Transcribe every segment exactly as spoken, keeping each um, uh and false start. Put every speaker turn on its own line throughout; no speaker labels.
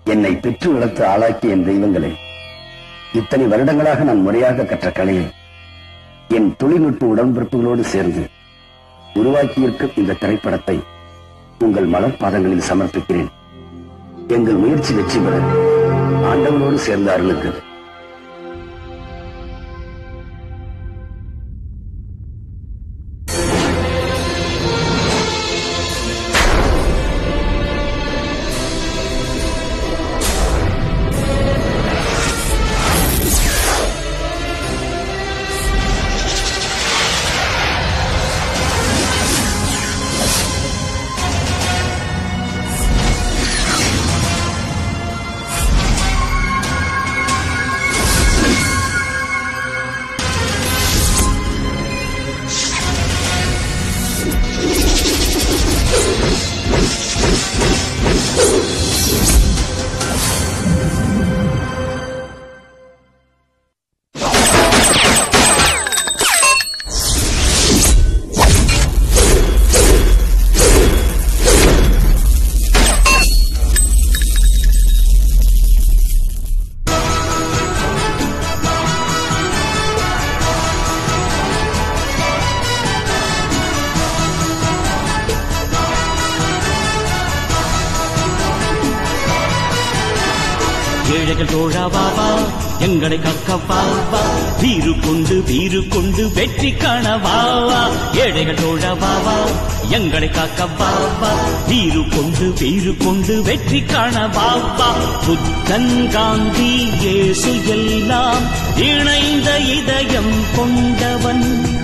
என்னை பெற்று வளர்த்து ஆளாக்கிய என் தெய்வங்களே, இத்தனை வருடங்களாக நான் முறையாக கற்ற கலையை என் தொழில்நுட்ப உடன்பிறப்புகளோடு சேர்ந்து உருவாக்கியிருக்கும் இந்த திரைப்படத்தை உங்கள் மலர் பாதங்களில் சமர்ப்பிக்கிறேன். எங்கள் முயற்சி வெற்றி பெற ஆண்டவனோடு சேர்ந்த அருளுக்கு.
ஏழைகள் தோழா வாவா, எங்களை காக்க வாவா, வீறு கொண்டு வீறு கொண்டு வெற்றி காண வாவா. ஏழைகள் தோழா வாவா, எங்களை காக்க வாவா, வீறு கொண்டு வீறு கொண்டு வெற்றி காண வாவா. புத்தன் காந்தி இயேசு எல்லாம் இணைந்த இதயம் கொண்டவன்,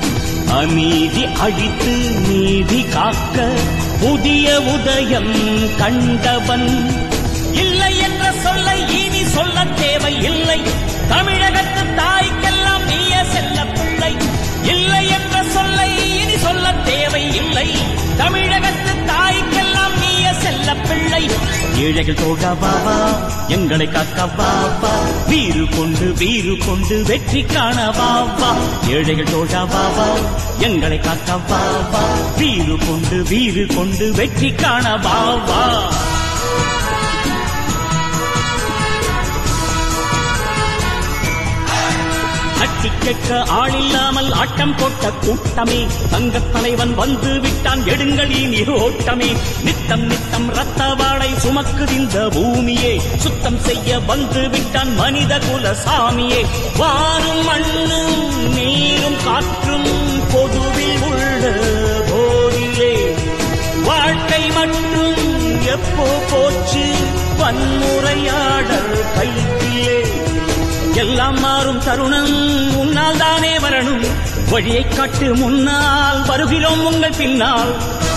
அநீதி அழித்து நீதி காக்க புதிய உதயம் கண்டவன். இல்லை என்ற சொல்லை இனி சொல்ல தேவை இல்லை, தமிழகத்து தாய்க்கெல்லாம் நீய செல்ல பிள்ளை. இல்லை என்ற சொல்லை இனி சொல்ல தேவை இல்லை, தமிழகத்து தாய்க்கெல்லாம் நீய செல்ல பிள்ளை. ஏழைகள் தோழா வாவா, எங்களை காக்க வாவா, வீறு கொண்டு வீறு கொண்டு வெற்றி காண வாவா. ஏழைகள் தோழா வாவா, எங்களை காக்க வாவா, வீறு கொண்டு வீறு கொண்டு வெற்றி காண வாவா. தட்டி கேட்க ஆளில்லாமல் ஆட்டம் போட்ட கூட்டமே, தங்கத் தலைவன் வந்து விட்டான் எடுங்கள் இனி ஓட்டமே. நித்தம் நித்தம் ரத்த வாடை சுமக்குதிந்த பூமியே, சுத்தம் செய்ய வந்து விட்டான் மனித குல சாமியே. வாரும் மண்ணும் நீரும் காற்றும் பொதுவில் உள்ள போதிலே, வாழ்க்கை மட்டும் எப்போ போச்சு வன்முறையாடல் கைத்திலே. எல்லாம் மாறும் தருணம் முன்னால் தானே வரணும், வழியை காட்டு முன்னால் வருகிறோம் உங்கள் பின்னால்.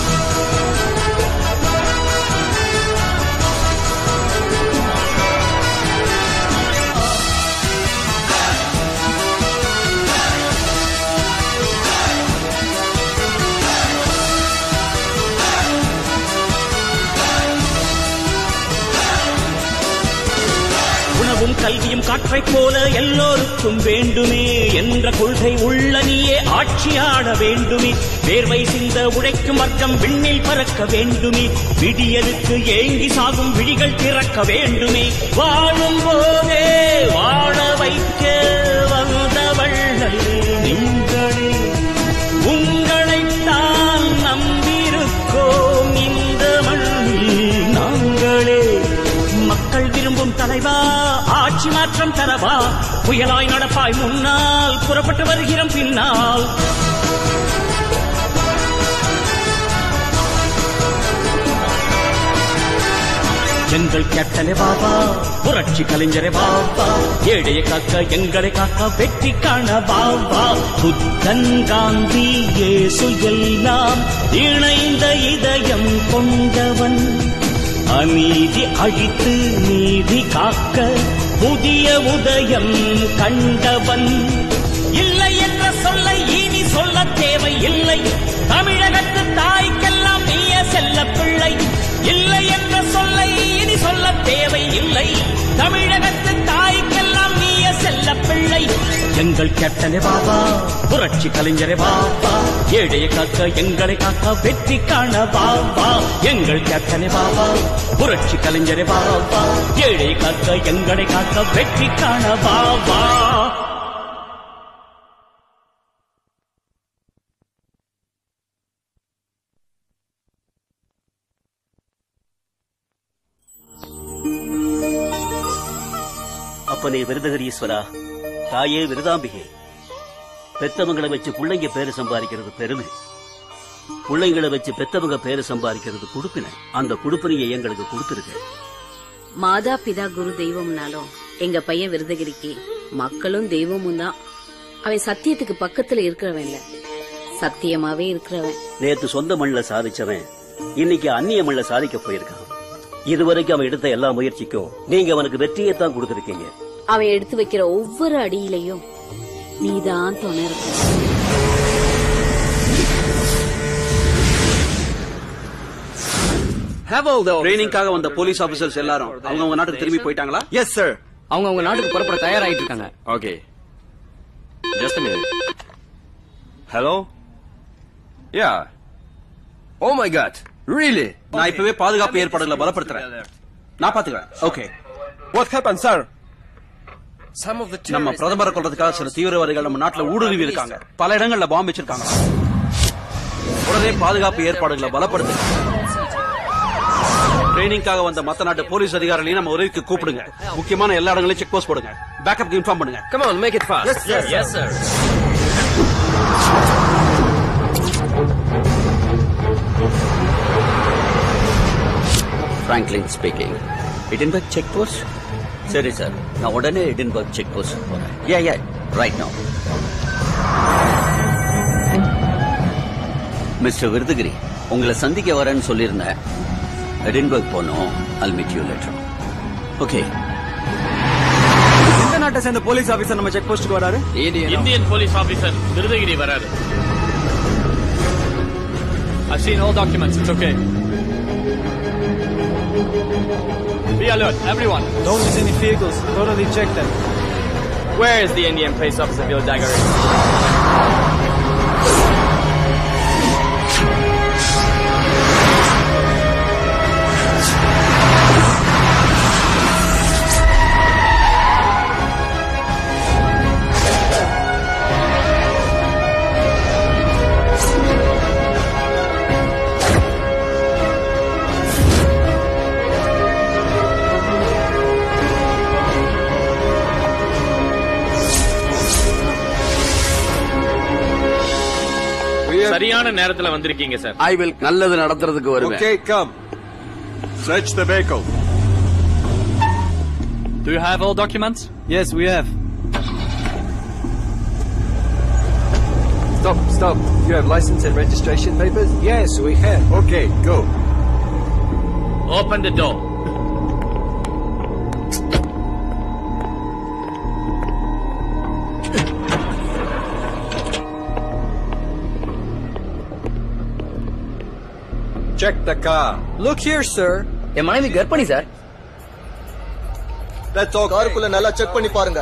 கல்வியும் காற்றைப் போல எல்லோருக்கும் வேண்டுமே என்ற கொள்கை உள்ள நீயே ஆட்சியாட வேண்டுமே. வேர்வை சிந்த உழைக்கும் வர்க்கம் விண்ணில் பறக்க வேண்டுமே, விடியலுக்கு ஏங்கி சாகும் விழிகள் திறக்க வேண்டுமே. வாழும் போதே வாழ வைக்க வந்தவள்ளல் நீங்களே, உங்களைத்தான் நம்பியிருக்கோம் இந்த மண்ணில் நாங்களே. மக்கள் விரும்பும் தலைவா, ஆட்சி மாற்றம் தரவா, புயலாய் நடப்பாய் முன்னால், புறப்பட்டு வருகிறோம் பின்னால். எங்கள் கேட்டலே பாபா, புரட்சி கலைஞரே பாபா, ஏழையை காக்க எங்களை காக்க வெற்றி காண பாபா. புத்தன் காந்தி இயேசு எல்லாம் இணைந்த இதயம் கொண்டவன், அநீதி அழித்து நீதி காக்க புதிய உதயம் கண்டவன். இல்லை என்ற சொல்லை இனி சொல்ல தேவை இல்லை, தமிழகத்து தாய்க்கெல்லாம் நீய செல்ல பிள்ளை. இல்லை என்ற சொல்லை இனி சொல்ல தேவை இல்லை, தமிழகத்து தாய்க்கெல்லாம் நீய செல்ல பிள்ளை. எங்கள் எங்கள் கேப்டனே பாபா, புரட்சி கலைஞரே பாபா, ஏழையை காக்க எங்களை காக்க வெற்றி காண பாபா. எங்கள் கேப்டனே பாபா, புரட்சி கலைஞரே பாபா, ஏழையை காக்க எங்களை காக்க வெற்றி காண பாபா. அப்பனே விருதகிரீஸ்வரா, தாயே விருதாம்பிகை, பெத்தவங்களை வச்சு பிள்ளைங்க பேரு சம்பாதிக்கிறது பெருமை, பிள்ளைங்களை வச்சு பெத்தவங்க பேரு சம்பாதிக்கிறது குடுப்பினை. அந்த குடுப்பினையை எங்களுக்கு கொடுத்துருக்க.
மாதா பிதா குரு தெய்வம்னாலும் எங்க பையன் விருதகிரிக்கு மக்களும் தெய்வமும் தான். அவன் சத்தியத்துக்கு பக்கத்துல இருக்கிறவன் இல்ல, சத்தியமாவே இருக்கிறவன்.
நேத்து சொந்த மண்ல சாதிச்சவன் இன்னைக்கு அந்நிய மண்ல சாதிக்க போயிருக்கான். இதுவரைக்கும் அவன் எடுத்த எல்லா முயற்சிக்கும் நீங்க அவனுக்கு வெற்றியைத்தான் கொடுத்திருக்கீங்க.
அவன் எடுத்து வைக்கிற ஒவ்வொரு அடியிலையும் நீதான் துணை இருக்க.
ட்ரைனிங்காக வந்த போலீஸ் ஆபீசர்ஸ் எல்லாரும் அவங்க அவங்க நாட்டுக்கு திரும்பி போயிட்டாங்களா?
எஸ் சார், அவங்க அவங்க நாட்டுக்கு புறப்பட தயாராயிட்டு இருக்காங்க.
Okay, just a minute. Hello, ya,
oh my god, really?
நான் இப்பவே பாதுகாப்பு ஏற்பாடுகளை பலப்படுத்துறேன். நான் பாத்துக்கிறேன். Okay.
What happen sir? Some of the
நம்ம பிரதமரை கொல்றதுக்காக சில தீவிரவாதிகள் நம்ம நாட்டுல ஊடுருவி இருக்காங்க. பல இடங்கள்ல பாம்பு வச்சிருக்காங்க. உடனே பாதுகாப்பு ஏற்பாடுகளை பலப்படுத்துங்க. ட்ரைனிங்காக வந்த மத்த நாட்டு போலீஸ் அதிகாரிகளையும் நம்ம உதவிக்கு கூப்பிடுங்க. முக்கியமான எல்லா இடங்களையும் செக் போஸ்ட் போடுங்க. பேக்கப்க்கு இன்ஃபார்ம் பண்ணுங்க.
Come on, make it fast.
Yes, yes, yes sir.
Franklin speaking. Edinburgh check post? சரி சார், நான் உடனே எடின்பர்க் செக் போஸ்ட் போறேன். Ya ya right now. Mister Virudhagiri, உங்களை சந்திக்க வரேன்னு சொல்லியிருந்தேன். எடின்பர்க் போனோம். I'll meet you later. Okay.
இந்த நாட்டை சேர்ந்த போலீஸ் ஆபீசர் நம்ம செக் போஸ்டுக்கு வராரு.
இந்தியன் போலீஸ் ஆபீசர் விருதகிரி வராரு. I've seen all documents. It's okay. Be alert, everyone.
Don't miss any vehicles. Totally check them.
Where is the Indian police officer Viradagiri? சரியான நேரத்துல வந்திருக்கீங்க சார்.
I will நல்லது நடத்துறதுக்கு வருவேன்.
Okay, come. Search the vehicle.
Do you have all documents?
Yes, we have. Stop, stop. You have license and registration papers? Yes, we have.
Okay, go.
Open the door.
Check the car.
Look here, sir. என் மனைவி கர்ப்பிணி sir.
That's okay.
காருக்குள்ள நல்லா check பண்ணி பாருங்க.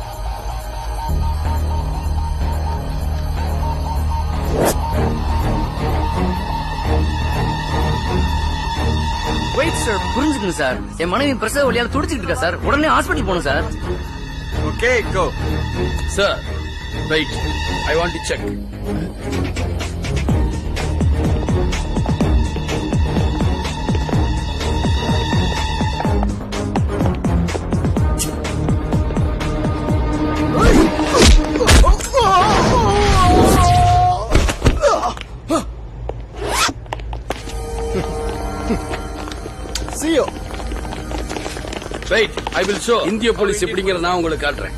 Wait, sir. புரிஞ்சுக்கங்க sir. என் மனைவி பிரசவ வலியால துடிச்சிட்டு இருக்கா சார். உடனே ஹாஸ்பிடல் போகணும் sir.
Okay, go.
Sir, wait. I want to check.
See you.
Wait, I will show. இந்திய போலீஸ் எப்படிங்கறத நான் உங்களுக்கு காட்டுறேன்.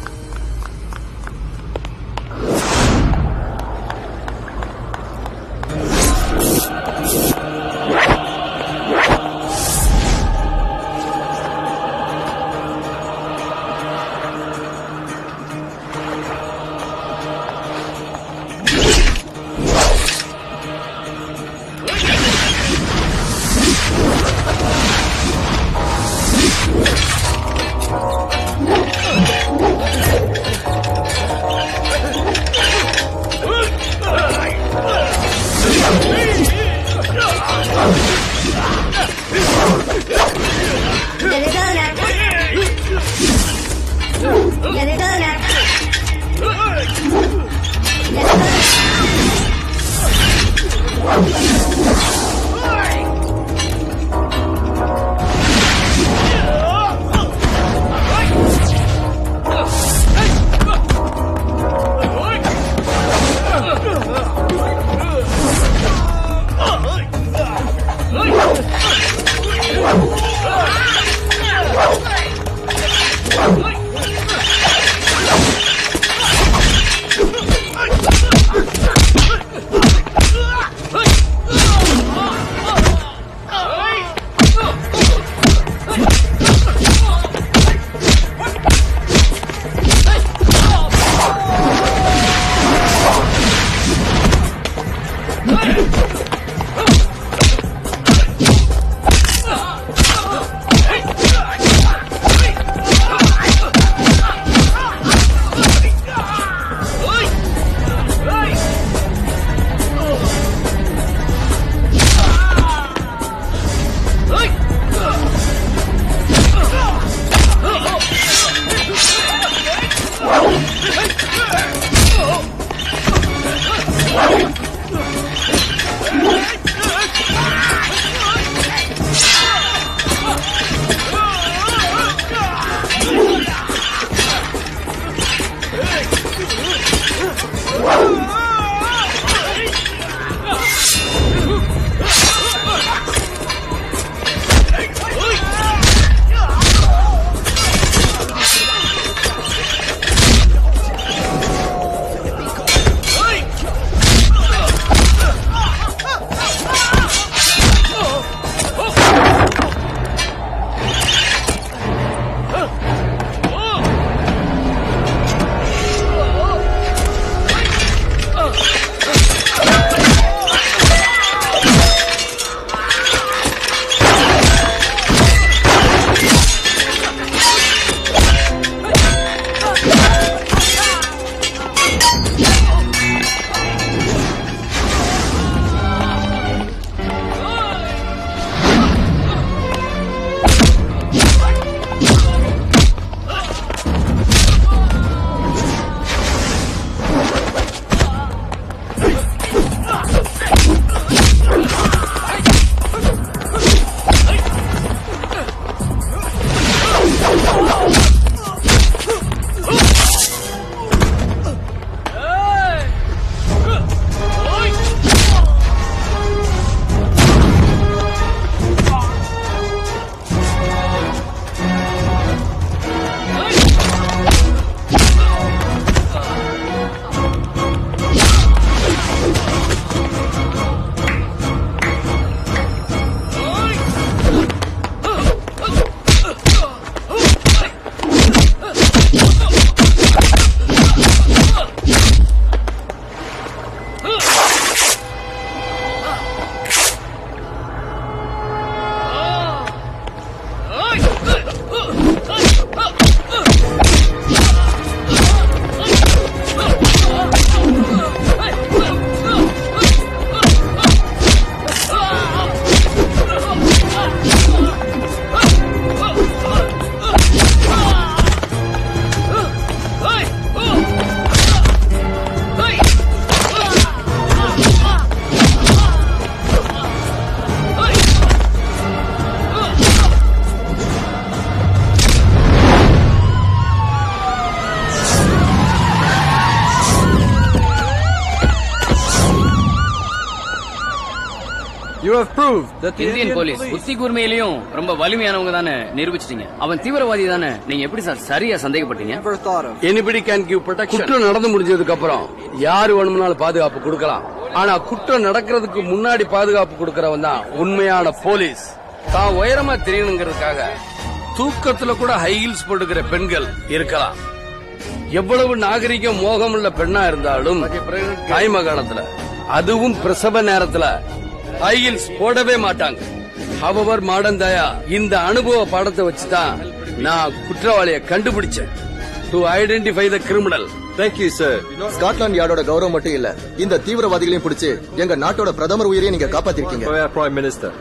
You have proved that the
Indian police புத்தி கூர்மையிலையும் ரொம்ப வலிமையானவங்க தானே நிரூபிச்சிட்டீங்க. அவன் தீவிரவாதி தானே. நீங்க எப்படி சார் சரியா சந்தேகப்பட்டீங்க?
Anybody can give protection. குற்றம் நடந்து முடிஞ்சதுக்கு அப்புறம் யாரு வேணும்னாலும் பாதுகாப்பு கொடுக்கலாம். ஆனா குற்றம் நடக்கிறதுக்கு முன்னாடி பாதுகாப்பு கொடுக்கறவன் தான் உண்மையான போலீஸ். தான் உயரமா தெரியணுங்கிறதுக்காக தூக்கத்துல கூட ஹை ஹீல்ஸ் போட்டுக்கிற பெண்கள் இருக்கலாம். எவ்வளவு நாகரிகம் மோகம் உள்ள பெண்ணா இருந்தாலும் தாய்ம காலத்துல அதுவும் பிரசவ நேரத்துல ஹை ஹீல்ஸ் போடவே மாட்டாங்க. ஹவவர் மாடன் தயா இந்த அனுபவ பாடத்தை வச்சுதான் நான் குற்றவாளியை கண்டுபிடிச்சேன். To identify the criminal.
Thank you sir. Scotland யார்டோட கௌரவம் மட்டும் இல்ல, இந்த தீவிரவாதிகளையும் பிடிச்சு எங்க நாட்டோட பிரதமர் உயிரையும் நீங்க காப்பாத்திருக்கீங்க.
Prime minister.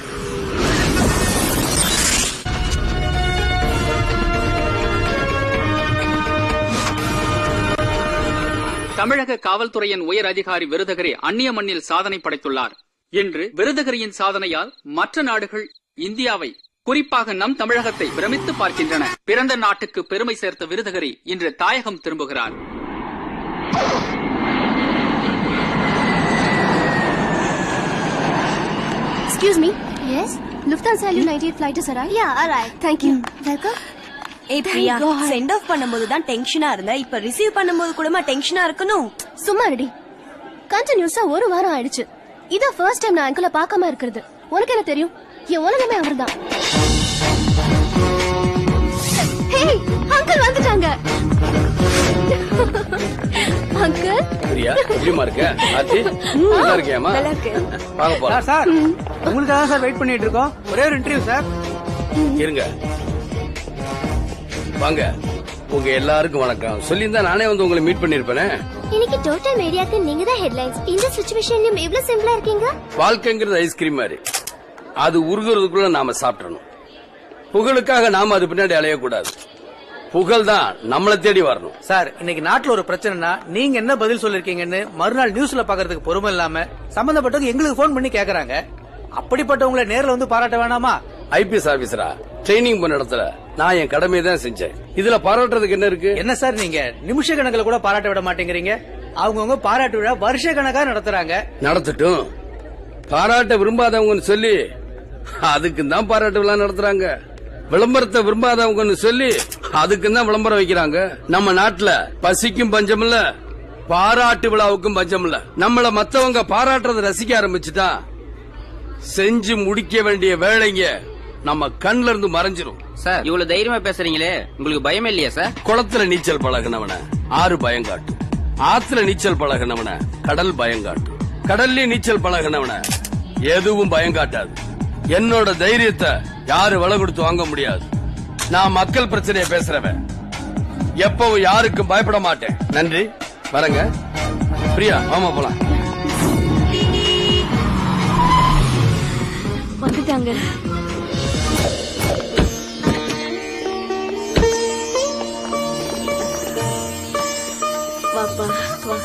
தமிழக காவல்துறையின் உயர் அதிகாரி விருதகிரி அந்நிய மண்ணில் சாதனை படைத்துள்ளார். இன்று விருதகிரியின் சாதனையால் மற்ற நாடுகள் இந்தியாவை, குறிப்பாக நம் தமிழகத்தை பிரமித்து பார்க்கின்றன. பிறந்த நாட்டுக்கு பெருமை சேர்த்த விருதகிரி இன்று தாயகம் திரும்புகிறார்.
Excuse me. Yes. Lufthansa L U ninety-eight flight is arrived. Yeah, arrived. Thank you. Welcome.
ஏய் பிரியா, சென்ட் ஆஃப் பண்ணும்போது தான் டென்ஷனா இருந்த, இப்ப ரிசீவ் பண்ணும்போது கூடமா டென்ஷனா இருக்கணும்?
சும்மா ரெடி. கண்டினியூஸா ஒரு வாரம் ஆயிடுச்சு. இத ஃபர்ஸ்ட் டைம் நான் அங்கிள பார்க்காம இருக்கிறது. உனக்கு என்ன தெரியும்? என் உலகமே அவர்தான். ஹே, அங்கிள் வந்துட்டாங்க. அங்கிள்.
பிரியா, எப்படிமா இருக்க? ஆச்சி, நல்லா இருக்கியாமா?
நல்லா இருக்கேன்.
வாங்க போலாம்.
சார், உங்களுக்காக தான் சார் வெயிட் பண்ணிட்டு இருக்கோம். ஒரே ஒரு இன்டர்வியூ சார்.
இருங்க. வாங்க. உங்க எல்லாருக்கும் வணக்கம். சொல்லியிருந்தா நானே வந்து உங்களை மீட் பண்ணிருப்பேனே.
இன்னைக்கு டோட்டல் மீடியாக்கு நீங்க தான் ஹெட்லைன்ஸ். இந்த சிச்சுவேஷன்லயும் எவ்வளவு சிம்பிளா இருக்கீங்க.
வாழ்க்கைங்கிறது ஐஸ்கிரீம் மாதிரி. அது உருகுறதுக்குள்ள நாம சாப்பிடணும். புகழுக்காக நாம அது பின்னாடி அலையக்கூடாது. புகழ் தான் நம்மளை தேடி வரணும்.
சார், இன்னைக்கு நாட்டுல ஒரு பிரச்சனைனா நீங்க என்ன பதில் சொல்லிருக்கீங்கன்னு மறுநாள் நியூஸ்ல பாக்குறதுக்கு பொறுமை இல்லாம சம்பந்தப்பட்டவங்க எங்களுக்கு போன் பண்ணி கேக்குறாங்க. அப்படிப்பட்டவங்களை நேர்ல வந்து பாராட்ட வேணாமா?
ஐபிஎஸ் ஆபீசரா ட்ரைனிங் பண்ண இடத்துல நான் என் கடமையை தான் செஞ்சேன். இதுல பாராட்டுறதுக்கு என்ன இருக்கு?
என்ன சார், நீங்க நிமிஷ கணக்குல கூட பாராட்ட விட மாட்டேங்கிறீங்க. அவங்கவுங்க பாராட்டு விழா வருஷ கணக்கா நடத்துறாங்க.
நடத்தட்டும். பாராட்ட விரும்பாதவங்கன்னு சொல்லி அதுக்கு தான் பாராட்டு விழா நடத்துறாங்க. விளம்பரத்தை விரும்பாதவங்கன்னு சொல்லி அதுக்கு தான் விளம்பரம் வைக்கிறாங்க. நம்ம நாட்டுல பசிக்கும் பஞ்சம் இல்ல, பாராட்டு விழாவுக்கும் பஞ்சம் இல்ல. நம்மள மத்தவங்க பாராட்டுறத ரசிக்க ஆரம்பிச்சுட்டா செஞ்சு முடிக்க வேண்டிய வேலைங்க நம்ம கண்ல இருந்து மறைஞ்சிரும்.
சார், இவ்வளவு தைரியமா பேசுறீங்களே, உங்களுக்கு பயம் இல்லையா சார்?
குளத்துல நீச்சல் பழகினவன ஆறு பயங்காட்டு, ஆத்துல நீச்சல் பழகினவன கடல் பயங்காட்டு, கடல்ல நீச்சல் பழகினவன எதுவும் பயங்காட்டாது. என்னோட தைரியத்தை யாரு விலை கொடுத்து வாங்க முடியாது. நான் மக்கள் பிரச்சனையை பேசுறவன். எப்பவும் யாருக்கும் பயப்பட மாட்டேன். நன்றி, வரங்க. பிரியா, ஆமா போலாம்.
வந்துட்டாங்க. வாப்பா வா.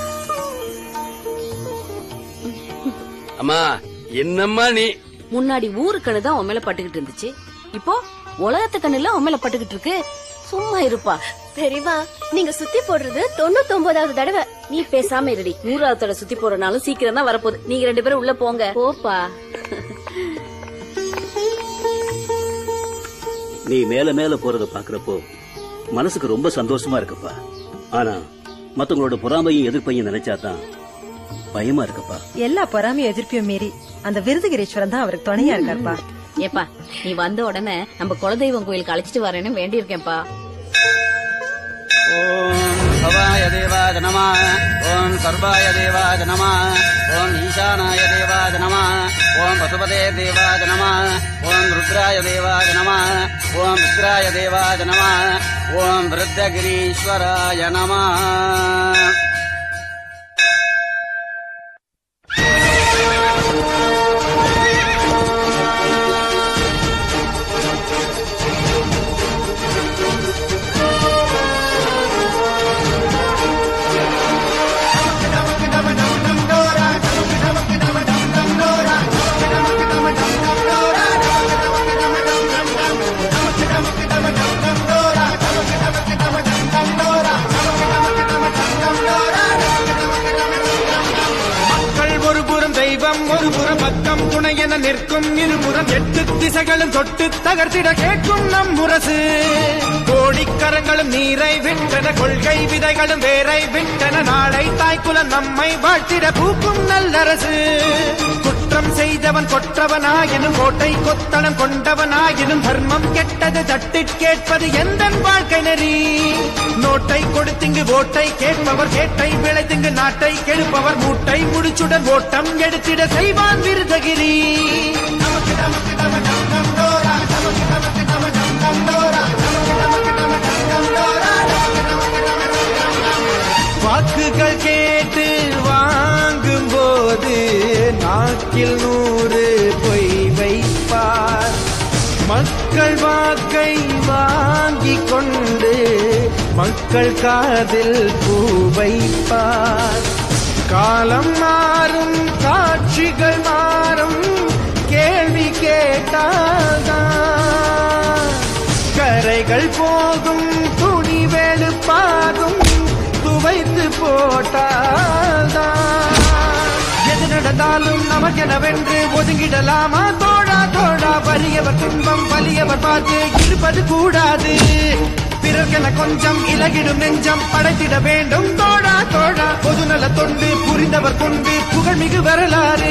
அம்மா, என்னம்மா நீ?
முன்னாடி ஊரு கண்ணு தான் உன் மேல பட்டுக்கிட்டு இருந்துச்சு, இப்போ உலகத்து கண்ணுல உன் மேல பட்டுக்கிட்டு இருக்கு. சும்மா இருப்பா.
பெரியவா, நீங்க சுத்தி போடுறது தொண்ணூத்தி ஒன்பதாவது தடவை.
நீ பேசாம இருடி. நூறாவது தடவை சுத்தி போறனாலும் சீக்கிரம் தான் வரப்போகுது. நீங்க ரெண்டு பேரும் உள்ள போங்க. போப்பா.
நீ மேல மேல போறத பாக்குறப்போ மனசுக்கு ரொம்ப சந்தோஷமா இருக்குப்பா. ஆனா மத்தவங்களோட பொறாமையும் எதிர்ப்பையும் நினைச்சாதான் பயமா இருக்குப்பா.
எல்லா பொறாமையும் எதிர்ப்பையும் மீறி அந்த விருதுகிரீஸ்வரன் தான் அவருக்கு துணையா இருக்காருப்பா.
ஏப்பா, நீ வந்த உடனே நம்ம குலதெய்வம் கோயிலுக்கு அழைச்சிட்டு வரேன்னு வேண்டி இருக்கேன்ப்பா.
ஓம் சவாய தேவாய நமः, ஓம் சர்வாய தேவாய நமः, ஓம் ஈசானாய தேவாய நமः, ஓம் பசுபதே தேவாய நமः, ஓம் ருத்ராய தேவாய நமः, ஓம் ருத்ராய தேவாய நமः, ஓம் விருத்தகிரீஸ்வராய நமः.
ஒரு புறம் பக்கம் துணை
என நிற்கும் இருபுறம் எட்டு திசைகளும் தொட்டு தகர்த்திட கேட்கும் நம் முரசு. கோடிக்கரங்களும் நீரை விட்டன, கொள்கை விதைகளும் வேரை விட்டன, நாளை தாய்க்குலம் நம்மை வாழ்த்திட பூக்கும் நல்லரசு. குற்றம் செய்தவன் கொற்றவனாயினும் கோட்டை கொத்தளம் கொண்டவனாயினும் தர்மம் கெட்டது தட்டி கேட்பது எந்த வாழ்க்கை நெறி. நோட்டை கொடுத்திங்கு ஓட்டை கேட்பவர், கேட்டை விளைத்திங்கு நாட்டை கெடுப்பவர், மூட்டை முடிச்சுடன் ஓட்டம் எடுத்திட செய்வான் விருதகிரி. வாக்குகள் கேட்டு வாங்கும் போது நாக்கில் நூறு பொய் வைப்பார். மக்கள் வாக்கை வாங்கிக் கொண்டு மக்கள் காதில் பூ வைப்பார். காலம் மாறும், காட்சிகள் மாறும், கேள்வி கேட்டால்தான் கரைகள் போகும், துணி வெளுப்பாகும், துவைத்து போட்டால்தான். எது நடந்தாலும் நமக்கெனவென்று ஒதுங்கிடலாமா தோழா தோழா? வலியவர் துன்பம் வலியவர் பார்த்து இருப்பது கூடாது. பிறர்க்கென கொஞ்சம் இலகிடும் நெஞ்சம் படைத்திட வேண்டும் தோழா தோழா. பொதுநல தொண்டு புரிந்தவர் கொண்டு புகழ்மிகு வரலாறு.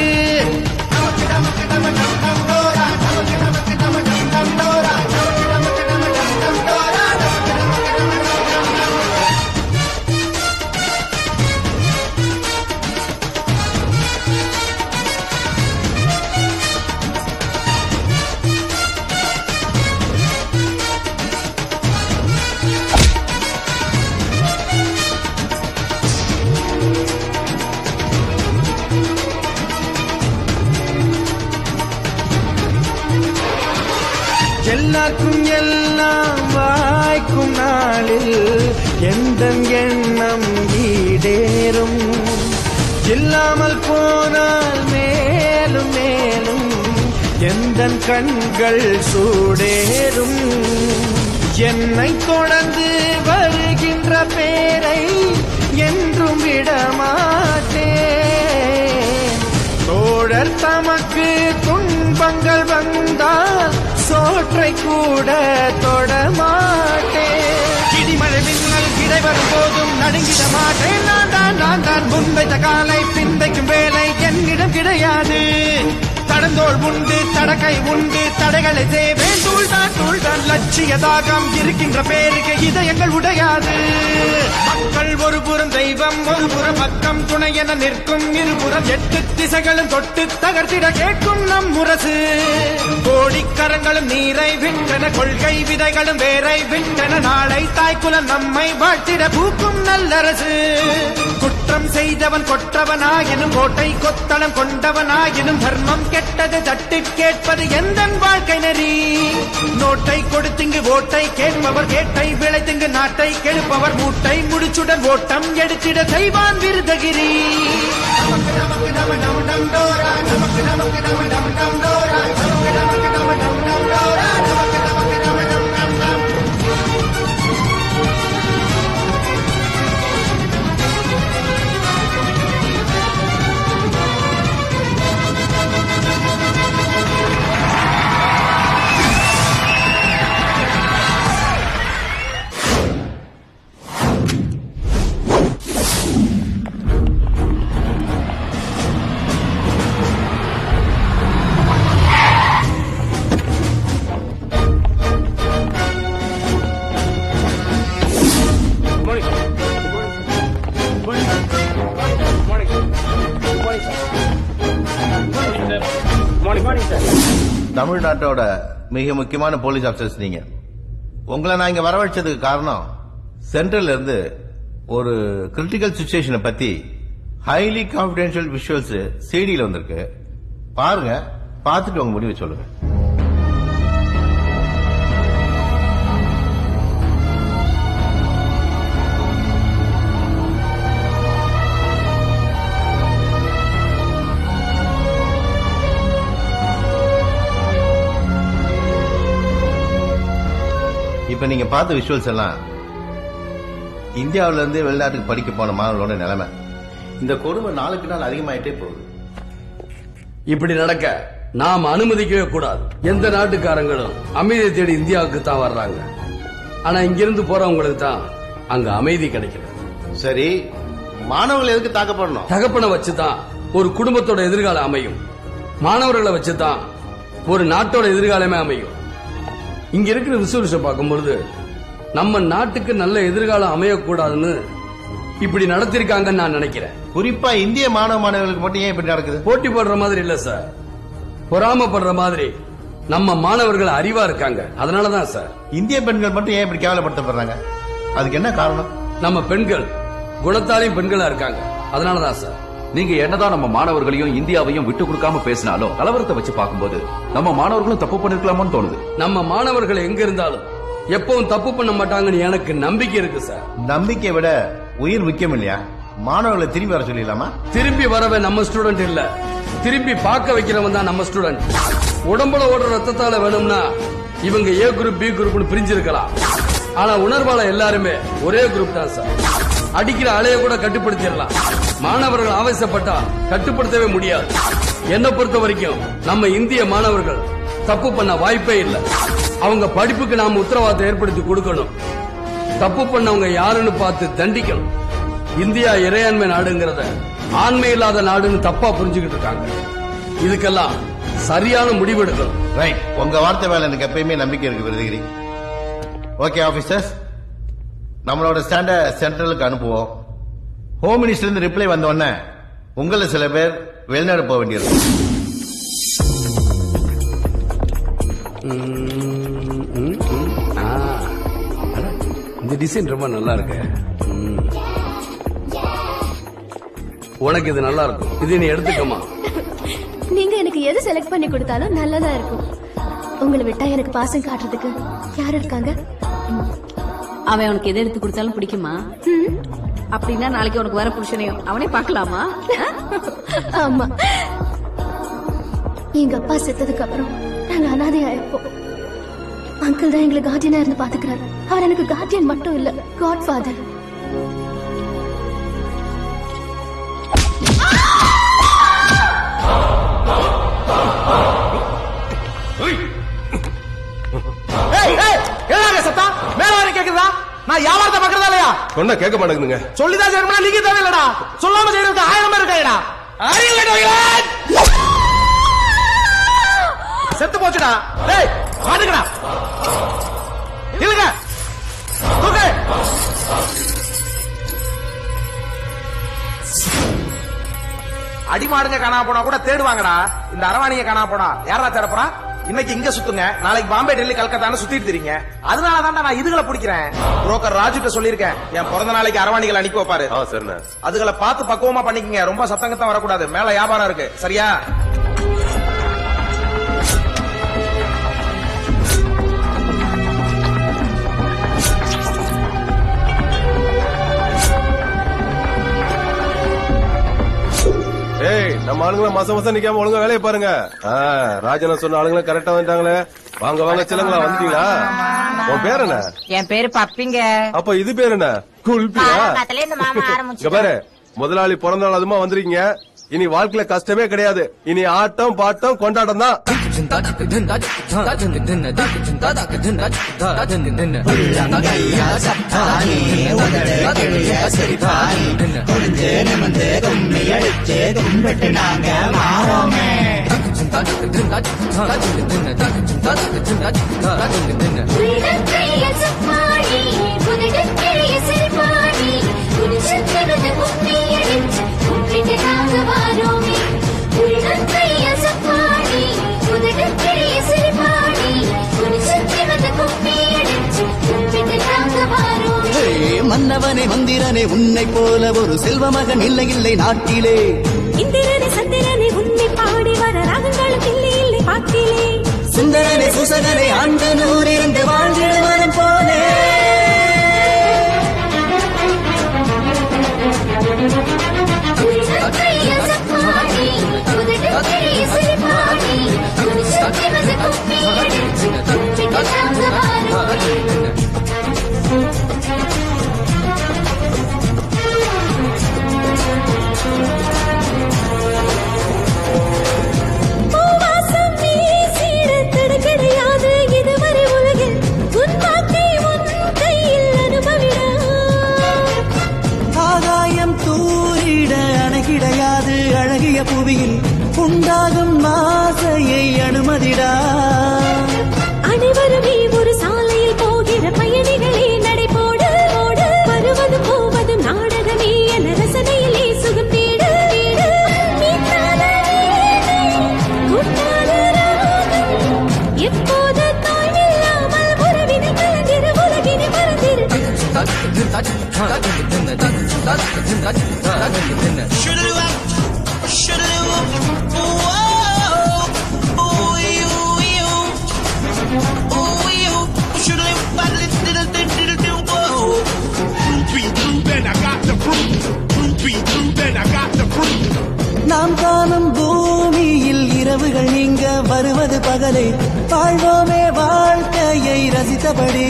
எல்லாருக்கும் எல்லாம் வாய்க்கும் நாளில் எந்த எண்ணம் ஈடேறும். இல்லாமல் போனால் மேலும் மேலும் எந்த கண்கள் சூடேறும். என்னை தொடர்ந்து வருகின்ற பேரை என்றும் விடமாட்டேன். தோழர் தமக்கு துன்பங்கள் வந்தால் சோற்றை கூட தொடமாட்டேன். இடிமழை மின்னல் கிடை வரும் போதும் நடுங்கிட மாட்டேன். நான் தான் நான் தான் முன்வைத்த காலை பின்வைக்கும் வேலை என்னிடம் கிடையாது. தடந்தோள் உண்டு, தடக்கை உண்டு, தடைகளை தேவேன். தூள்தான் தூள்தான் லட்சிய தாகம் இருக்கின்ற பேருக்கு இதயங்கள் உடையாது. மக்கள் ஒரு புறம் தெய்வம் ஒரு புறம் பக்கம் துணை என நிற்கும் இருபுறம் எட்டு திசைகளும் தொட்டு தகர்த்திட கேட்கும் நம் முரசு. கோடிக்கரங்களும் நீரை விட்டன, கொள்கை விதைகளும் வேரை விட்டன, நாளை தாய்க்குலம் நம்மை வாழ்த்திட பூக்கும் நல்லரசு. குற்றம் செய்தவன் கொற்றவனாயினும் கோட்டை கொத்தளம் கொண்டவனாயினும் தர்மம் கெட்டது தட்டி கேட்பது எந்த வாழ்க்கை நெறி. நோட்டை கொடுத்திங்கு ஓட்டை கேட்பவர், கேட்டை விளைத்திங்கு நாட்டை கெடுப்பவர், மூட்டை முடிச்சுடன் ஓட்டம் எடுத்திட செய்வான் விருதகிரி.
தமிழ்நாட்டோட மிக முக்கியமான போலீஸ் ஆபீசர்ஸ் நீங்க. உங்களை நான் இங்க வரவழைச்சதுக்கு காரணம் சென்ட்ரல்ல இருந்து ஒரு கிரிட்டிக்கல் சிச்சுவேஷனை பத்தி ஹைலி கான்பிடென்ஷியல் விஷுவல்ஸ் சிடியில் வந்திருக்கு. பாருங்க, பார்த்துட்டு உங்க முடிவை சொல்லுங்க. இப்ப நீங்க பார்த்த விஷுவல்ஸ் எல்லாம் இந்தியாவில இருந்து வெளிநாட்டுக்கு படிக்க போன மாணவர்களோட நிலைமை. இந்த கொடுமை நாளுக்கு நாள் அதிகமாயிட்டே போகுது.
இப்படி நடக்க நாம் அனுமதிக்கவே கூடாது. எந்த நாட்டுக்காரங்களும் அமைதியை தேடி இந்தியாவுக்கு தான் வர்றாங்க. ஆனா இங்கிருந்து போறவங்களுக்கு தான் அங்க அமைதி கிடைக்கிறது.
சரி, மாணவர்கள் எதுக்கு தாக்கப்படணும்?
தகப்பனை வச்சுதான் ஒரு குடும்பத்தோட எதிர்காலம் அமையும். மாணவர்களை வச்சுதான் ஒரு நாட்டோட எதிர்காலமே அமையும். இங்க இருக்கிற ரிசர்வேஷன் பார்க்கும்பொழுது நம்ம நாட்டுக்கு நல்ல எதிர்காலம் அமையக்கூடாதுன்னு இப்படி நடத்திருக்காங்கன்னு நான் நினைக்கிறேன்.
குறிப்பா இந்திய மாணவ மாணவர்களுக்கு மட்டும் ஏன் இப்படி நடக்குது?
போட்டி போடுற மாதிரி இல்ல சார், பொறாமப்படுற மாதிரி. நம்ம மாணவர்கள் அறிவா இருக்காங்க, அதனாலதான் சார்.
இந்திய பெண்கள் மட்டும் ஏன் இப்படி கேவலப்படுத்தப்படுறாங்க? அதுக்கு என்ன காரணம்?
நம்ம பெண்கள் குணத்தாலையும் பெண்களா இருக்காங்க, அதனாலதான் சார்.
நீங்க என்னதான் நம்ம மாணவர்களையும் இந்தியாவையும் விட்டு கொடுக்காம பேசினாலும் கலவரத்தை வச்சு பார்க்கும்போது நம்ம மாணவர்களும் தப்பு பண்ணிருக்கலாமோன்னு தோணுது.
நம்ம மாணவர்கள் எங்க இருந்தாலும் எப்பவும் தப்பு பண்ண மாட்டாங்கன்னு எனக்கு நம்பிக்கை இருக்கு சார்.
நம்பிக்கை விட உயிர் முக்கியம் இல்லையா? மாணவர்களை திரும்பி வர சொல்லிடலாமா?
திரும்பி வரவே நம்ம ஸ்டூடெண்ட் இல்ல, திரும்பி பார்க்க வைக்கிறவன் தான் நம்ம ஸ்டூடெண்ட். உடம்புல ஓடுற ரத்தத்தால வேணும்னா இவங்க ஏ குரூப் பி குரூப்னு பிரிஞ்சிருக்கலாம், ஆனா உணர்வால எல்லாருமே ஒரே குரூப் தான் சார். அடிக்கிற அலைய கூட கட்டுப்படுத்திடலாம், மாணவர்கள் ஆவேசப்பட்டா கட்டுப்படுத்தவே முடியாது. என்னை பொறுத்த வரைக்கும் நம்ம இந்திய மாணவர்கள் தப்பு பண்ண வாய்ப்பே இல்லை. அவங்க படிப்புக்கு நாம உத்தரவாதத்தை ஏற்படுத்தி கொடுக்கணும். தப்பு பண்ணவங்க யாருன்னு பார்த்து தண்டிக்கணும். இந்தியா இறையாண்மை நாடுங்கிறத ஆண்மை இல்லாத நாடுன்னு தப்பா புரிஞ்சுக்கிட்டு இருக்காங்க. இதுக்கெல்லாம் சரியான முடிவு எடுக்கணும்.
ரைட், உங்க வார்த்தை மேல எனக்கு எப்பயுமே நம்பிக்கை இருக்கு விருதுகிரி. ஓகே ஆபீசர்ஸ், நம்மளோட ஸ்டாண்ட சென்ட்ரலுக்கு அனுப்புவோம். ஹோம் மினிஸ்டர் இருந்து ரிப்ளை வந்த உடனே உங்கள சில பேர் வெளிநாடு போக வேண்டியிருக்கும்.
இந்த டிசைன் ரொம்ப நல்லா இருக்கு. உனக்கு இது நல்லா இருக்கும், இது நீ எடுத்துக்கமா.
நீங்க எனக்கு எது செலக்ட் பண்ணி கொடுத்தாலும் நல்லதா இருக்கும். உங்களை விட்டா எனக்கு பாசம் காட்டுறதுக்கு யாரு இருக்காங்க?
அவன் உனக்கு எதை எடுத்து கொடுத்தாலும் பிடிக்குமா? அப்படின்னா நாளைக்கு உனக்கு வர புருஷனையும் அவனே பார்க்கலாமா?
ஆமா, எங்க அப்பா செத்ததுக்கு அப்புறம் நாங்க அனாதையா இருப்போம். அங்கிள் தான் எங்களை கார்டியனா இருந்து பாத்துக்கிறாரு. அவர் எனக்கு கார்டியன் மட்டும் இல்ல, காட் ஃபாதர்.
சத்தம் மேல வரை கேக்குதா? நான் வியாபாரத்தை பாக்குறதா இல்லையா?
சொன்னா கேட்க மாட்டேங்குதுங்க.
சொல்லிதான் செய்யணும்னா நீங்க தேவையில்லடா, சொல்லாம செய்யறது ஆயிரம் பேர் இருக்காடா. செத்து போச்சுடா. டேய் பாடுங்கடா, இல்லங்க தூக்கு. அடிமாடுங்க காணா போனா கூட தேடுவாங்கடா, இந்த அரவாணிய காணா போனா யாரா தேட போறா? இன்னைக்கு இங்க சுத்துங்க, நாளைக்கு பாம்பே டெல்லி கல்கத்தான்னு சுத்திட்டு தெரியுங்க. அதனாலதான் நான் இதுகளை பிடிக்கிறேன். புரோக்கர் ராஜுட்ட சொல்லிருக்கேன், என் பிறந்த நாளைக்கு அரவாணிகளை அனுப்பி வைப்பாரு. அதுகளை பார்த்து பக்குவமா பண்ணிக்கங்க, ரொம்ப சத்தங்கத்தான் வரக்கூடாது, மேல வியாபாரம் இருக்கு, சரியா?
ஏய், நம்ம ஆளுங்களை மாசம் மாசம் நிக்காம ஒழுங்கா வேலையை பாருங்க. ராஜன சொன்ன ஆளுங்களை கரெக்டா வந்துட்டாங்களே. வாங்க வாங்க சிலங்களா, வந்துட்டீங்களா? உன் பேர் என்ன?
என் பேரு பப்பிங்க.
அப்ப இது பேர் என்ன? குல்பியா? இங்க பாரு, முதலாளி பிறந்த நாள் அதுமா வந்திருக்கீங்க. இனி வாழ்க்கையில கஷ்டமே கிடையாது. இனி ஆட்டம் பாட்டம் கொண்டாட்டம் தான்.
மன்னவனே மந்திரனே உன்னை போல ஒரு செல்வ மகன் இல்லை இல்லை நாட்டிலே.
இந்திரனே சந்திரனே உன்னை பாடி வர ராகங்களும் இல்லை இல்லை பாட்டிலே.
சுந்தரனே சுசகனே ஆண்ட நூறிருந்து வாழ்ந்திடுவதன் போலே.
பூவாசம்
அழகிய புவியில் உண்டாகும் ஆசையை அனுமதிடா.
அனைவருமே ஒரு சாலையில் போகிற பயணிகளே நடைபோடு போடு. வருவதும் போவதும் நாடகமே என ரசனையிலே சுகம் தேடு. எப்போது தாய்வில்லாமல் உறவினை கலந்திரு உலகினை மறந்திரு.
நாம் காணும் பூமியில் இரவுகள் நீங்க வருவது பகலை வாழ்வோமே வாழ்க்கையை ரசித்தபடி.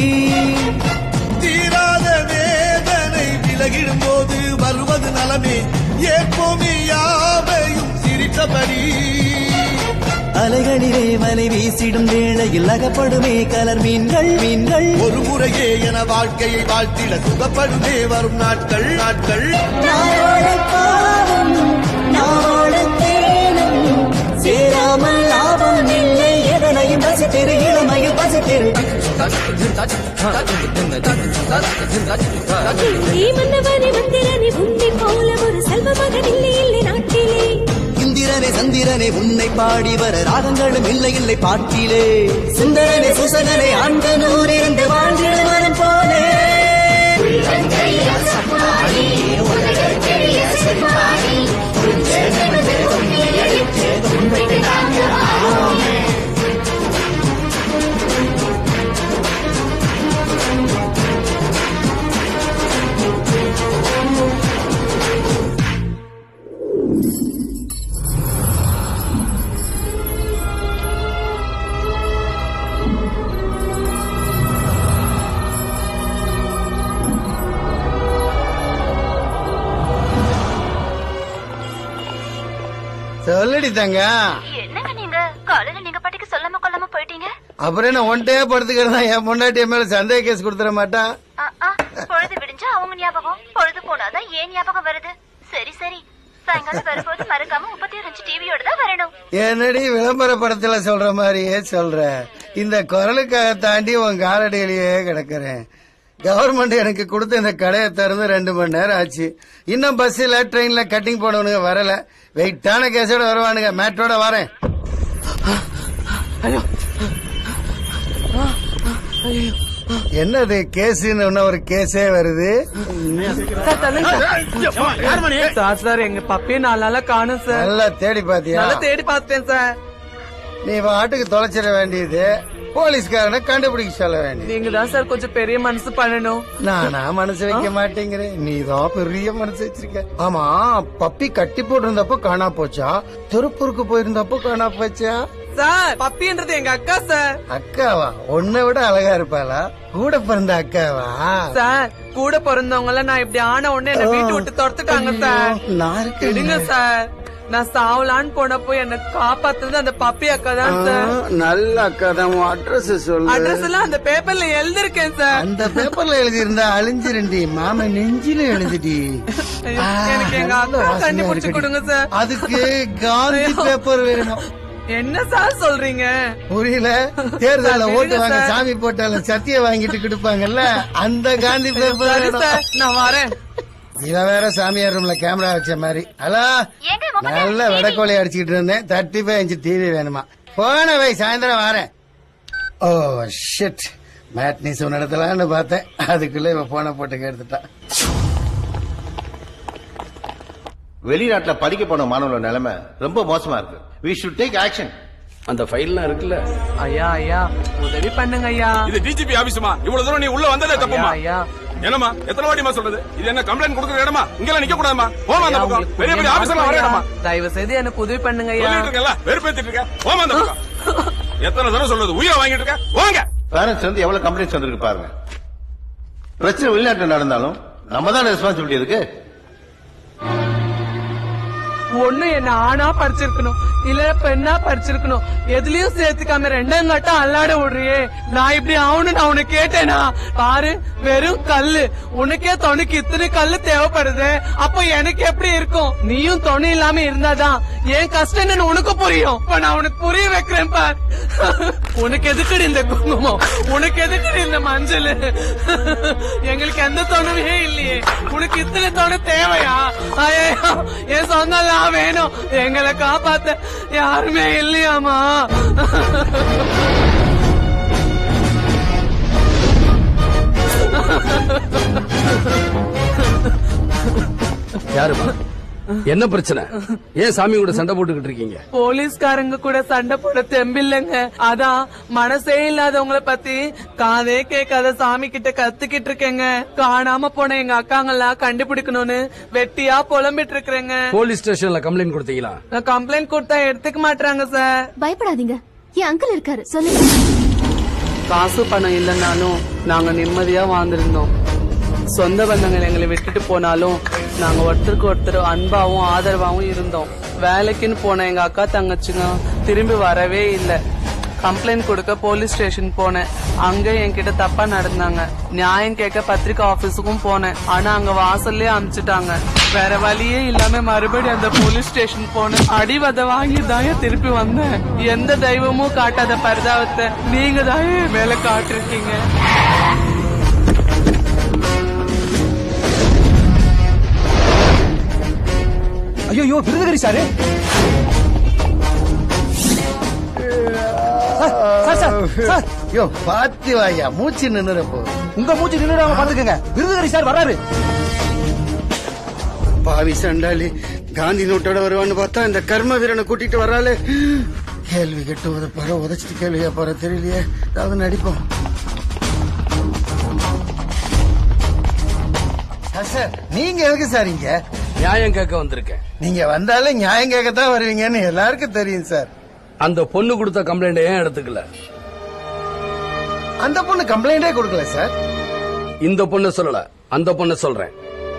தீராத வேதனை விலகிடும் போது வருவது நலமே ஏற்போமே யாவையும் சிரித்தபடி.
அலைகளிலே வலை வீசிடும் வேளையில் அகப்படுமே கலர் மீன்கள் மீன்கள்.
ஒரு முறையே என வாழ்க்கையை வாழ்த்திட சுகப்படுமே வரும் நாட்கள் நாட்கள்.
சேராமல் லாபம் இல்லை எதனையும் ரசித்திரு இளமையில் பசித்திரு.
மன்னவனே மந்திரனே உன்னை போல ஒரு செல்வ மகன் இல்லை இல்லை நாட்டிலே.
இந்திரனே சந்திரனே உன்னை பாடி வர ராகங்களும் இல்லை இல்லை பாட்டிலே. சுந்தரனே சுசனனே ஆண்டனூர் இருந்து வாழ்ந்திடுவன் போலே.
சொல்லடி தங்க.
என்னங்க நீங்க காலையில நீங்க பாட்டுக்கு சொல்லாம கொள்ளாம போயிட்டீங்க.
அப்புறம் என்ன ஒன்டே படுத்துக்கிறதா என் பொண்டாட்டி மேல சந்தேக கேஸ் கொடுத்துட மாட்டா.
பொழுது விடிஞ்சா அவங்க ஞாபகம், பொழுது போனாதான் ஏன் ஞாபகம் வருது. சரி சரி, சாயங்காலம் வரும்போது மறக்காம முப்பத்தி ஒரு இன்ச்சு டிவியோட தான் வரணும்.
என்னடி விளம்பர படத்துல சொல்ற மாதிரியே சொல்ற. இந்த குரலுக்காக தாண்டி உன் காலடியிலேயே கிடக்குறேன். கவர்மெண்ட் எனக்கு கொடுத்த இந்த கடையை திறந்து ரெண்டு மணி நேரம் ஆச்சு. இன்னும் பஸ்ல ட்ரெயின்ல கட்டிங் போனவனுங்க வரல. வெயிட்டான கேஸோட வருவானுங்க. மேட்டோட வரேன். என்னது கேஸ்ன்னு ஒரு கேஸே வருது.
சார் சார் எங்க பப்பே நாலு நாளா காணும் சார்.
நல்லா தேடி பாத்தியா?
நல்லா தேடி பார்த்தேன் சார்.
நீ வாட்டுக்கு தொலைச்சிட வேண்டியது, போலீஸ்காரனை கண்டுபிடிக்க சொல்ல வேண்டியது.
நீங்க தான் சார் கொஞ்சம் பெரிய மனசு பண்ணணும்.
நானா மனசு வைக்க மாட்டேங்கிறேன், நீதான் பெரிய மனசு வச்சிருக்க. ஆமா, பப்பி கட்டி போட்டிருந்தப்போ காணா போச்சா, திருப்பூருக்கு போயிருந்தப்போ காணா போச்சா?
சார் பப்பின்றது எங்க அக்கா சார்.
அக்காவா? உன்னை விட அழகா இருப்பாளா? கூட பிறந்த அக்காவா?
சார் கூட பிறந்தவங்க எல்லாம் நான் இப்படி ஆன உடனே என்ன வீட்டு விட்டு துரத்துட்டாங்க சார்.
நான்
இருக்கேங்க சார். நான் சாவலான்னு போனப்போ என்ன காப்பாத்துறது அந்த பப்பி அக்கா தான் சார்.
நல்ல அக்கா தான். அட்ரஸ் சொல்லு.
அட்ரஸ் எல்லாம் அந்த பேப்பர்ல எழுதிருக்கேன் சார்.
அந்த பேப்பர்ல எழுதி இருந்தா அழிஞ்சிருண்டி, மாம நெஞ்சில எழுதிடி.
எனக்கு எங்க அக்கா கண்டுபிடிச்சு கொடுங்க சார்.
அதுக்கு காந்தி பேப்பர் வேணும்.
என்ன சார் சொல்றீங்க?
புரியல? தேர்தல ஓட்டு வாங்க சாமி போட்டாலும் சத்திய வாங்கிட்டு கொடுப்பாங்கல்ல, அந்த காந்தி பேப்பர்.
நான் வரேன்.
இத வேற சாமியார் ரூம்ல கேமரா வச்ச மாதிரி. ஹலோ, நல்ல வடக்கோழி அடிச்சுக்கிட்டு இருந்தேன். தேர்ட்டி ஃபைவ் இன்ச்சு டிவி வேணுமா? போன வை, சாயந்தரம் வரேன். ஓ ஷிட், மேட்னி சொன்ன பார்த்தேன், அதுக்குள்ள இவ போன போட்டு எடுத்துட்டான்.
வெளிநாட்டுல படிக்க போன மாணவர்களோட நிலைமை ரொம்ப மோசமா இருக்கு. we should take action.
அந்த ஃபைல்லாம் இருக்குல்ல.
ஐயா ஐயா உதவி பண்ணுங்க ஐயா.
இது டிஜிபி ஆபீஸ்மா. இவ்வளவு தூரம் நீ உள்ள வந்ததே தப்புமா.
ஐயா
என்னமா எத்தனை வாட்டிமா சொல்றது? இது என்ன கம்ப்ளைண்ட் கொடுக்குற இடமா? இங்கெல்லாம் நிக்க கூடாதுமா. போமா அந்த பக்கம். பெரிய பெரிய ஆபீசர்லாம் வரேடமா.
தயவு செய்து எனக்கு உதவி பண்ணுங்க ஐயா.
சொல்லிட்டு இருக்கல, வெறுப்பேத்திட்டு இருக்க. போமா அந்த பக்கம். எத்தனை தடவை சொல்றது? உயிரை வாங்கிட்டு இருக்க. போங்க.
பேரண்ட்ஸ் வந்து எவ்வளவு கம்ப்ளைண்ட்ஸ் வந்திருக்கு பாருங்க. பிரச்சனை வெளிநாட்டுல நடந்தாலும் நம்ம தான் ரெஸ்பான்சிபிலிட்டி இருக்கு.
ஒண்ணு என்ன ஆணா படிச்சிருக்கணும் இல்ல பெண்ணா படிச்சிருக்கணும், எதுலயும் சேர்த்துக்காம ரெண்டாம் கட்டம் அல்லாட விடுறியே. நான் இப்படி ஆகணும் நான் உனக்கு கேட்டேனா? பாரு வெறும் கல்லு, உனக்கே துணைக்கு இத்தனை கல்லு தேவைப்படுது, அப்போ எனக்கு எப்படி இருக்கும்? நீயும் துணை இல்லாம இருந்தாதான் என் கஷ்டம் என்னன்னு உனக்கு புரியும். நான் உனக்கு புரிய வைக்கிறேன் பார். உனக்கு எதுக்குடி இந்த குங்குமம், உனக்கு எதுக்குடி இந்த மஞ்சள்? எங்களுக்கு எந்த துணையே இல்லையே, உனக்கு இத்தனை துணை தேவையா? என் சொந்தம்லாம் வேணும், எங்களை காப்பாத்த யாருமே இல்லையாமா?
யாருமா? என்ன பிரச்சனை? ஏன் சாமி கூட சண்டை போட்டுக்கிட்டு இருக்கீங்க?
போலீஸ்காரங்க கூட சண்டை போட தெம்பில்லைங்க, அதான் மனசே இல்லாதவங்களை பத்தி காதே கேட்காத சாமி கிட்ட கத்துக்கிட்டு இருக்கேங்க. காணாம போன எங்க அக்காங்கெல்லாம் கண்டுபிடிக்கணும்னு வெட்டியா புலம்பிட்டு இருக்கிறேங்க.
போலீஸ் ஸ்டேஷன்ல கம்ப்ளைண்ட் கொடுத்தீங்களா?
நான் கம்ப்ளைண்ட் கொடுத்தா எடுத்துக்க மாட்டாங்க சார்.
பயப்படாதீங்க, என் அங்கிள் இருக்காரு, சொல்லுங்க.
காசு பணம் இல்லைன்னாலும் நாங்க நிம்மதியா வாழ்ந்திருந்தோம். சொந்த பந்தங்கள் எங்களை விட்டுட்டு போனாலும் நாங்க ஒருத்தருக்கு ஒருத்தர் அன்பாவும் ஆதரவாவும் இருந்தோம். வேலைக்குன்னு போன எங்க அக்கா தங்கச்சிங்க திரும்பி வரவே இல்லை. கம்ப்ளைண்ட் கொடுக்க போலீஸ் ஸ்டேஷன் போனேன், அங்க என்கிட்ட தப்பா நடந்தாங்க. நியாயம் கேட்க பத்திரிகை ஆபீஸுக்கும் போனேன், ஆனா அங்க வாசல்லே அனுப்பிச்சுட்டாங்க. வேற வழியே இல்லாம மறுபடியும் அந்த போலீஸ் ஸ்டேஷன் போனேன். அடிவதை வாங்கி தாய திருப்பி வந்தேன். எந்த தெய்வமும் காட்டாத பரிதாபத்தை நீங்க தாயே மேல காட்டிருக்கீங்க.
ஐயோ விருதுகிரி சாரு,
யோ பாத்து வாயா, மூச்சு நின்னுறப்போ.
உங்க மூச்சு நின்னுறாம பாத்துக்கங்க, விருதுகிரி சார் வராரு.
பாவி சண்டாளி, காந்தி நோட்டோட வருவான்னு பார்த்தா இந்த கர்ம வீரனை கூட்டிட்டு வராளே. கேள்வி கேட்டு உத போற, உதச்சிட்டு கேள்வியா போற தெரியலையே. அதாவது நடிப்போம். சார் நீங்க எதுக்கு சார் இங்க?
நியாயம் கேட்க வந்திருக்கேன்.
நீங்க வந்தாலே நியாயம் கேட்கத்தான் வருவீங்கன்னு எல்லாருக்கும் தெரியும் சார்.
அந்த பொண்ணு கொடுத்த கம்ப்ளைண்ட் ஏன் எடுத்துக்கல?
அந்த பொண்ணு கம்ப்ளைண்டே கொடுக்கல சார்.
இந்த பொண்ணு சொல்லல, அந்த பொண்ணு சொல்றேன்.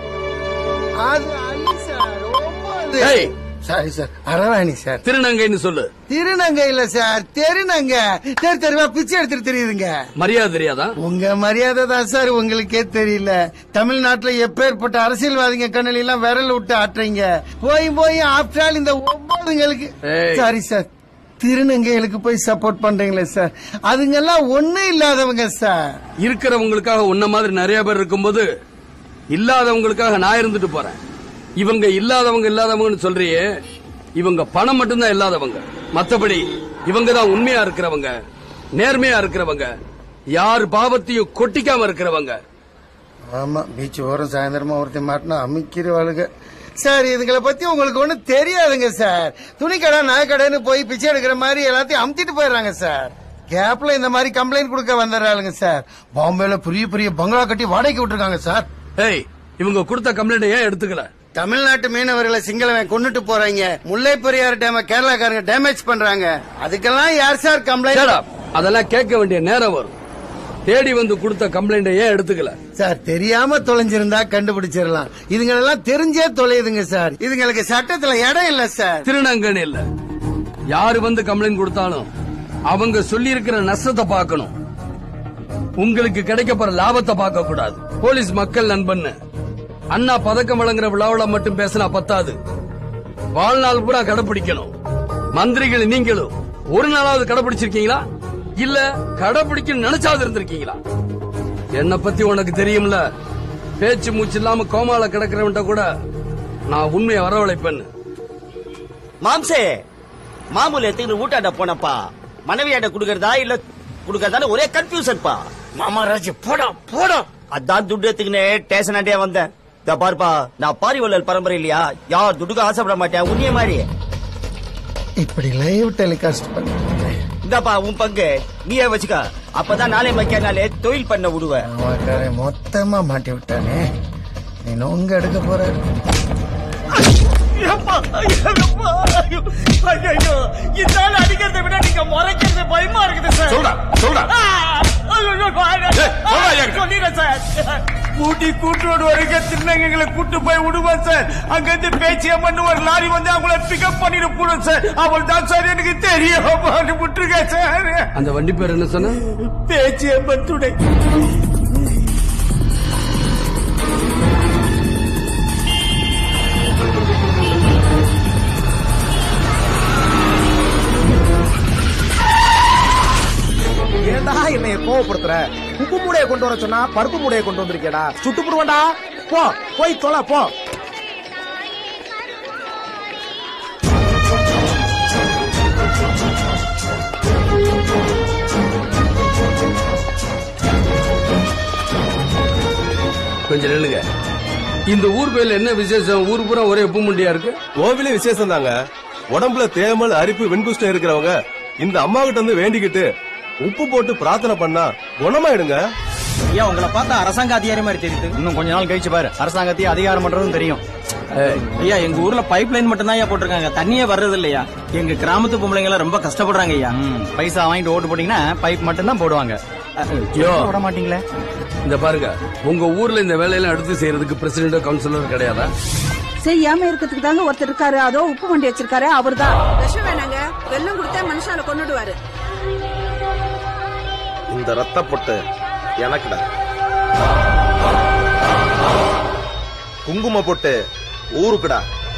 சாரி சார், அரவாணி சார்.
திருநங்கைன்னு சொல்லு.
திருநங்கை இல்ல சார், தெருநங்க. தெரு தெருவா பிச்சை எடுத்துட்டு தெரியுதுங்க.
மரியாதை தெரியாதா?
உங்க மரியாதை தான் சார் உங்களுக்கே தெரியல. தமிழ்நாட்டுல எப்பேற்பட்ட அரசியல்வாதிங்க கண்ணில எல்லாம் விரல் விட்டு ஆட்டுறீங்க. போய் போய் ஆஃப்டர் ஆல் இந்த ஒன்பதுங்களுக்கு சாரி சார் திருநங்கைகளுக்கு போய் சப்போர்ட் பண்றீங்களே சார். அதுங்கெல்லாம் ஒண்ணு இல்லாதவங்க சார்.
இருக்கிறவங்களுக்காக உன்ன மாதிரி நிறைய பேர் இருக்கும்போது இல்லாதவங்களுக்காக நான் இருந்துட்டு போறேன். இவங்க இல்லாதவங்க இல்லாதவங்கன்னு சொல்றியே, இவங்க பணம் மட்டும்தான் இல்லாதவங்க. மத்தபடி இவங்க தான் உண்மையா இருக்கிறவங்க, நேர்மையா இருக்கிறவங்க, யார் பாவத்தையும் கொட்டிக்காம இருக்கிறவங்க.
ஆமா, பீச் ஓரம் சாயந்தரமா ஒருத்தர் மாட்டினா அமைக்கிறவாளுங்க சார். இதுங்களை பத்தி உங்களுக்கு ஒண்ணு தெரியாதுங்க சார். துணிக்கடை நாய்க்கடைன்னு போய் பிச்சை எடுக்கிற மாதிரி எல்லாத்தையும் அமுத்திட்டு போயிடுறாங்க சார். கேப்ல இந்த மாதிரி கம்ப்ளைண்ட் கொடுக்க வந்துடுறாளுங்க சார். பாம்பேல பெரிய பெரிய பங்களா கட்டி வாடகைக்கு விட்டுருக்காங்க சார்.
ஏய், இவங்க கொடுத்த கம்ப்ளைண்ட் ஏன் எடுத்துக்கல?
தமிழ்நாட்டு மீனவர்களை சிங்களவன் கொண்டுட்டு போறாங்க. முல்லை பெரியார் டேம கேரளாக்காரங்க டேமேஜ் பண்றாங்க. அதுக்கெல்லாம் யார் சார் கம்ப்ளைண்ட்?
அதெல்லாம் கேட்க வேண்டிய நேரம் வரும். தேடி வந்து கொடுத்த கம்ப்ளைண்ட் ஏன் எடுத்துக்கல?
சார் தெரியாம தொலைஞ்சிருந்தா கண்டுபிடிச்சிடலாம். இதுங்களெல்லாம் தெரிஞ்சே தொலையுதுங்க சார். இதுங்களுக்கு சட்டத்துல இடம் இல்ல சார்.
திருநங்கன் இல்ல, யாரு வந்து கம்ப்ளைண்ட் கொடுத்தாலும் அவங்க சொல்லி இருக்கிற நஷ்டத்தை பார்க்கணும். உங்களுக்கு கிடைக்க போற லாபத்தை பார்க்க கூடாது. போலீஸ் மக்கள் நண்பன் அண்ணா பதக்கம் வழங்குற விழாவில மட்டும் பேசினா பத்தாது, வாழ்நாள் பூரா கடைபிடிக்கணும். மந்திரிகள் நீங்களும் ஒரு நாளாவது கடைபிடிச்சிருக்கீங்களா? இல்ல கடைபிடிக்க நினைச்சாது இருந்திருக்கீங்களா? என்ன பத்தி உனக்கு தெரியும்ல. பேச்சு மூச்சு இல்லாம கோமால கிடக்கிறவன்ட்ட கூட நான் உண்மையை வரவழைப்பேன்னு.
மாம்சே, மாமூல் எத்துக்கு ஊட்டாண்ட போனப்பா, மனைவியாண்ட குடுக்கறதா இல்ல குடுக்கறதா ஒரே கன்ஃபியூஷன்ப்பா. மாமாராஜ் போடா போடா, அதான் துட்டு எடுத்துக்கினே ஸ்டேஷன் ஆண்டியா வந்தேன். பாருப்பா, நான் பாரிவள்ளல் பரம்பரை இல்லையா, யார் துடுக்க ஆசைப்பட மாட்டேன். உன்னிய மாதிரி
இப்படி லைவ் டெலிகாஸ்ட் பண்ண
இந்தாப்பா உன் பங்கு நீயே வச்சுக்க. அப்பதான் நாளை மக்கியானாலே தொழில் பண்ண விடுவேன்.
மொத்தமா மாட்டி விட்டானே, நீ நோங்க எடுக்க போற.
இதால அடிக்கிறத விட நீங்க முறைக்கிறது பயமா இருக்குது சார்.
சொல்றா சொல்றா
சொல்லிடுறேன் சார்.
சார் ஊட்டி கூட்டோடு வரைக்கும் திருநங்கைகளை கூட்டு போய் விடுவோம் சார். அங்க இருந்து பேச்சிய பண்ணு ஒரு லாரி வந்து அவங்கள பிக்கப் பண்ணிட்டு போடும் சார். அவள் தான் சார் எனக்கு தெரியும் விட்டுருக்க சார்.
அந்த வண்டி பேர் என்ன சொன்ன?
பேச்சிய பத்துடை.
ஏண்டா என்னைய கோவப்படுத்துற? உப்பு மூடையை கொண்டு வர சொன்னா பருப்பு மூடையை கொண்டு வந்திருக்கேடா. சுட்டு புடுவேண்டா. போ போய் தொலை போ.
கொஞ்சம் நில்லுங்க. இந்த ஊர் பேர்ல என்ன விசேஷம்? ஊர் பூரா ஒரே உப்பு முண்டியா இருக்கு.
கோவிலே விசேஷம் தாங்க. உடம்புல தேமல் அரிப்பு வெண்குஷ்டம் இருக்கிறவங்க இந்த அம்மா கிட்ட வந்து வேண்டிக்கிட்டு உப்பு போட்டு பிரார்த்தனை பண்ணா குணமாயிடுங்க.
ஐயா உங்களை பார்த்தா அரசாங்க அதிகாரி மாதிரி தெரியுது. இன்னும் கொஞ்ச நாள் கழிச்சு பாரு அரசாங்கத்தையே அதிகாரம் பண்றதும் தெரியும். ஐயா எங்க ஊர்ல பைப் லைன் மட்டும் தான் போட்டிருக்காங்க, தண்ணியே வர்றது இல்லையா. எங்க கிராமத்து பொம்பளைங்க எல்லாம் ரொம்ப கஷ்டப்படுறாங்க ஐயா. பைசா வாங்கிட்டு ஓட்டு போட்டீங்கன்னா பைப் மட்டும் தான் போடுவாங்க. விட மாட்டீங்களே.
இந்த பாருங்க, உங்க ஊர்ல இந்த வேலையெல்லாம் எடுத்து செய்யறதுக்கு பிரசிடென்ட் கவுன்சிலர் கிடையாதா?
செய்யாம இருக்கிறதுக்கு தாங்க ஒருத்தர் இருக்காரு. அதோ உப்பு வண்டி வச்சிருக்காரு அவர் தான். விஷம் வேணாங்க, வெள்ளம் கொடுத்தா மனுஷால கொண்டுடுவாரு.
இந்த ரத்த பொட்டு எனக்குடா. குங்கும பொட்டு ஊருக்குடா.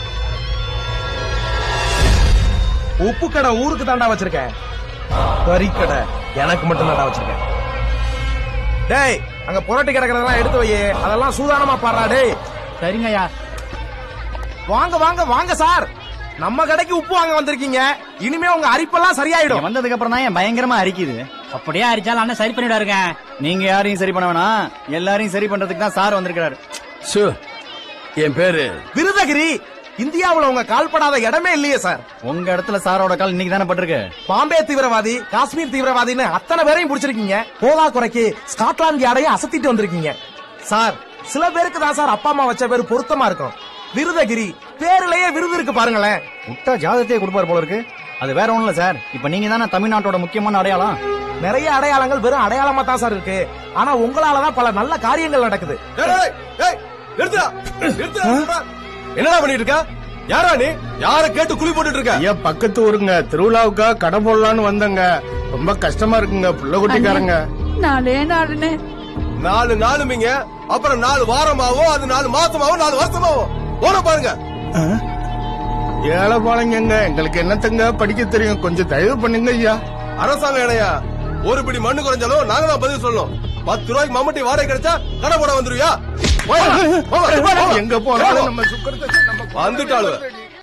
உப்பு கடை ஊருக்கு தாண்டா வச்சிருக்கேன். கறி கடை எனக்கு மட்டும் தாண்டா வச்சிருக்கேன். டேய் அங்க புரட்டி கிடக்கிறதெல்லாம் எடுத்து வை. அதெல்லாம் சூதானமா பாடுறா. டேய் சரிங்கய்யா. வாங்க வாங்க வாங்க சார், நம்ம கடைக்கு உப்பு வாங்க வந்திருக்கீங்க. இனிமே உங்க அரிப்பெல்லாம் சரியாயிடும்.
வந்ததுக்கு அப்புறம் தான் பயங்கரமா அரிக்குது. அப்படியே அரிச்சாலும் அண்ணன் சரி பண்ணிடுவாருங்க. நீங்க யாரையும் சரி பண்ண வேணாம், எல்லாரையும் சரி பண்றதுக்கு தான் சார் வந்திருக்காரு.
என் பேரு
விருதகிரி. இந்தியாவுல உங்க கால்படாத இடமே இல்லையே சார்.
உங்க இடத்துல சாரோட கால் இன்னைக்கு தானே பட்டிருக்கு.
பாம்பே தீவிரவாதி, காஷ்மீர் தீவிரவாதின்னு அத்தனை பேரையும் பிடிச்சிருக்கீங்க. போதா குறைக்கு ஸ்காட்லாந்து யாரையும் அசத்திட்டு வந்திருக்கீங்க சார். சில பேருக்கு தான் சார் அப்பா அம்மா வச்ச பேரு பொருத்தமா இருக்கும். விருதகிரி பேருலயே விருது இருக்கு பாருங்களேன்.
முட்டா ஜாதத்தையே கொடுப்பாரு போல இருக்கு. அது வேற ஒண்ணும் இல்ல சார். இப்ப நீங்க தானே தமிழ்நாட்டோட முக்கியமான அடையாளம்.
நிறைய அடையாளங்கள் வெறும் அடையாளமா தான் சார் இருக்கு. ஆனா உங்களாலதான் பல நல்ல காரியங்கள் நடக்குது.
என்னடா பண்ணிட்டு இருக்க? யாரா நீ? யார கேட்டு குழி போட்டுட்டு இருக்க?
ஐயா பக்கத்து ஊருங்க, திருவிழாவுக்கா கடை போடலான்னு வந்தங்க. ரொம்ப கஷ்டமா இருக்குங்க புள்ள குட்டிக்காரங்க.
நாளே நாளுன்னு
நாலு நாளுமிங்க, அப்புறம் நாலு வாரமாவும், அது நாலு மாசமாவும், நாலு வருஷமாவும் போன பாருங்க.
ஏழை பாளைங்க, எங்களுக்கு என்னத்தங்க படிக்க தெரியும், கொஞ்சம் தயவு பண்ணுங்க ஐயா.
அரசாங்கம் இல்லையா? ஒரு பிடி மண்ணு குறைஞ்சாலும் நாங்க தான் பதில் சொல்லணும். பத்து ரூபாய்க்கு மம்மட்டி வாடகை கிடைச்சா கடை போட வந்துருவியா?
எங்க போனாலும் நம்ம சுக்கரத்தை நம்ம
வந்துட்டாளு.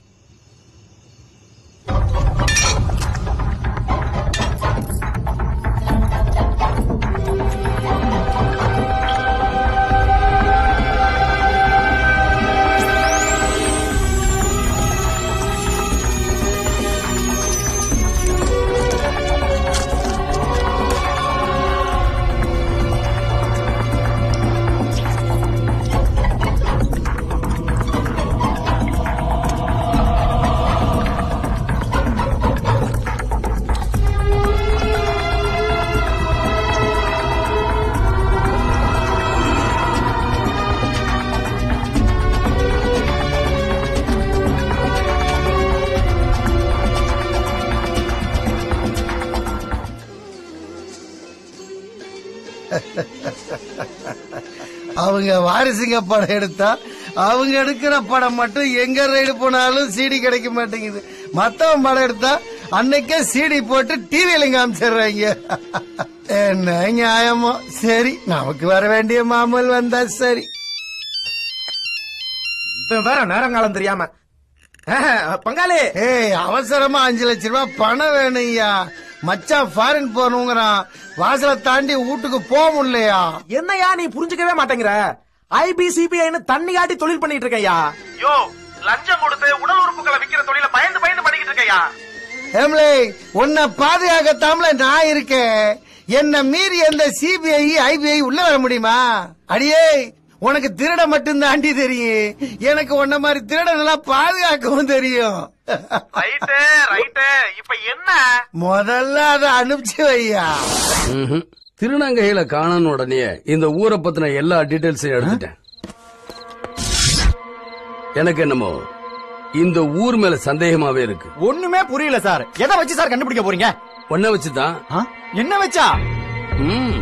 அவங்க வாரிசுங்க படம் எடுத்தா அவங்க எடுக்கிற படம் மட்டும் எங்க ரைடு போனாலும் சீடி கிடைக்க மாட்டேங்குது. மத்தவன் படம் எடுத்தா அன்னைக்கே சீடி போட்டு டிவியில காமிச்சிடுறாங்க. என்ன நியாயமோ? சரி, நமக்கு வர வேண்டிய மாமல் வந்தா சரி.
இப்ப வேற நேரங்காலம் தெரியாம பங்காளி.
ஏய், அவசரமா அஞ்சு லட்சம் ரூபாய் பணம் வேணும்யா. மச்சான் ஃபாரின் போகணுங்கிறான். வாசலை தாண்டி வீட்டுக்கு போக முடியலையா?
என்னையா நீ புரிஞ்சுக்கவே மாட்டேங்கிற? ஐபிசிபிஐன்னு தண்ணி காட்டி தொழில் பண்ணிட்டு இருக்கையா. யோ, லஞ்சம் கொடுத்து உடல் உறுப்புகளை விக்கிற தொழில பயந்து பயந்து பண்ணிக்கிட்டு இருக்கையா.
ஏம்லே, உன்னை பாதுகாக்கத்தாமல நான் இருக்கேன். என்ன மீறி எந்த சிபிஐ ஐபிஐ உள்ள வர முடியுமா? அடியே, உனக்கு திருட மட்டும் தாண்டி தெரியும். எனக்கு உன்ன மாதிரி திருட நல்லா பாதுகாக்கவும் தெரியும்.
இப்ப என்ன?
முதல்ல அதை அனுப்பிச்சு வையா.
திருநங்கைகளை காணணும் உடனே இந்த ஊரை பத்தின எல்லா டீடைல்ஸையும் எடுத்துட்டேன். எனக்கு என்னமோ இந்த ஊர் மேல சந்தேகமாவே இருக்கு.
ஒண்ணுமே புரியல சார். எதை வச்சு சார் கண்டுபிடிக்க போறீங்க?
ஒன்ன வச்சுதான்.
என்ன வச்சா?
ம்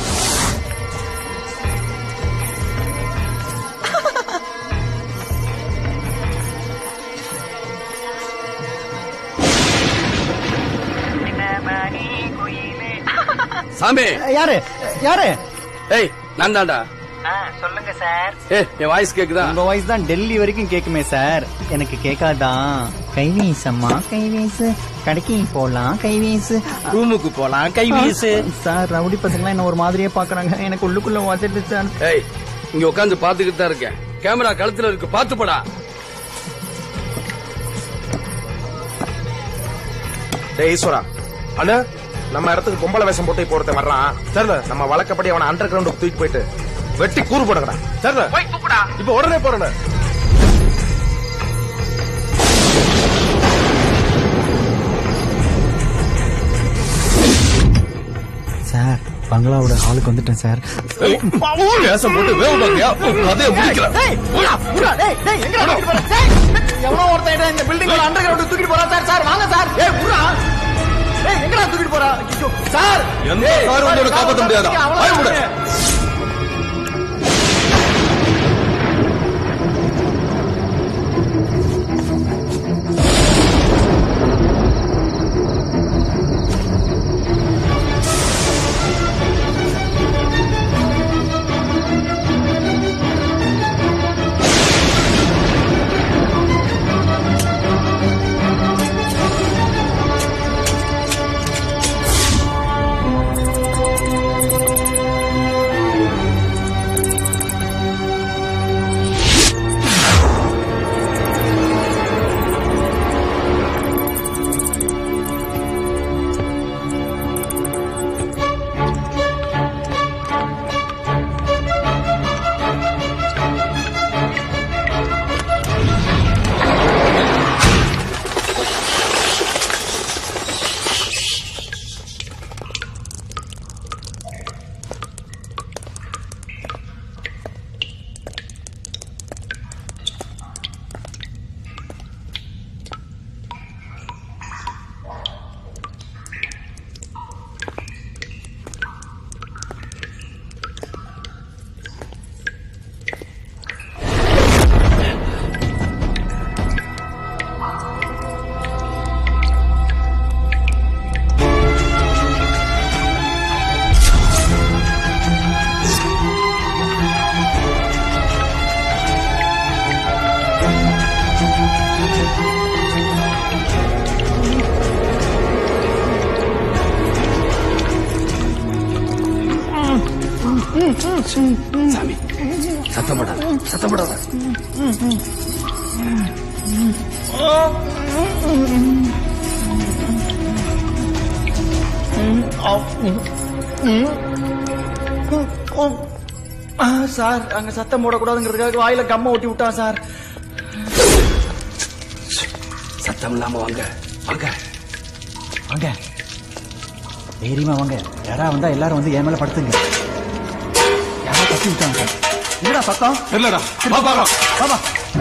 சாமி.
யாரு யாரு?
ஏய் நான் தான்டா.
சொல்லுங்க சார்.
ஏ என் வாய்ஸ் கேக்குதா?
உங்க வாய்ஸ் தான் டெல்லி வரைக்கும் கேக்குமே சார். எனக்கு கேட்காதான். கைவீசம்மா கைவீசு, கடைக்கு போலாம் கைவீசு, ரூமுக்கு போலாம் கைவீசு. சார் ரவுடி பசங்க என்ன ஒரு மாதிரியே பாக்குறாங்க. எனக்கு உள்ளுக்குள்ள வாசிட்டு சார்.
ஏய் இங்க உட்காந்து பாத்துக்கிட்டு தான் இருக்கேன். கேமரா கழுத்துல இருக்கு, பாத்து போடா.
டேய் ஈஸ்வரா, அண்ணா நம்ம இடத்துக்கு பொம்பளை வேஷம் போட்டு இப்போ ஒருத்தன் வர்றான். சரிண்ணா, நம்ம வழக்கப்படி அவனை அண்டர் கிரவுண்டுக்கு தூக்கி போயிட்டு வெட்டி கூறு போடுங்கடா. சரிண்ணா, இப்ப உடனே போறேண்ணா.
சார் பங்களாவோட ஹாலுக்கு வந்துட்டேன் சார்.
வேஷம் போட்டு வேவு பாக்கியா அதே முடிக்கல.
எவ்வளவு ஒருத்தன் இந்த பில்டிங் அண்டர் கிரவுண்டுக்கு தூக்கிட்டு போறான் சார். சார் வாங்க சார். ஏய் புறா, ஏய் எங்கடா தூக்கிட்டு போறா? சார்
எந்த சார் உங்களை காப்பாற்ற முடியாதா? பயப்படு.
சாமி சத்தப்படாத, சத்தப்படாத.
சார் அங்க சத்தம் போடக்கூடாதுங்கிறதுக்காக வாயில கம்ம ஒட்டி விட்டான் சார்.
சத்தம் இல்லாம வாங்க வாங்க
வாங்க, தைரியமா வாங்க. யாரா வந்தா எல்லாரும் வந்து என் மேல படுத்துங்க. யாரா தட்டி விட்டாங்க சார். என்னடா சத்தம்?
இல்லடா பாப்பா
பாப்பா.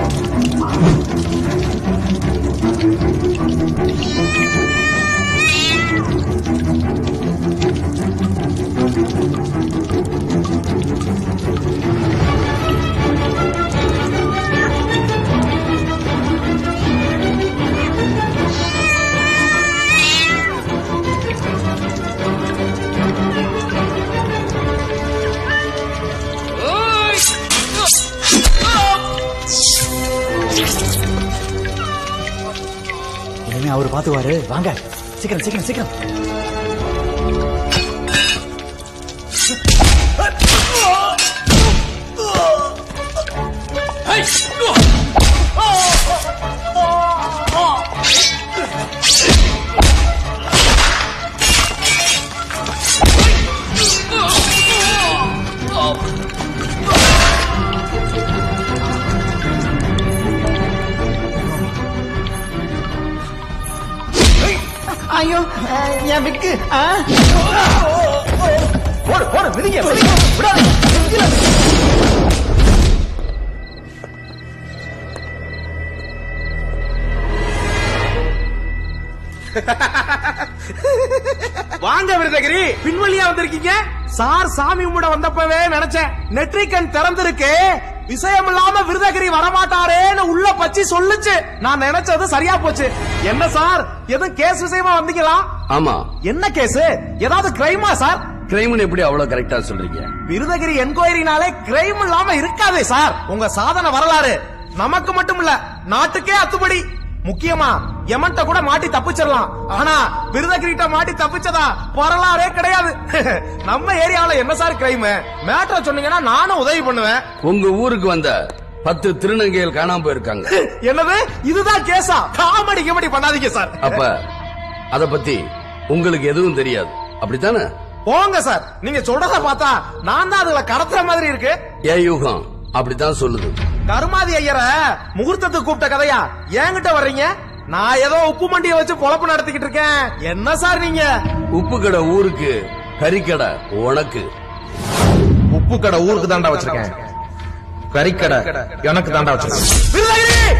இனிமே அவரு பாத்துவாரு. வாங்க சீக்கிரம் சீக்கிரம் சீக்கிரம். ஐயோ என் விக்கு.
போடு போடு மிதிங்க விடாத. வாங்க விருதகிரி, பின்வழியா வந்திருக்கீங்க. சார் சாமி கும்பிட வந்தப்பவே நினைச்சேன் நெற்றிக்கண் திறந்திருக்கு, விஷயம் இல்லாம விருதகிரி வரமாட்டாரேன்னு உள்ள பச்சி சொல்லுச்சு. நான் நினைச்சது சரியா போச்சு. என்ன சார், எதுவும் கேஸ் விஷயமா வந்தீங்களா?
ஆமா.
என்ன கேஸ்? ஏதாவது கிரைமா சார்?
கிரைம்னு எப்படி அவ்வளவு கரெக்டா சொல்றீங்க?
விருதகிரி என்கொயரினாலே கிரைம் இல்லாம இருக்காதே சார். உங்க சாதனை வரலாறு நமக்கு மட்டும் இல்ல, நாட்டுக்கே அத்துப்படி. முக்கியமா எமன்ட்ட கூட மாட்டி தப்பிச்சிடலாம், ஆனா விருதகிரிட்ட மாட்டி தப்பிச்சதா வரலாறே கிடையாது. நம்ம ஏரியாவுல என்ன சார் கிரைம்? மேட்டரை சொன்னீங்கன்னா நானும் உதவி பண்ணுவேன்.
உங்க ஊருக்கு வந்த பத்து திருநங்கைகள் காணாம போயிருக்காங்க.
என்னது, இதுதான் கேஸா? காமெடி கிமெடி பண்ணாதீங்க சார்.
அப்ப அத பத்தி உங்களுக்கு எதுவும் தெரியாது, அப்படித்தானே?
போங்க சார், நீங்க சொல்றத பார்த்தா நான் தான் அதுல கடத்துற மாதிரி இருக்கு.
ஏ யூகம் அப்படித்தான் சொல்லுது.
கருமாதி ஐயரை முகூர்த்தத்துக்கு கூப்பிட்ட கதையா என்கிட்ட வர்றீங்க? நான் ஏதோ உப்பு மண்டியை வச்சு பொழப்பு நடத்திக்கிட்டு இருக்கேன். என்ன சார் நீங்க?
உப்பு கடை ஊருக்கு, கறிக்கடை உனக்கு.
உப்பு கடை ஊருக்கு தாண்டா வச்சிருக்கேன், கறிக்கடை எனக்கு தாண்டா வச்சிருக்கேன்.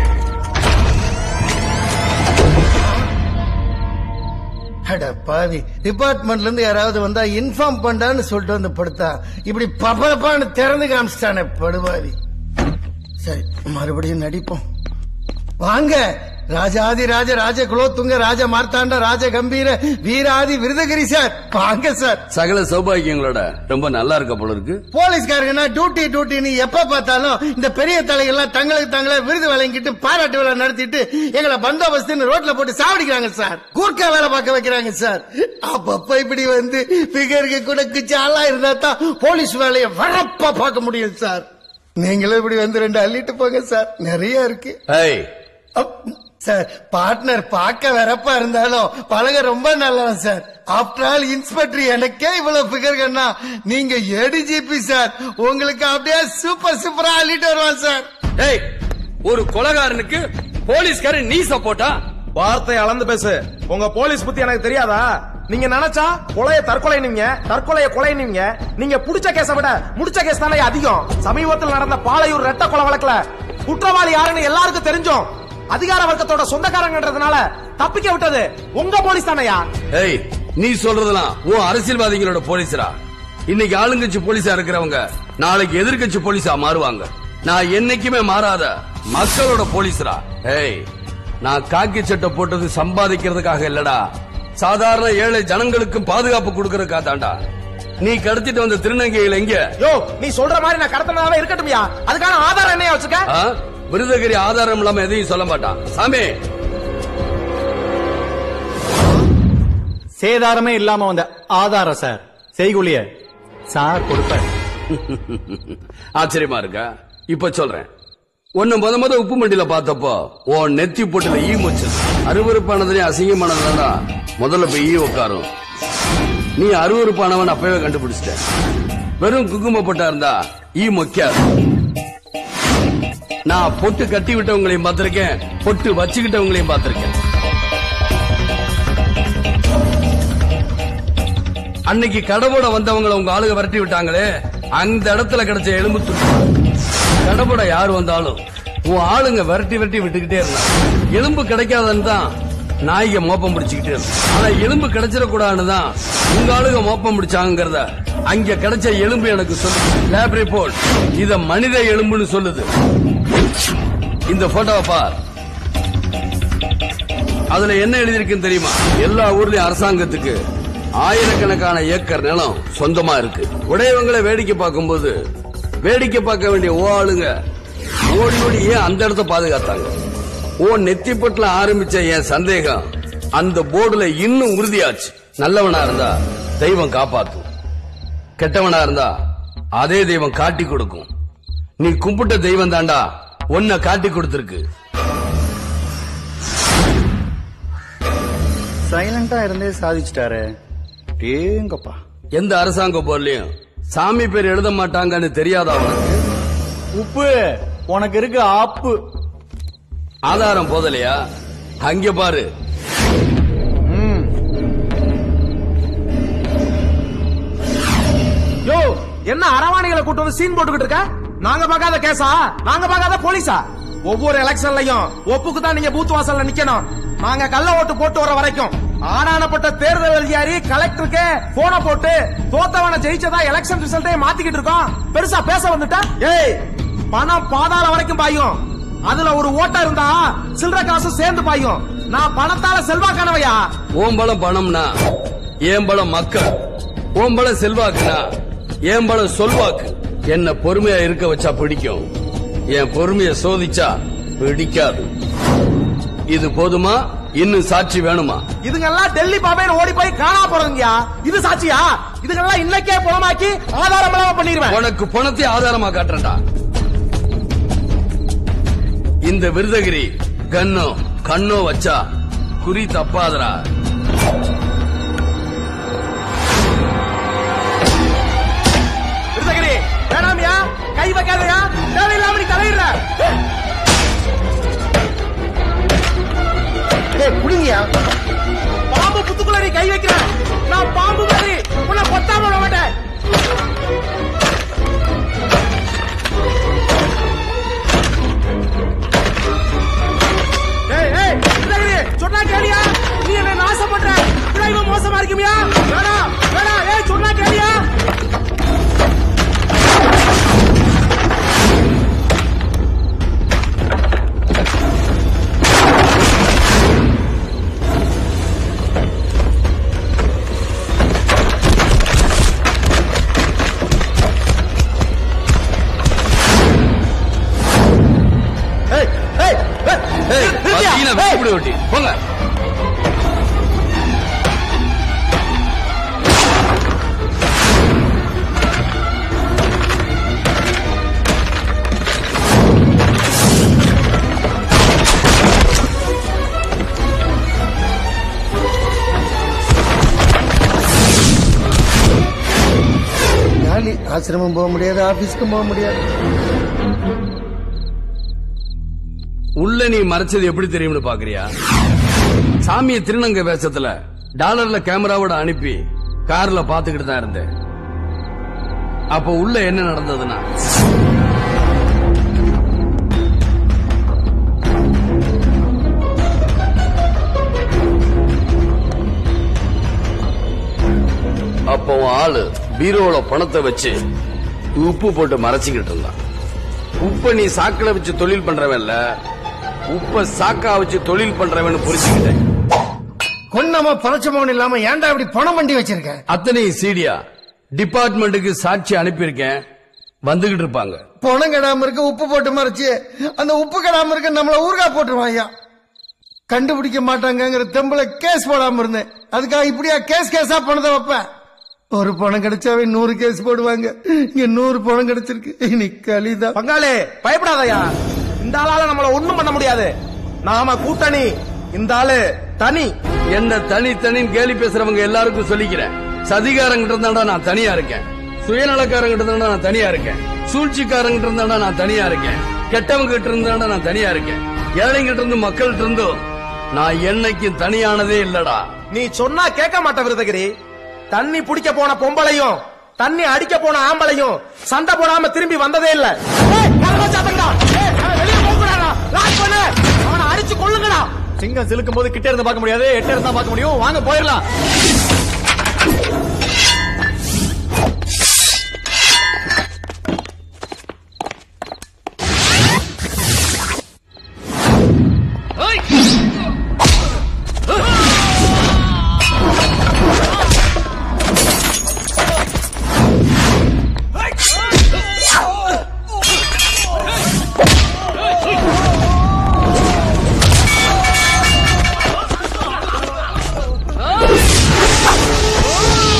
அட பாவி, டிபார்ட்மெண்ட்ல இருந்து யாராவது வந்தா இன்ஃபார்ம் பண்றான்னு சொல்லிட்டு வந்து படுத்தா இப்படி பப்பரப்பான்னு திறந்து காமிச்சிட்டானே படுபாவி. சரி, மறுபடியும் நடிப்போம். வாங்க, ராஜாதி ராஜ ராஜ குலோத்துங்க ராஜ மார்த்தாண்ட ராஜ கம்பீர வீராதி விருதகிரி சார், வாங்க சார்.
சகல சௌபாகியங்களோட ரொம்ப நல்லா இருக்க போல இருக்கு.
போலீஸ்காரங்கன்னா டியூட்டி டியூட்டின்னு எப்ப பார்த்தாலும் இந்த பெரிய தலைகள்லாம் தங்களுக்கு தங்களை விருது வழங்கிட்டு பாராட்டு விழா நடத்திட்டு எங்களை பந்தோபஸ்து ரோட்ல போட்டு சாவடிக்கிறாங்க சார். கூர்க்கா வேலை பார்க்க வைக்கிறாங்க சார். அப்பப்ப இப்படி வந்து பிகருக்கு கூட குச்சாலா இருந்தா தான் போலீஸ் வேலையை வரப்பா பார்க்க முடியும் சார். நீங்களும் இப்படி வந்து ரெண்டு அள்ளிட்டு போங்க சார், நிறைய இருக்கு. சார், பார்ட்னர் பார்க்க வரப்பா இருந்தாலும் பழக ரொம்ப நல்லவன் சார். ஆஃப்டர் ஆல் இன்ஸ்பெக்டர் எனக்கே இவ்வளவு பிகர்கன்னா நீங்க ஏடிஜிபி சார், உங்களுக்கு அப்படியே சூப்பர் சூப்பரா அள்ளிட்டு வருவான் சார்.
ஏய், ஒரு கொலைகாரனுக்கு போலீஸ்காரன் நீ சப்போர்ட்டா?
வார்த்தை அளந்து பேசு. உங்க போலீஸ் பத்தி எனக்கு தெரியாதா? நீங்க நினைச்சா கொலைய தற்கொலை நீங்க, தற்கொலைய கொலை நீங்க. நீங்க புடிச்ச கேஸ விட முடிச்ச கேஸ் தானே அதிகம். சமீபத்தில் நடந்த பாலையூர் ரெட்ட கொலை வழக்குல குற்றவாளி யாருன்னு எல்லாருக்கும் தெரிஞ்சோம். அதிகார வர்க்கத்தோட சொந்தக்காரங்கன்றதுனால தப்பிக்க விட்டது உங்க போலீஸ் தானையா?
ஏய், நீ சொல்றதெல்லாம் உன் அரசியல்வாதிகளோட போலீஸரா? இன்னைக்கு ஆளுங்கட்சி போலீஸா இருக்கிறவங்க நாளைக்கு எதிர்கட்சி போலீஸா மாறுவாங்க. நான் என்னைக்குமே மாறாத மக்களோட போலீஸரா. ஏய், நான் காக்கி சட்டை போட்டது சம்பாதிக்கிறதுக்காக இல்லடா, சாதாரண ஏழை ஜனங்களுக்கு பாதுகாப்பு கொடுக்கறதுக்காக தாண்டா. நீ கடத்திட்டு வந்த திருநங்கைகள் எங்க?
யோ, நீ சொல்ற மாதிரி நான் கடத்தினதாவே இருக்கட்டும்யா, அதுக்கான ஆதாரம் என்னையா வச்சுக்க?
விருதகிரி ஆதாரம் இல்லாம எதையும் சொல்ல மாட்டான் சாமி.
சேதாரமே இல்லாம வந்த ஆதாரம் சார், செய்குலிய சார் கொடுப்பார்.
ஆச்சரியமா இருக்கா? இப்ப சொல்றேன். ஒன்னு முத முத உப்பு மண்டியில பார்த்தப்போ உன் நெத்தி போட்டுல ஈ முச்சது. அருவறுப்பானதுலயும் அசிங்கமானதுலடா முதல்ல போய் ஈ உட்காரும். நீ அருவறுப்பானவன் அப்பவே கண்டுபிடிச்சிட்ட. வெறும் குங்கும பொட்டா இருந்தா ஈ மொக்காது. நான் பொட்டு கட்டி விட்டவங்களையும் பார்த்திருக்கேன், பொட்டு வச்சுக்கிட்டவங்களையும் பார்த்திருக்கேன். அன்னைக்கு கடவோட வந்தவங்களை உங்க ஆளுக விரட்டி விட்டாங்களே, அந்த இடத்துல கிடைச்ச எலும்பு துண்டு. கடவோட யாரு வந்தாலும் உன் ஆளுங்க விரட்டி விரட்டி விட்டுக்கிட்டே இருந்தாங்க. எலும்பு கிடைக்காதுன்னு தான் நாய்க மோப்பம் பிடிச்சுக்கிட்டே இருந்தா. ஆனா எலும்பு கிடைச்சிடக்கூடாதுன்னு தான் உங்க ஆளுங்க மோப்பம் பிடிச்சாங்கிறத அங்க கிடைச்ச எலும்பு எனக்கு சொல்லுது. லேப் ரிப்போர்ட் இத மனித எலும்புன்னு சொல்லுது. இந்த போட்டோவை பார். அதுல என்ன எழுதிருக்குன்னு தெரியுமா? எல்லா ஊர்லயும் அரசாங்கத்துக்கு ஆயிரக்கணக்கான ஏக்கர் நிலம் சொந்தமா இருக்கு. உடையவங்களை வேடிக்கை பார்க்கும்போது வேடிக்கை பார்க்க வேண்டிய ஓ ஆளுங்க ஓடி ஓடி ஏன் அந்த இடத்த பாதுகாத்தாங்க? ஓ நெத்திப்பட்டுல ஆரம்பிச்ச என் சந்தேகம் அந்த போர்டுல இன்னும் உறுதியாச்சு. நல்லவனா இருந்தா தெய்வம் காப்பாத்தும், கெட்டவனா இருந்தா அதே தெய்வம் காட்டி கொடுக்கும். நீ கும்பிட்ட தெய்வம் தாண்டா ஒன்ன காட்டி கொடுத்திருக்கு.
சைலண்டா இருந்தே சாதிச்சுட்டாரு. டேங்கப்பா,
எந்த அரசாங்க போர்லயும் சாமி பேர் எழுத மாட்டாங்கன்னு தெரியாதா உனக்கு?
உப்பு உனக்கு இருக்கு ஆப்பு.
ஆதாரம் போதலையா? அங்க பாரு.
என்ன அரவாணிகளை கூட்டு வந்து சீன் போட்டுக்கிட்டு இருக்க? நாங்க பார்க்காத கேஸா? நாங்க பார்க்காத போலீஸா? ஒவ்வொரு எலெக்ஷன்லயும் ஒப்புக்கு தான் நீங்க பூத் வாசல்ல நிக்கணும். நாங்க கள்ள ஓட்டு போட்டு வர வரைக்கும் ஆனானப்பட்ட தேர்தல் அதிகாரி கலெக்டருக்கு போன போட்டு தோத்தவன ஜெயிச்சதா எலெக்ஷன் ரிசல்ட்டே மாத்திக்கிட்டு இருக்கோம். பெருசா பேச வந்துட்டா? ஏய், பணம் பாதாள வரைக்கும் பாயும். அதுல ஒரு ஓட்டா இருந்தா சில்லற காசு சேர்ந்து பாயும். நான் பணத்தால செல்வாக்கானவையா?
ஓம்பளம் பணம்னா ஏம்பளம் மக்கள், ஓம்பளம் செல்வாக்குனா ஏம்பளம் சொல்வாக்கு. என்ன பொறுமையா இருக்க வச்சா பிடிக்கும், என் பொறுமைய சோதிச்சா பிடிக்காது. இது போதுமா? இன்னும் சாட்சி வேணுமா?
இதுங்கெல்லாம் டெல்லி பாபேன்னு ஓடி போய் காணா போறதுங்கயா. இது சாட்சியா? இதுங்கெல்லாம் இன்னைக்கே பணமாக்கி ஆதாரம் இல்லாம பண்ணிடுவேன்.
உனக்கு பணத்தை ஆதாரமா காட்டுறா. இந்த விருதகிரி கண்ணோ கண்ணோ வச்சா குறி தப்பாதரா.
விருதகிரி வேணாமியா, கை வைக்காதயா, தேவையில்லாம நீ தலையிடுற.
குடிங்கயா.
பாம்பு புத்துக்குள்ள நீ கை வைக்கிற. நான் பாம்பு மாதிரி உன்னை கொத்தாம விட மாட்டேன். சொன்னா கேளியா? நீ என்ன நாசம் பண்ற. இவ்வளவு மோசமா இருக்குமியா? வேணா வேணா. ஏய், சொன்னா கேளியா?
போங்க.
ஆசிரமம் போக முடியாது, ஆபீஸ்க்கும் போக முடியாது.
உள்ள நீ மறைச்சது எப்படி தெரியும்னு பாக்குறியா? சாமிய திருநங்க வேஷத்துல டாலர்ல கேமராவோட அனுப்பி கார்ல பாத்துக்கிட்டு தான் இருந்தேன். அப்ப உள்ள என்ன நடந்ததுன்னா, அப்போ ஆளு பீரோல பணத்தை வச்சு உப்பு போட்டு மறைச்சுக்கிட்டு இருந்தான். உப்ப நீ சாக்கடை வச்சு தொழில் பண்றவன்ல, உப்ப சாக்கா வச்சு தொழில் பண்றவன் புரிச்சுக்கிட்டேன்.
கொன்னமா பறச்சமோன் இல்லாம ஏன்டா இப்படி பணம் வண்டி வச்சிருக்க?
அத்தனை சீடியா டிபார்ட்மெண்ட்டுக்கு சாட்சி அனுப்பியிருக்கேன், வந்துகிட்டு இருப்பாங்க.
பணம் கெடாம இருக்க உப்பு போட்டு மறைச்சு அந்த உப்பு கெடாம இருக்க நம்மள ஊர்கா போட்டுருவாங்க. கண்டுபிடிக்க மாட்டாங்கிற தெம்புல கேஸ் போடாம இருந்தேன். அதுக்காக இப்படியா கேஸ் கேஸா பணத்தை வைப்பேன்? ஒரு பணம் கிடைச்சாவே நூறு கேஸ் போடுவாங்க. இங்க நூறு பணம் கிடைச்சிருக்கு. இன்னைக்கு களிதான்.
பங்காளி பயப்படாதயா, இந்த ஆளால நம்மள ஒண்ணும் பண்ண முடியாது. நாம கூட்டணி, இந்த ஆளு தனி.
என்ன தனி தனின்னு கேலி பேசுறவங்க எல்லாருக்கும் சொல்லிக்கிறேன், சதிகாரங்கிட்ட இருந்தாடா நான் தனியா இருக்கேன், சுயநலக்காரங்கிட்ட இருந்தா நான் தனியா இருக்கேன், சூழ்ச்சிக்காரங்கிட்ட இருந்தாடா நான் தனியா இருக்கேன், கெட்டவங்க கிட்ட இருந்தாடா நான் தனியா இருக்கேன், ஏழைங்கிட்ட இருந்து மக்கள்கிட்ட இருந்தும் நான் என்னைக்கும் தனியானதே இல்லடா.
நீ சொன்னா கேட்க மாட்ட விருதகிரி. தண்ணி பிடிக்க போன பொம்பளையும் தண்ணி அடிக்க போன ஆம்பளையும் சண்டை போடாம திரும்பி வந்ததே இல்ல. அவனை அடிச்சு கொள்ளுங்கடா.
சிங்கம் சிலுக்கும் போது கிட்ட இருந்து பார்க்க முடியாது, எட்ட இருந்தா பார்க்க முடியும். வாங்க போயிடலாம்.
Oh!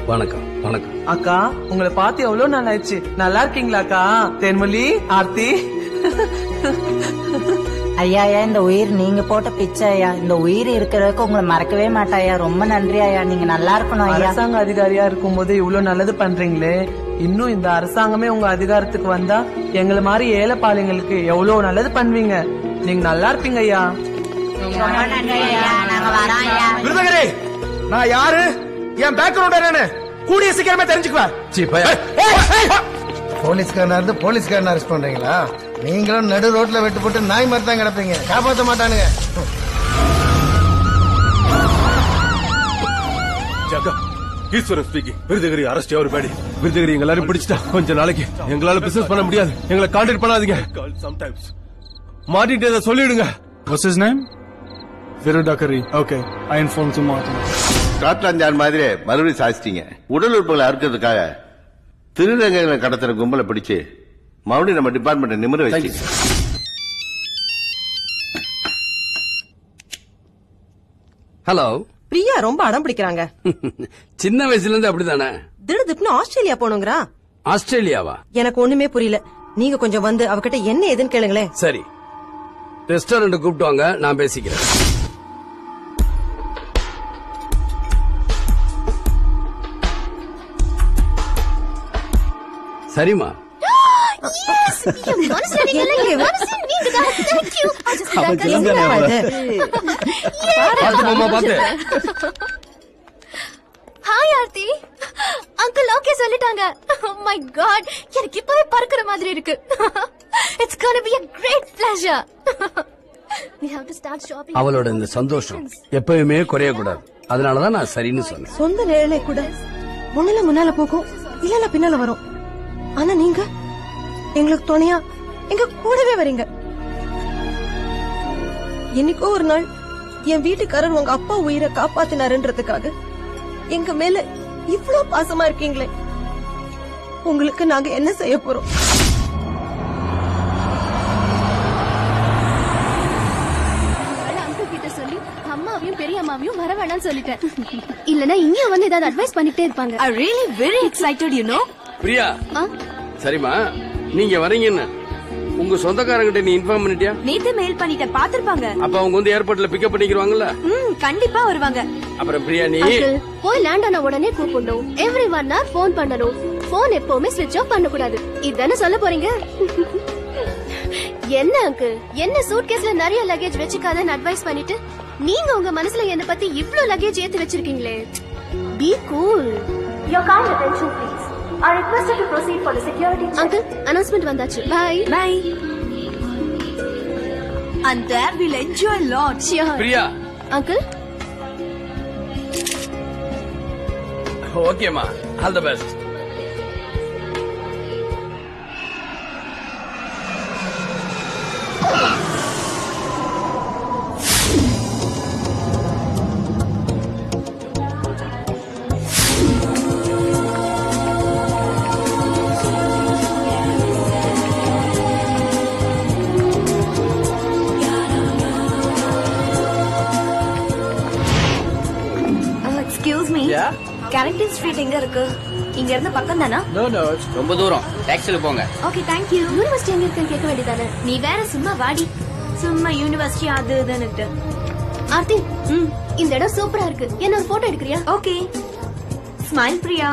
வணக்கம் வணக்கம்.
அக்கா உங்களை பார்த்து எவ்வளவு நாள் ஆயிடுச்சு. நல்லா இருக்கீங்களா அக்கா? தேன்மொழி, ஆர்த்தி.
ஐயா ஐயா இந்த உயிர் நீங்க போட்ட பிச்சை ஐயா. இந்த உயிர் இருக்கிறதுக்கு உங்களை மறக்கவே மாட்டாயா. ரொம்ப நன்றி ஐயா. நீங்க நல்லா இருக்கணும் ஐயா.
அரசாங்க அதிகாரியா இருக்கும் போது இவ்வளவு நல்லது பண்றீங்களே, இன்னும் இந்த அரசாங்கமே உங்க அதிகாரத்துக்கு வந்தா எங்களை மாதிரி ஏழை பாளையங்களுக்கு எவ்வளவு நல்லது பண்ணுவீங்க. நீங்க நல்லா இருப்பீங்க ஐயா.
விருதகிரி, நான் யாரு, என் பேக்ரவுண்ட் என்னன்னு கூடிய சீக்கிரமே தெரிஞ்சுக்குவேன்.
போலீஸ்காரனா இருந்து போலீஸ்காரன் அரெஸ்ட் பண்றீங்களா? நீங்களும் நடு ரோட்ல வெட்டு போட்டு நாய் மாதிரி தான் கிடப்பீங்க. காப்பாற்ற மாட்டானுங்க.
ஈஸ்வரன் ஸ்பீக்கிங். விருதகிரி அரெஸ்ட் அவர் பேடி. விருதகிரி எங்க எல்லாரும் பிடிச்சிட்டா கொஞ்ச நாளைக்கு எங்களால பிசினஸ் பண்ண முடியாது. எங்களை கான்டாக்ட் பண்ணாதீங்க. சம்டைம்ஸ் மாட்டிட்டு சொல்லிடுங்க.
What's his name? Virudakari. Okay, I informed to Martin.
Scotland Yard மாதிரி மறுபடியும் சாதிச்சிட்டீங்க. உடல் உறுப்புகளை அறுக்கிறதுக்காக திருநங்கைகளை கடத்துற கும்பலை பிடிச்சு மறுபடியும் நம்ம டிபார்ட்மெண்ட் நிமிர வச்சு.
ஹலோ.
பிரியா ரொம்ப அடம் பிடிக்கிறாங்க.
சின்ன வயசுல இருந்து அப்படிதானே?
திடுதிப்புன்னு ஆஸ்திரேலியா போனுங்கிறா.
ஆஸ்திரேலியாவா?
எனக்கு ஒண்ணுமே புரியல. நீங்க கொஞ்சம் வந்து அவகிட்ட என்ன ஏதுன்னு கேளுங்களேன்.
சரி, ரெஸ்டாரண்ட் கூப்பிட்டு வாங்க, நான் பேசிக்கிறேன். சரிமா.
ஹாய் ஆர்த்தி. அங்கிள் ஓகே சொல்லிட்டாங்க. Oh my god, எனக்கு இப்பவே பறக்குற மாதிரி இருக்கு. It's going to be a great pleasure. We have to start shopping.
அவளோட இந்த சந்தோஷம் எப்பவுமே குறைய கூடாது. அதனாலதான் நான் சரின்னு சொன்னேன்.
சொந்த நிழலை கூட முன்னால முன்னால போகும், இல்ல பின்னால வரும். ஆனா நீங்க எங்களுக்கு துணையா எங்க கூடவே வரீங்க. என்னைக்கோ ஒரு நாள் என் வீட்டுக்காரர் உங்க அப்பா உயிரை காப்பாத்தினாருன்றதுக்காக எங்க மேல இவ்ளோ பாசமா இருக்கீங்களே, உங்களுக்கு நாங்க என்ன செய்ய போறோம்?
அங்கிள் கிட்ட சொல்லி அம்மாவையும் பெரிய அம்மாவையும் வர வேணாம்னு சொல்லிட்டேன். இல்லனா இங்கேயும் வந்து ஏதாவது அட்வைஸ் பண்ணிட்டே இருப்பாங்க. I really very excited, you know.
Priya, சரிமா, நீங்க வரீங்கன்னு உங்க சொந்தக்காரங்கிட்ட நீ இன்ஃபார்ம் பண்ணிட்டியா?
நேத்து மெயில் பண்ணிட்டேன், பாத்துருப்பாங்க.
அப்ப அவங்க வந்து ஏர்போர்ட்ல பிக்கப் பண்ணிக்குவாங்கல்ல?
ம், கண்டிப்பா வருவாங்க.
அப்புறம் பிரியா, நீ
போய் லேண்ட் ஆன உடனே கூப்பிடணும். எவ்ரி ஒன் ஹவர் போன் பண்ணணும். போன் எப்பவுமே ஸ்விட்ச் ஆஃப் பண்ண கூடாது. இதானே சொல்ல போறீங்க? என்ன அங்கிள், என்ன சூட்கேஸ்ல நிறைய லக்கேஜ் வச்சுக்காதன்னு அட்வைஸ் பண்ணிட்டு நீங்க உங்க மனசுல என்ன பத்தி இவ்ளோ லக்கேஜ் ஏத்தி வச்சிருக்கீங்களே. Be cool. Your kind attention please. I requested to proceed for the security check. Uncle, announcement வந்தாச்சு. Bye.
Bye. And there we'll enjoy a lot.
Sure.
Priya.
Uncle.
ஓகேமா, all the best.
Character street எங்க இருக்கு? இங்க இருந்து பக்கம் தானா?
No no, ரொம்ப தூரம். டாக்ஸில போங்க.
Okay, thank you. யூனிவர்சிட்டி எங்க இருக்குன்னு கேட்க வேண்டியதானே? நீ வேற சும்மா வாடி. சும்மா யூனிவர்சிட்டி அது இதுன்னு.
ஆர்த்தி, இந்த இடம் சூப்பரா இருக்கு. என்ன ஒரு போட்டோ எடுக்கறியா?
ஓகே. ஸ்மைல் பிரியா.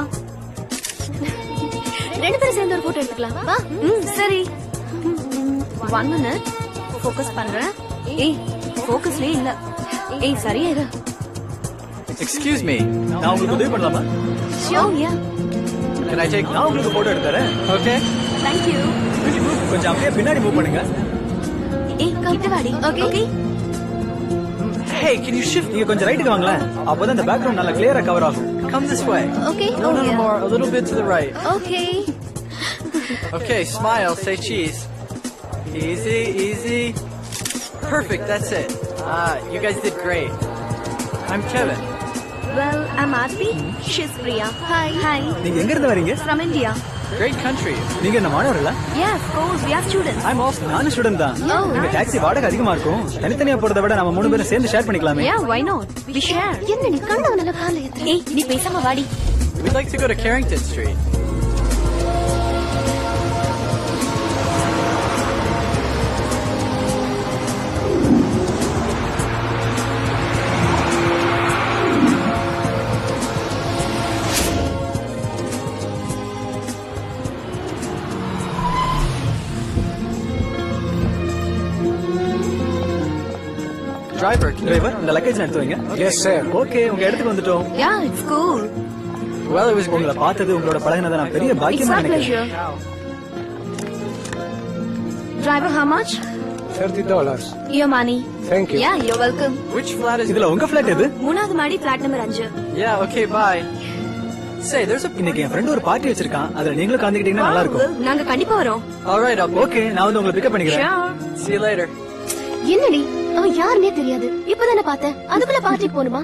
ரெண்டு பேரும் சேர்ந்து ஒரு போட்டோ எடுத்துக்கலாம். வா.
ம், சரி. ஒன் மினிட், ஃபோக்கஸ் பண்றேன். ஏய், ஃபோக்கஸ்லயே இல்ல. ஏய், சரியா இரு.
எக்ஸ்கியூஸ் மீ, நான் உங்களுக்கு உதவி பண்ணலாமா?
Sure, yeah.
Can I take? நான் உங்களுக்கு போட்டோ எடுத்துறேன். ஓகே.
Thank you.
கொஞ்சம் அப்படியே பின்னாடி மூவ் பண்ணுங்க.
ஏய், கிட்ட வாடி. Okay. Okay.
Hey, can you shift? நீங்க கொஞ்சம் ரைட்டுக்கு வாங்களேன். அப்பதான் இந்த பேக்ரவுண்ட் நல்லா கிளியரா கவர் ஆகும். Come this way.
Okay.
A little oh, more, a little bit to the right.
Okay.
Okay, smile, say cheese. Easy, easy. Perfect, that's it. Ah, you guys did great. I'm Kevin.
Well, I'm Aarti. She's Priya. Hi. Hi.
நீங்க எங்க இருந்து வரீங்க?
From India.
Great country. நீங்க என்ன மாணவர்களா?
Yeah, of course. We are students.
I'm also நான் student தான்.
Oh,
இந்த டாக்ஸி வாடகை அதிகமா இருக்கும். தனித்தனியா போறத விட நம்ம மூணு பேரும் சேர்ந்து ஷேர் பண்ணிக்கலாமே.
Yeah, why not? We share.
என்ன நீ கண்ணவனல கால ஏத்து.
ஏய், நீ பேசாம வாடி.
We'd like to go to Carrington Street. Driver, driver, இந்த லக்கேஜ் எடுத்து வைங்க.
Yes, sir.
ஓகே, உங்க இடத்துக்கு வந்துட்டோம்.
Yeah, it's cool.
Well, it was உங்களை பார்த்தது உங்களோட பழகுனது நான் பெரிய பாக்கியமா
It's our
நினைக்கிறேன்.
Driver, how much?
thirty dollars.
Your money.
Thank you.
Yeah, you're welcome.
Which flat is இதுல உங்க flat எது?
மூணாவது மாடி flat number அஞ்சு.
Yeah, okay, bye. Say, there's a இன்னைக்கு என் friend ஒரு பார்ட்டி வச்சிருக்கான். அதுல நீங்களும் கலந்துக்கிட்டீங்கன்னா நல்லா இருக்கும்.
நாங்க கண்டிப்பா வரோம்.
All right, okay, நான் வந்து உங்களை பிக்கப் பண்ணிக்கிறேன்.
Sure.
See you later.
என்னடி அவன் யாருன்னே தெரியாது இப்பதானே பார்த்தேன் அதுக்குள்ள பார்ட்டிக்கு போகணுமா?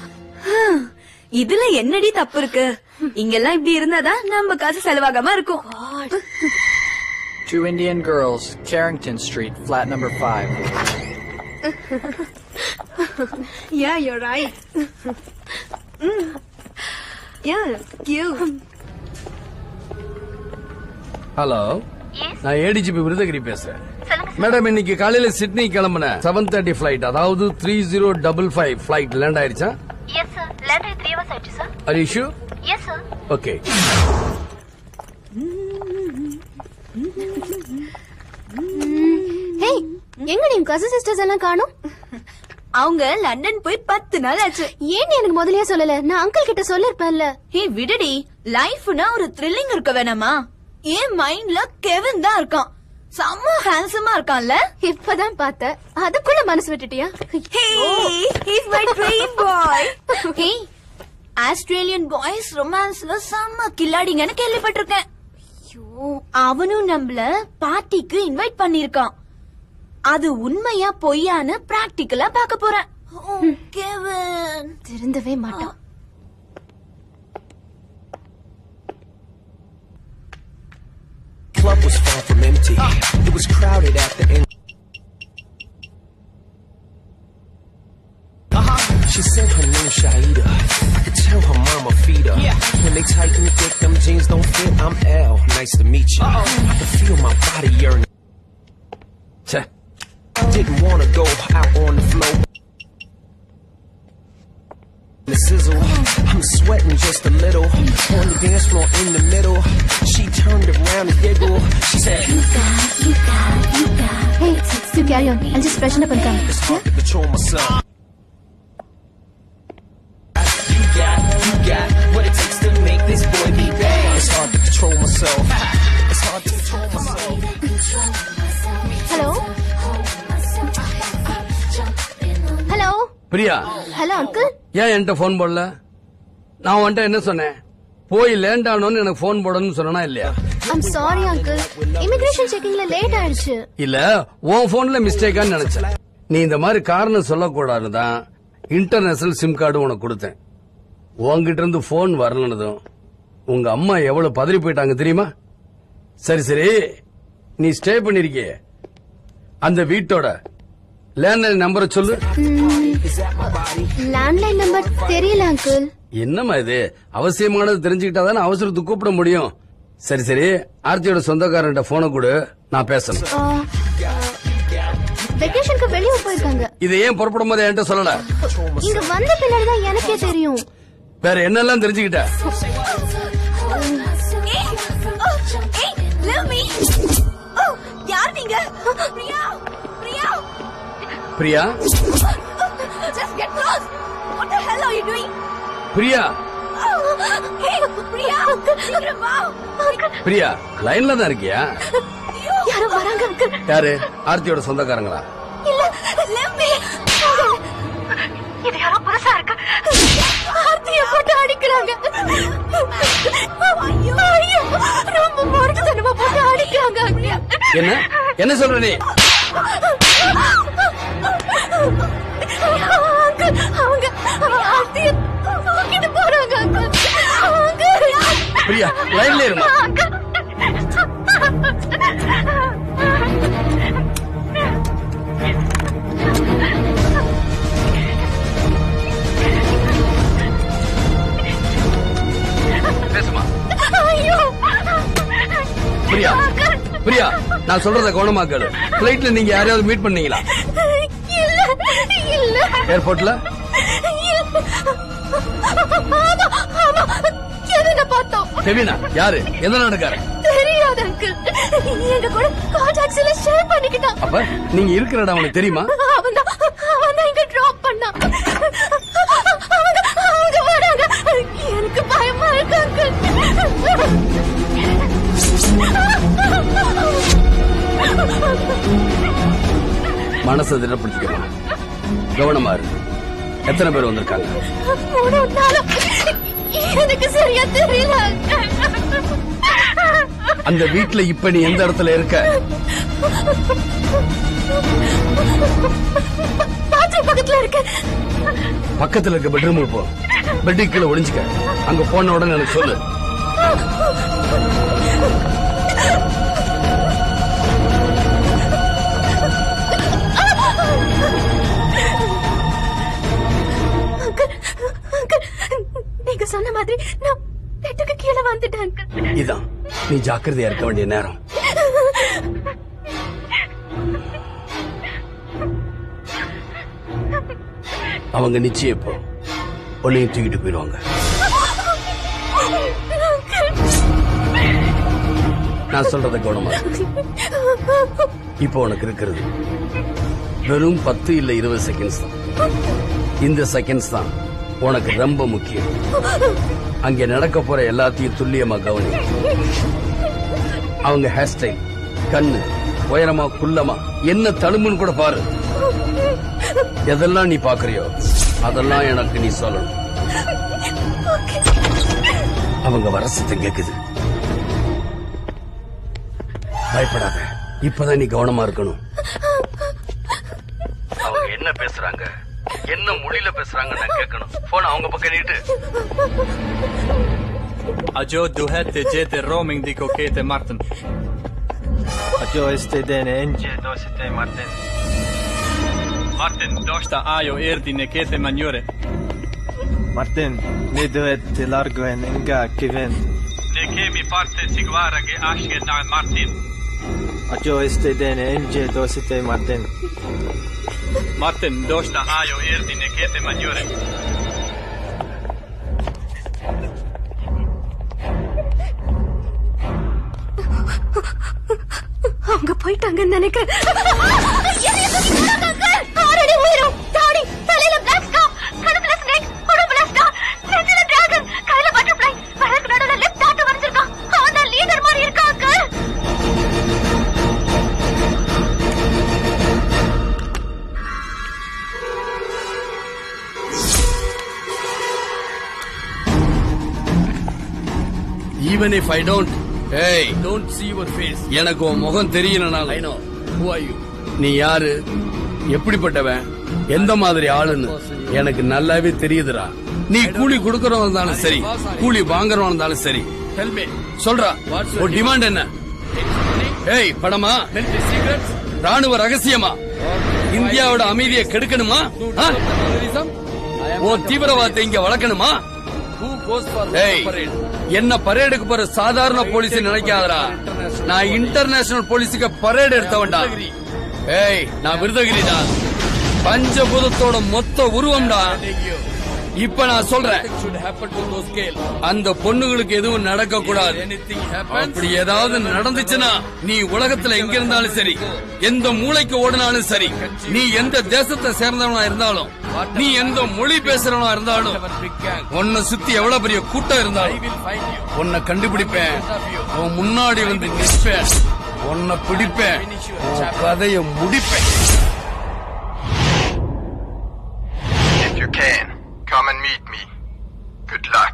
இதுல என்னடி தப்பு இருக்கு? இங்கெல்லாம் இப்படி இருந்தாதான் நம்ம காசு செலவாகாம இருக்கும்.
Two Indian girls, Carrington Street, flat number five.
Yeah, you're right. Mm. Yeah, cute.
Hello, நான் ஏடிஜிபி விருதகிரி பேசுறேன். மேடம், இன்னைக்கு காலையில சிட்னி கிளம்புன செவன் தேர்ட்டி பிளைட், அதாவது three zero double five flight land ஆயிடுச்சா?
எஸ் சார், லேண்ட் ஆகி த்ரீ ஹவர்ஸ் ஆயிடுச்சு sir.
Are you sure?
Yes sir.
Okay.
Hey, எங்க நீ கசின் சிஸ்டர்ஸ் எல்லாம் காணோம்?
அவங்க லண்டன் போய் பத்து நாள் ஆச்சு.
ஏன் எனக்கு முதல்லயே சொல்லல? நான் அங்கிள் கிட்ட சொல்லிருப்பேன்ல.
ஹே விடுடி, லைஃப்னா ஒரு த்ரில்லிங் இருக்க வேணாமா? என் மைண்ட்ல கெவின் தான் இருக்கான். செம்ம ஹேண்ட்ஸமா இருக்கான்ல.
இப்பதான் பார்த்த, அதுக்குள்ள மனசு விட்டுட்டியா?
Hey, he's my dream boy. Hey, Australian boys ரொமான்ஸ்ல செம்ம கில்லாடிங்கன்னு கேள்விப்பட்டிருக்கேன். ஐயோ, அவனும் நம்மள பார்ட்டிக்கு இன்வைட் பண்ணிருக்கான். அது உண்மையா பொய்யான்னு பிராக்டிக்கலா பாக்க போறேன். கெவின்
திருந்தவே மாட்டான்.
Club was far from empty. It was crowded at the end. Uh-huh. She said her name Shaida. I could tell her mama feed her. Yeah. When they tighten fit, them jeans don't fit. I'm L. Nice to meet you. Uh-oh. I could feel my body yearning. Che. Didn't wanna go out on the floor. The sizzle, I'm sweating just a little. On the dance floor in the middle, she turned around and giggled. She said, "You got, you got, you got."
Hey, still carry on. I'll just freshen up and come.
It's hard to control myself. You got, you got what it takes to make this boy be bad. It's hard to control myself. It's hard to control myself.
Hello. Hello.
Priya.
Hello, uncle.
ஏன் என்கிட்ட phone போடல? நான் உன்கிட்ட என்ன சொன்னேன்? போய் land ஆனோன்னு எனக்கு phone போடணும்னு சொன்னா இல்லையா?
I'm sorry, uncle. Immigration checkingல லேட் ஆயிடுச்சு.
இல்ல, உன் போன்ல மிஸ்டேக்கான்னு நினைச்சேன். நீ இந்த மாதிரி காரணம் சொல்லக்கூடாதுதான் இன்டர்நேஷனல் சிம் கார்டு உனக்கு கொடுத்தேன். உன்கிட்ட இருந்து போன் வரலனதும் உங்க அம்மா எவ்வளவு பதறி போயிட்டாங்க தெரியுமா? சரி சரி, நீ ஸ்டே பண்ணிருக்கிய அந்த வீட்டோட லேண்ட்லைன் நம்பரை சொல்லு.
லேண்ட்லைன் நம்பர் தெரியல அங்கிள்.
என்னம்மா இது? அவசியமானது தெரிஞ்சுக்கிட்டாதானே அவசரத்துக்கு கூப்பிட முடியும். சரி சரி, ஆர்த்தியோட சொந்தக்காரன்ட்ட போனை கொடு, நான் பேசணும்.
வெக்கேஷனுக்கு வெளியே போயிருக்காங்க.
இதை ஏன் புறப்படும் போது என்கிட்ட சொல்லல?
இங்க வந்த பின்னாடிதான் எனக்கே தெரியும்.
வேற என்னெல்லாம் தெரிஞ்சுக்கிட்ட?
யார் நீங்க? Priya, Priya,
Priya.
Just get close. What the hell are you doing?
Priya.
Hey, Priya, சீக்கிரம் வா.
பிரியா, லைன்ல தான் இருக்கியா?
யாரோ வராங்க அங்கிள்.
யாரு? ஆர்த்தியோட சொந்தக்காரங்களா?
இல்ல, let me. இது யாரோ புதுசா இருக்கு. ஆர்த்தியை போட்டு அடிக்கிறாங்க. ஐயோ, ஐயோ, ரொம்ப மொரட்டுத்தனமா போட்டு அடிக்கிறாங்க.
என்ன என்ன சொல்ற நீ?
அவங்க ஆர்த்தியை தூக்கிட்டு போறாங்க.
பிரியா, லைன்ல இருமா. பிரியா பிரியா நான் சொல்றத கவனமா கேளு. பிளைட்ல நீங்க யாரையாவது மீட் பண்ணீங்களா? ஏர்போர்ட்ல கெவினா யாரு? எந்த நாடுக்கார?
தெரியாது அங்கிள். எங்க கூட கான்டாக்ட்ஸ் எல்லாம் ஷேர் பண்ணிக்கிட்டான்.
அப்ப நீங்க இருக்கிற இடம் அவனுக்கு தெரியுமா?
அவன் தான் அவன் தான் இங்க டிராப் பண்ணான். அவங்க அவங்க வராங்க. எனக்கு பயமா இருக்கு அங்கிள்.
மனசை திடப்படுத்திக்கணும். கவனமா இரு. எத்தனை பேர் வந்திருக்காங்க?
மூணு நாலு. எனக்கு சரியா தெரியல.
அந்த வீட்டுல இப்ப நீ எந்த இடத்துல இருக்க?
பாத்ரூம் பக்கத்துல இருக்க.
பக்கத்துல இருக்க பெட்ரூமுக்கு போ. பெட்டுக்கு கீழே ஒளிஞ்சுக்க. அங்க போன உடனே எனக்கு சொல்லு.
நீங்க சொன்ன மாதிரி நான் பெட்டுக்கு கீழே வந்துட்டேன்.
இதான் நீ ஜாக்கிரதையா இருக்க வேண்டிய நேரம். அவங்க நிச்சயம் இப்போ உன்னையும் தூக்கிட்டு போயிடுவாங்க. நான் சொல்றத கவனமா. இப்போ உனக்கு இருக்கிறது வெறும் பத்து இல்ல இருபது செகண்ட்ஸ் தான். இந்த செகண்ட்ஸ் தான் உனக்கு ரொம்ப முக்கியம். அங்க நடக்க போற எல்லாத்தையும் துல்லியமா கவனி. அவங்க ஹேர் ஸ்டைல், கண்ணு, உயரமா குள்ளமா, என்ன தழும்புன்னு கூட பாரு. எதெல்லாம் நீ பாக்குறியோ அதெல்லாம் எனக்கு நீ சொல்லணும். அவங்க வர சத்தம் கேக்குது. பயப்படாத. இப்பதான் நீ கவனமா இருக்கணும். அவங்க என்ன பேசுறாங்க, என்ன மொழியில பேசுறாங்க நான் கேட்கணும். போன அவங்க பக்கம் நீட்டு.
Ajo duhete jete roaming di kokete Martin. Ajo este dene enje dosite Martin. Martin dosta ajo erdi nekete manjure. Martin, ne duhet largo en enga kiven. Ne kemi parte siguara ge ashke na Martin. Ajo este dene enje dosite Martin. Martin dosta ajo erdi nekete manjure.
அவங்க போயிட்டாங்கன்னு நினைக்கிறேன். ஆறடி உயரம், தாடி, தலையில black scarf, கழுத்துல snake, உடம்புல star, நெஞ்சில டிராகன், கையில பட்டர்ஃப்ளை, வழக்கு நடுவுல லிப் டாட்டூ வரைஞ்சிருக்கான். அவன் தான் லீடர் மாதிரி இருக்காங்க.
Even if I don't, hey, don't see your face. எனக்கு உன் முகம் தெரியலனால I know who are you. நீ யாரு, எப்படிப்பட்டவன், எந்த மாதிரி ஆளுன்னு எனக்கு நல்லாவே தெரியுதுடா. நீ கூலி கொடுக்கறவன் இருந்தாலும் சரி, கூலி வாங்குறவன் இருந்தாலும் சரி, சொல்றா ஒரு டிமாண்ட் என்ன? ஏய் படமா, ராணுவ ரகசியமா, இந்தியாவோட அமைதியை கெடுக்கணுமா, ஓ தீவிரவாதத்தை இங்க வளர்க்கணுமா? என்ன பரேடுக்கு போற சாதாரண போலீஸ் நினைக்காதடா. நான் இன்டர்நேஷனல் போலீஸுக்கு பரேடு எடுத்தவன்டா. ஏய் நான் விருதகிரிடா, பஞ்சபூதத்தோட மொத்த உருவம்டா. இப்ப நான் சொல்றேன், அந்த பொண்ணுகளுக்கு எதுவும் நடக்க கூடாது. அப்படி ஏதாவது நடந்துச்சுன்னா நீ உலகத்துல எங்க இருந்தாலும் சரி, எந்த மூளைக்கு ஓடினாலும் சரி, நீ எந்த தேசத்தை சேர்ந்தவனா இருந்தாலும், நீ எந்த மொழி பேசுறவனா இருந்தாலும், உன்னை சுத்தி எவ்வளவு பெரிய கூட்டம் இருந்தாலும் உன்னை கண்டுபிடிப்பேன். உன் முன்னாடி வந்து நிற்பேன், உன்னை பிடிப்பேன், கதையை முடிப்பேன்.
If you can, come and meet me. Good luck.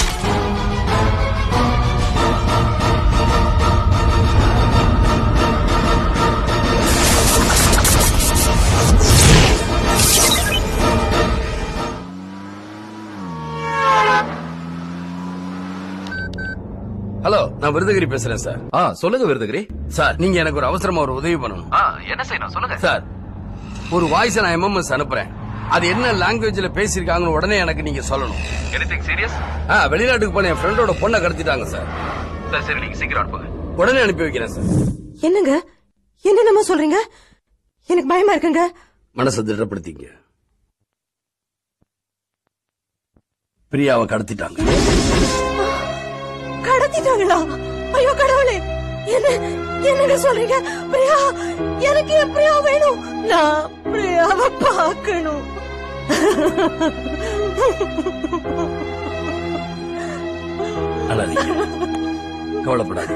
Hello, நான் விருதகிரி பேசுறேன் சார்.
ஆ சொல்லுங்க விருதகிரி.
சார் நீங்க எனக்கு ஒரு அவசரமா ஒரு உதவி பண்ணணும்.
ஆ என்ன செய்யணும் சொல்லுங்க
சார். ஒரு வாய்ஸ் நான் எம்எம்எஸ் அனுப்புறேன். அது என்ன லாங்குவேஜ்ல பேசிருக்காங்கன்னு உடனே எனக்கு நீங்க சொல்லணும்.
Anything serious?
ஆ வெளிநாட்டுக்கு போன என் ஃப்ரெண்டோட பொண்ணை கடத்திட்டாங்க சார்.
சரி சரி நீங்க சீக்கிரம் அனுப்புங்க.
உடனே அனுப்பி வைக்கிறேன் சார்.
என்னங்க என்னென்னமோ சொல்றீங்க? எனக்கு பயமா இருக்குங்க.
மனசை திடப்படுத்திங்க. பிரியாவை கடத்திட்டாங்க.
கடத்திட்டாங்களா? ஐயோ கடவுளே, என்ன என்னங்க சொல்றீங்க? பிரியா, எனக்கு என் பிரியா வேணும். நான் பிரியாவை பார்க்கணும்.
அழாதீங்க, கவலைப்படாது.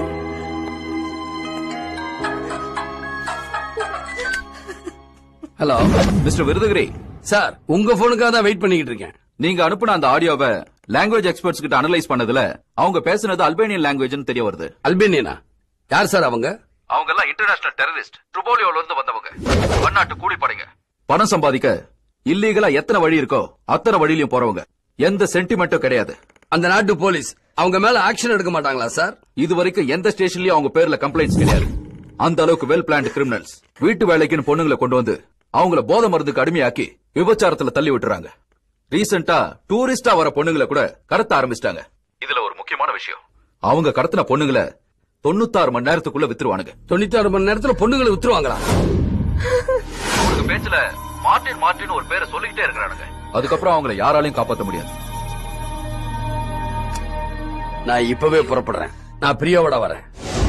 ஹலோ மிஸ்டர் விருதுகிரி
சார், உங்க போனுக்காக தான் வெயிட் பண்ணிக்கிட்டு இருக்கேன்.
நீங்க அனுப்புன அந்த ஆடியோவை லாங்குவேஜ் எக்ஸ்பர்ட்ஸ் கிட்ட அனலைஸ் பண்ணதுல அவங்க பேசுனது அல்பேனியன் லாங்குவேஜ்னு தெரிய வருது.
அல்பேனியனா? யார் சார் அவங்க?
அவங்க எல்லாம் இன்டர்நேஷனல் டெரரிஸ்ட், ட்ரிபோலியோல இருந்து வந்தவங்க. பன்னாட்டு கூலிப்படைங்க. பணம் சம்பாதிக்க இல்லீகலா எத்தனை வழி இருக்கோ அத்தனை வழியிலும் போறவங்க. எந்த சென்டிமெண்ட்டும் கிடையாது.
அந்த நாட்டு போலீஸ் அவங்க மேல ஆக்ஷன் எடுக்க மாட்டாங்களா சார்?
இது வரைக்கும் எந்த ஸ்டேஷன்லயும் அவங்க பேர்ல கம்ப்ளைண்ட்ஸ் கிடையாது. அந்த அளவுக்கு வெல் பிளான்ட் கிரிமினல்ஸ். வீட்டு வேலைக்குன்னு பொண்ணுங்களை கொண்டு வந்து அவங்கள போதை மருந்துக்கு அடிமையாக்கி விபச்சாரத்துல தள்ளி விட்டுறாங்க. ரீசெண்டா டூரிஸ்டா வர பொண்ணுங்களை கூட கடத்த ஆரம்பிச்சிட்டாங்க. இதுல ஒரு முக்கியமான விஷயம், அவங்க கடத்தின பொண்ணுங்களை தொண்ணூத்தாறு மணி நேரத்துக்குள்ள வித்துருவானுங்க.
தொண்ணூத்தாறு மணி நேரத்துல பொண்ணுங்களை வித்துருவாங்களா?
அவங்களுக்கு பேச்சுல மார்டின் மார்டின் ஒரு பேரை சொல்லிக்கிட்டே இருக்கிறானுங்க. அதுக்கப்புறம் அவங்களை யாராலையும் காப்பாற்ற முடியாது.
நான் இப்பவே புறப்படுறேன். நான் பிரியாவோட வரேன்.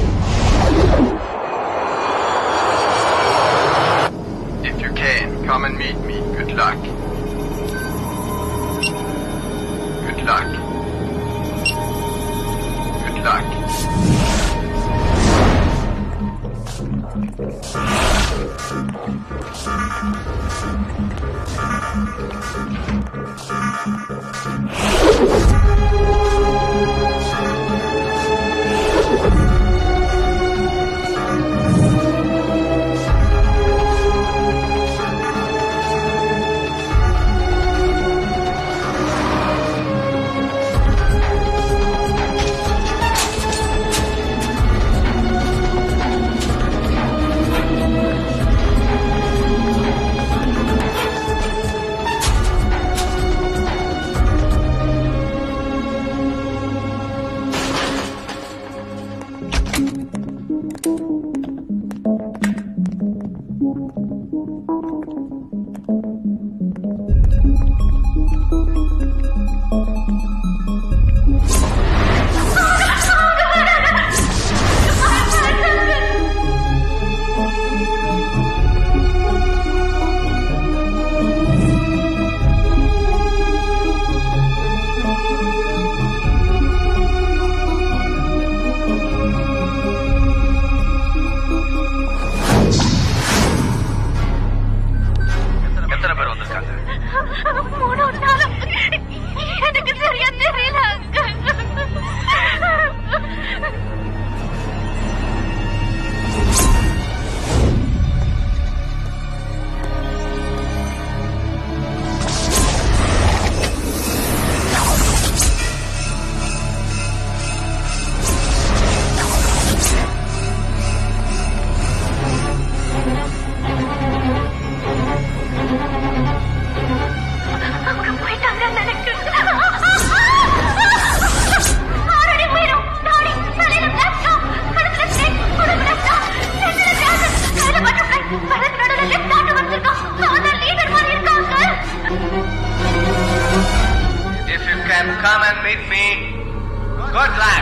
If you can, come and meet me. Good luck. Good luck. Good luck.
Come and meet me. Good luck.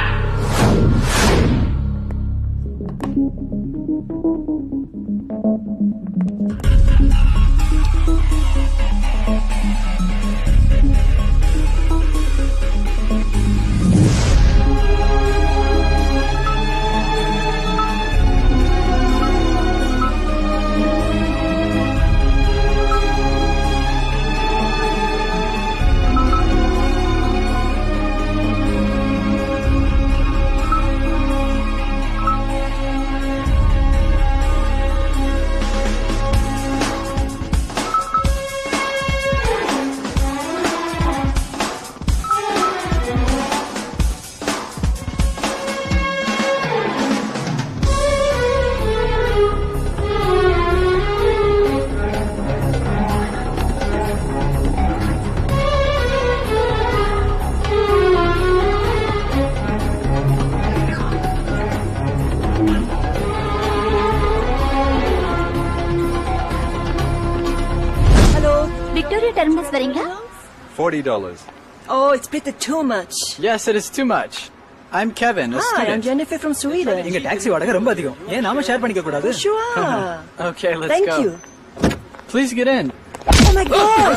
வரீங்களா?
Forty dollars.
Oh, it's a bit too much.
Yes, it is too much. I'm Kevin, a
Hi,
student.
I'm Jennifer from Sweden.
இங்க taxi வாடகை ரொம்ப அதிகம். ஏன் நாம share பண்ணிக்க கூடாது?
Sure.
Okay, let's
Thank
go.
you.
Please get in.
Oh my God.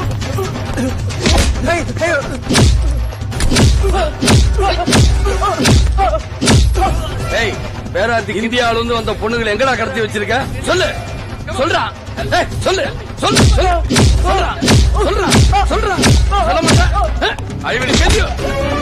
Hey, hey.
ஏய், பேராத்தி இந்தியாவில இருந்து வந்த பொண்ணுங்களை எங்கடா கடத்தி வச்சிருக்க? சொல்லு. சொல்றா. ஏய், சொல்லு. சொல்லு. சொல்றா. சொல்றா. சொல்றா. சொல்ல மாட்டே. I will kill you.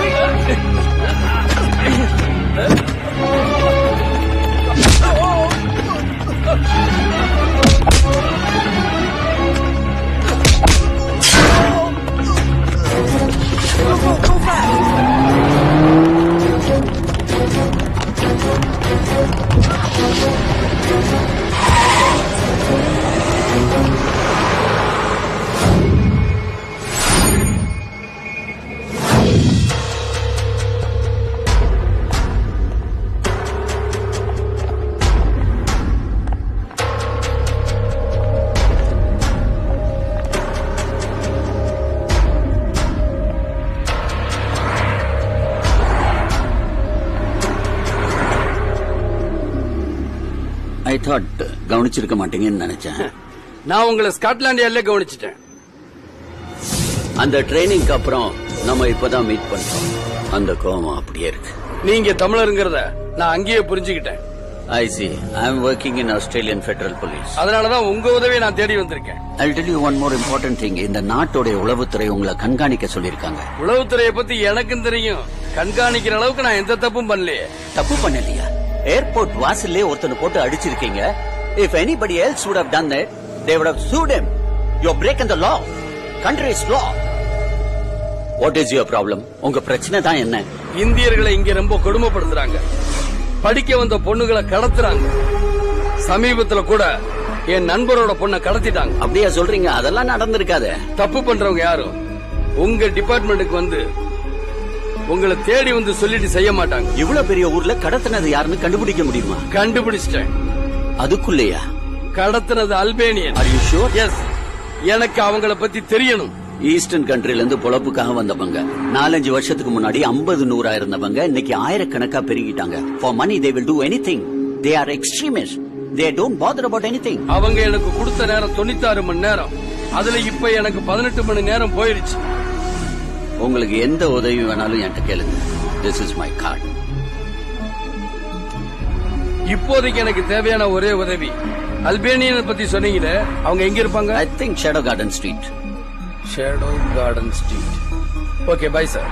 I thought கவனிச்சிருக்க மாட்டீங்கன்னு நினைச்சேன்.
நான் உங்களை ஸ்காட்லாண்ட் யார்ட்ல கவனிச்சிட்டேன்.
அந்த ட்ரைனிங்க்கு அப்புறம் நம்ம இப்பதான் மீட் பண்றோம். அந்த கோவம் அப்படியே இருக்கு.
நீங்க தமிழருங்கிறத நான் அங்கேயே புரிஞ்சுக்கிட்டேன்.
ஐ see. I am working in Australian Federal Police.
அதனாலதான் உங்க உதவியை நான் தேடி வந்திருக்கேன்.
I'll tell you one more important thing. இந்த நாட்டோட உளவுத்துறை உங்களை கண்காணிக்க சொல்லிருக்காங்க.
உளவுத்துறையை பத்தி எனக்கும் தெரியும். கண்காணிக்கிற அளவுக்கு நான் எந்த தப்பும் பண்ணலையே.
தப்பு பண்ணலையா? ஏர்போர்ட் வாசல்லே ஒருத்தனை போட்டு அடிச்சிருக்கீங்க. If anybody else would have done that, they would have sued him. You're breaking the law. Country's law. What is your problem? உங்க பிரச்சனை தான் என்ன?
இந்தியர்களை இங்க ரொம்ப கொடுமைப்படுத்துறாங்க. படிக்க வந்த பொண்ணுகளை கடத்துறாங்க. சமீபத்துல கூட என் நண்பரோட பொண்ணை கடத்திட்டாங்க.
அப்படியா சொல்றீங்க? அதெல்லாம் நடந்திருக்காது.
தப்பு பண்றவங்க யாரும் உங்க டிபார்ட்மெண்ட்டுக்கு வந்து உங்களை தேடி வந்து சொல்லிட்டு செய்ய மாட்டாங்க.
இவ்வளவு பெரிய ஊர்ல கடத்தினது யாருன்னு கண்டுபிடிக்க முடியுமா?
கண்டுபிடிச்சிட்டேன்.
அதுக்குள்ளேயா?
கடத்தினது Albanian.
Are you sure?
Yes. எனக்கு அவங்கள பத்தி தெரியணும்.
ஈஸ்டர்ன் கண்ட்ரில இருந்து பொழப்புக்காக வந்தவங்க. நாலஞ்சு வருஷத்துக்கு முன்னாடி ஐம்பது நூறா இருந்தவங்க இன்னைக்கு ஆயிரக்கணக்கா பெருகிட்டாங்க. For money they will do anything. They are extremists. They don't bother about anything.
அவங்க எனக்கு கொடுத்த நேரம் தொண்ணூத்தாறு மணி நேரம். அதுல இப்ப எனக்கு பதினெட்டு மணி நேரம் போயிருச்சு.
உங்களுக்கு எந்த உதவி வேணாலும் என்கிட்ட கேளுங்க. This is my card.
இப்போதைக்கு எனக்கு தேவையான ஒரே உதவி, அல்பேனியனை பத்தி சொன்னீங்களே, அவங்க எங்க இருப்பாங்க?
I think Shadow Garden Street.
Shadow Garden Street. Okay, bye sir.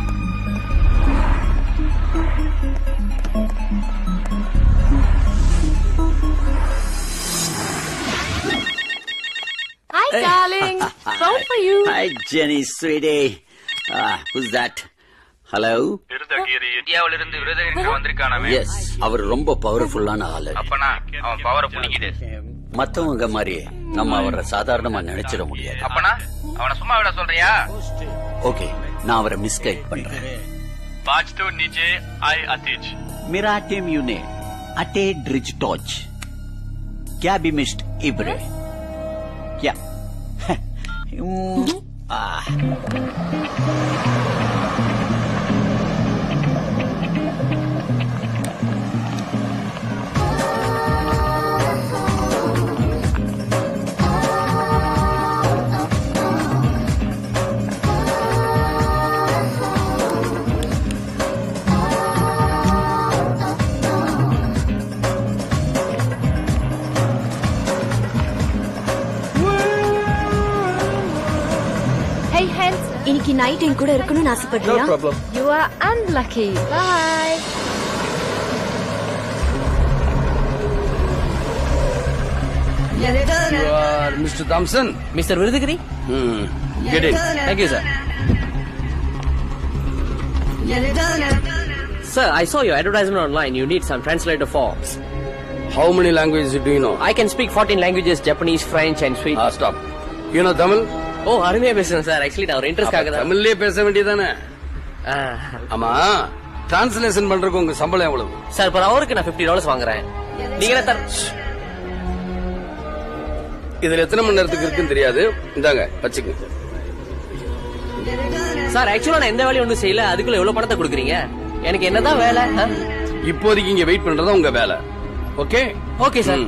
Hi, darling. Phone for you.
Hi, Jenny, sweetie. Ah, who's that? Hello?
Virudhagiri இந்தியாவிலிருந்து விருதகிரிக்கு வந்திருக்கானே.
Yes, அவர் ரொம்ப பவர்ஃபுல்லான ஆளு.
அப்பனா அவன் பவரை புடிக்கிடு.
மத்தவங்க மாதிரி நம்ம அவரை சாதாரணமா நினைச்சிட முடியாது.
அப்பனா அவனை சும்மா விட சொல்றியா?
ஓகே, நான் அவரை மிஸ்கைட் பண்றேன்.
पाँच तो नीचे आई अतिज
मिराटे म्यूने अटे ड्रिज टॉच क्या भी मिस्ट इब्रे क्या आ
இன்னைக்கு நைட் என் கூட இருக்கணும்னு ஆசைப்படுறியா?
No problem.
You are unlucky. Bye.
You are Mister Thompson?
Mister Virudagiri?
Hmm. Get in.
Thank you, sir. Sir, I saw your advertisement online. You need some translator forms.
How many languages do you know?
I can speak fourteen languages: Japanese, French, and Swedish.
Ah, stop. You know Tamil?
ஓ, அருமையா பேசுறேன் sir. Actually நான் ஒரு இன்ட்ரெஸ்ட்காக தான்.
தமிழ்லயே பேச வேண்டியதானே? ஆமா, translation பண்றதுக்கு உங்க சம்பளம் எவ்வளவு?
சார், பர் ஹவருக்கு நான் பிப்டி டாலர்ஸ் வாங்குறேன். நீங்க என்ன தர?
இதுல எத்தனை மணி நேரத்துக்கு இருக்குன்னு தெரியாது. இந்தாங்க வச்சுக்கோங்க.
சார் ஆக்சுவலா நான் எந்த வேலையும் ஒன்றும் செய்யல, அதுக்குள்ள எவ்வளவு பணத்தை கொடுக்குறீங்க? எனக்கு என்னதான் வேலை?
இப்போதைக்கு இங்க வெயிட் பண்றதா உங்க வேலை. Okay
okay sir.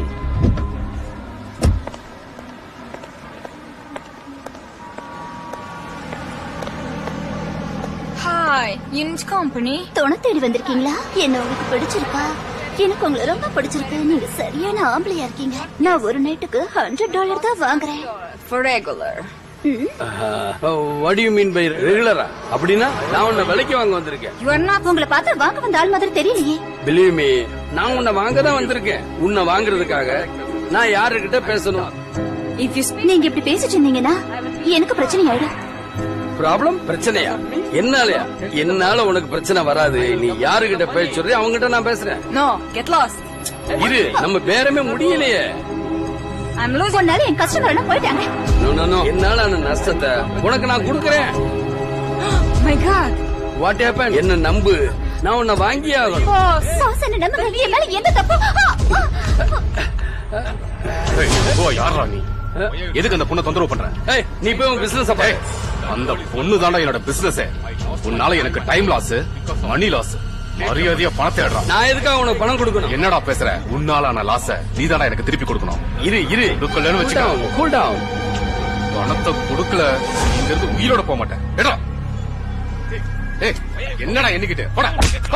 Hi, unit company. துணை தேடி வந்திருக்கீங்களா? என்ன உங்களுக்கு பிடிச்சிருக்கா? எனக்கு உங்களை ரொம்ப பிடிச்சிருக்கு. நீங்க சரியான ஆம்பளையா இருக்கீங்க. நான் ஒரு நைட்டுக்கு ஹண்ட்ரட் டாலர் தான் வாங்குறேன். For regular.
What do you mean by regular? அப்படினா நான் உன்னை விலைக்கு வாங்க வந்திருக்கேன்.
You are not. உங்களை பார்த்தா வாங்க வந்த ஆள் மாதிரி தெரியலையே.
Believe me, நான் உன்னை வாங்க தான் வந்திருக்கேன். உன்னை வாங்குறதுக்காக நான் யாருக்கிட்ட பேசணும்?
If you நீங்க இப்படி பேசிட்டு இருந்தீங்கன்னா எனக்கு பிரச்சனை ஆயிடும்.
ப்ராப்ளம்? பிரச்சனையா? என்னாலயா? என்னால உனக்கு பிரச்சனை வராது. நீ யாருக்கிட்ட பேச சொல்றே அவங்ககிட்ட நான் பேசுறேன்.
No, get lost.
இரு, நம்ம பேரமே முடியலையே.
I'm losing. ஒன்னால என் கஸ்டமர் எல்லாம் போயிட்டாங்க.
No no no. என்னால அந்த நஷ்டத்தை உனக்கு நான் கொடுக்கறேன்.
My God.
What happened? என்ன நம்பு. நான் உன்னை வாங்கி ஆகணும்.
பாஸ், பாஸ் என்ன நம்புங்க. என் மேல எந்த தப்பு?
ஓ யாரா நீ? எதுக்கு அந்த பொண்ணை தொந்தரவு பண்ற?
ஏய், நீ போய் உன் பிசினஸ் பாரு.
அந்த பொண்ணு தான்டா என்னோட பிசினஸ். உன்னால எனக்கு டைம் லாஸ், மணி லாஸ். மரியாதையா பணத்தை எடுறா.
நான் எதுக்காக உனக்கு பணம் கொடுக்கணும்?
என்னடா பேசுற? உன்னால நான் லாஸ நீ தானே எனக்கு திருப்பி கொடுக்கணும்.
இரு இரு
கொடுக்கலன்னு வச்சுக்க.
Cool down.
பணத்தை கொடுக்கல இங்க இருந்து உயிரோட போக மாட்டேன். எடா. ஏய், என்னடா எண்ணிக்கிட்டு போடா.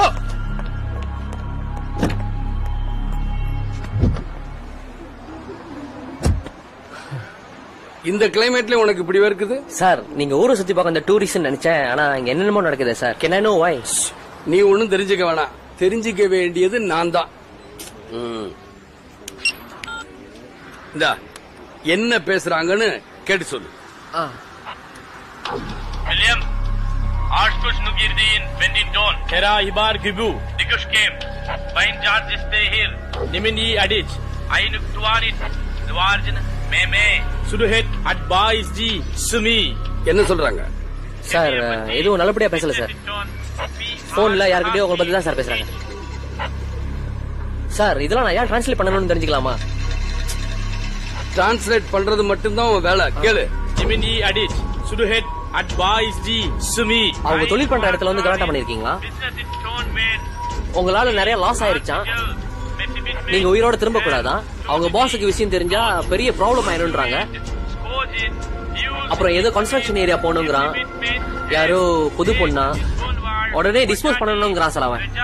இந்த கிளைமேட்ல உனக்கு இப்படி இருக்குது?
சார் நீங்க ஊரை சுத்தி பார்க்க அந்த டூரிஸ்ட் நினைச்சேன், ஆனா இங்க என்னென்னமோ நடக்குது sir. Can I know why?
நீ ஒண்ணும் தெரிஞ்சுக்க வேணாம். தெரிஞ்சுக்க வேண்டியது நான் தான். இந்தா என்ன பேசுறாங்கன்னு கேட்டு சொல்லு.
William, Arshkush Nugirdin, Vendinton, Hera Ibar Gibu, Dikush Kem, Bain George stay here, Nimini Adich, Ainuk Tuanit, Dwarjan, Meme, Suduhet, Advice G, Sumi.
என்ன சொல்றாங்க?
சார் எதுவும் நல்லபடியா பேசல சார். போன்ல யாருக்கிட்டயோ உங்களை பத்தி தான் சார் பேசுறாங்க. சார் இதெல்லாம் நான் ஏன் டிரான்ஸ்லேட் பண்ணணும்னு தெரிஞ்சுக்கலாமா?
டிரான்ஸ்லேட் பண்றது மட்டும்தான் உன் வேலை. கேளு.
Nimini Adich, Suduhet, Advice G, Sumi.
அவங்க தொழில் பண்ற இடத்துல வந்து கலாட்டா பண்ணிருக்கீங்களா? உங்களால நிறைய லாஸ் ஆயிருச்சான். நீங்க உயிரோட திரும்ப கூடாதான். அவங்க பாஸுக்கு விஷயம் தெரிஞ்சா பெரிய ப்ராப்ளம் ஆயிரும்ன்றாங்க. அப்புறம் ஏதோ கன்ஸ்ட்ரக்ஷன் ஏரியா போகணுங்கிறான். யாரோ புது பொண்ணா உடனே டிஸ்போஸ் பண்ணணுங்கிறான் சார் அவன்.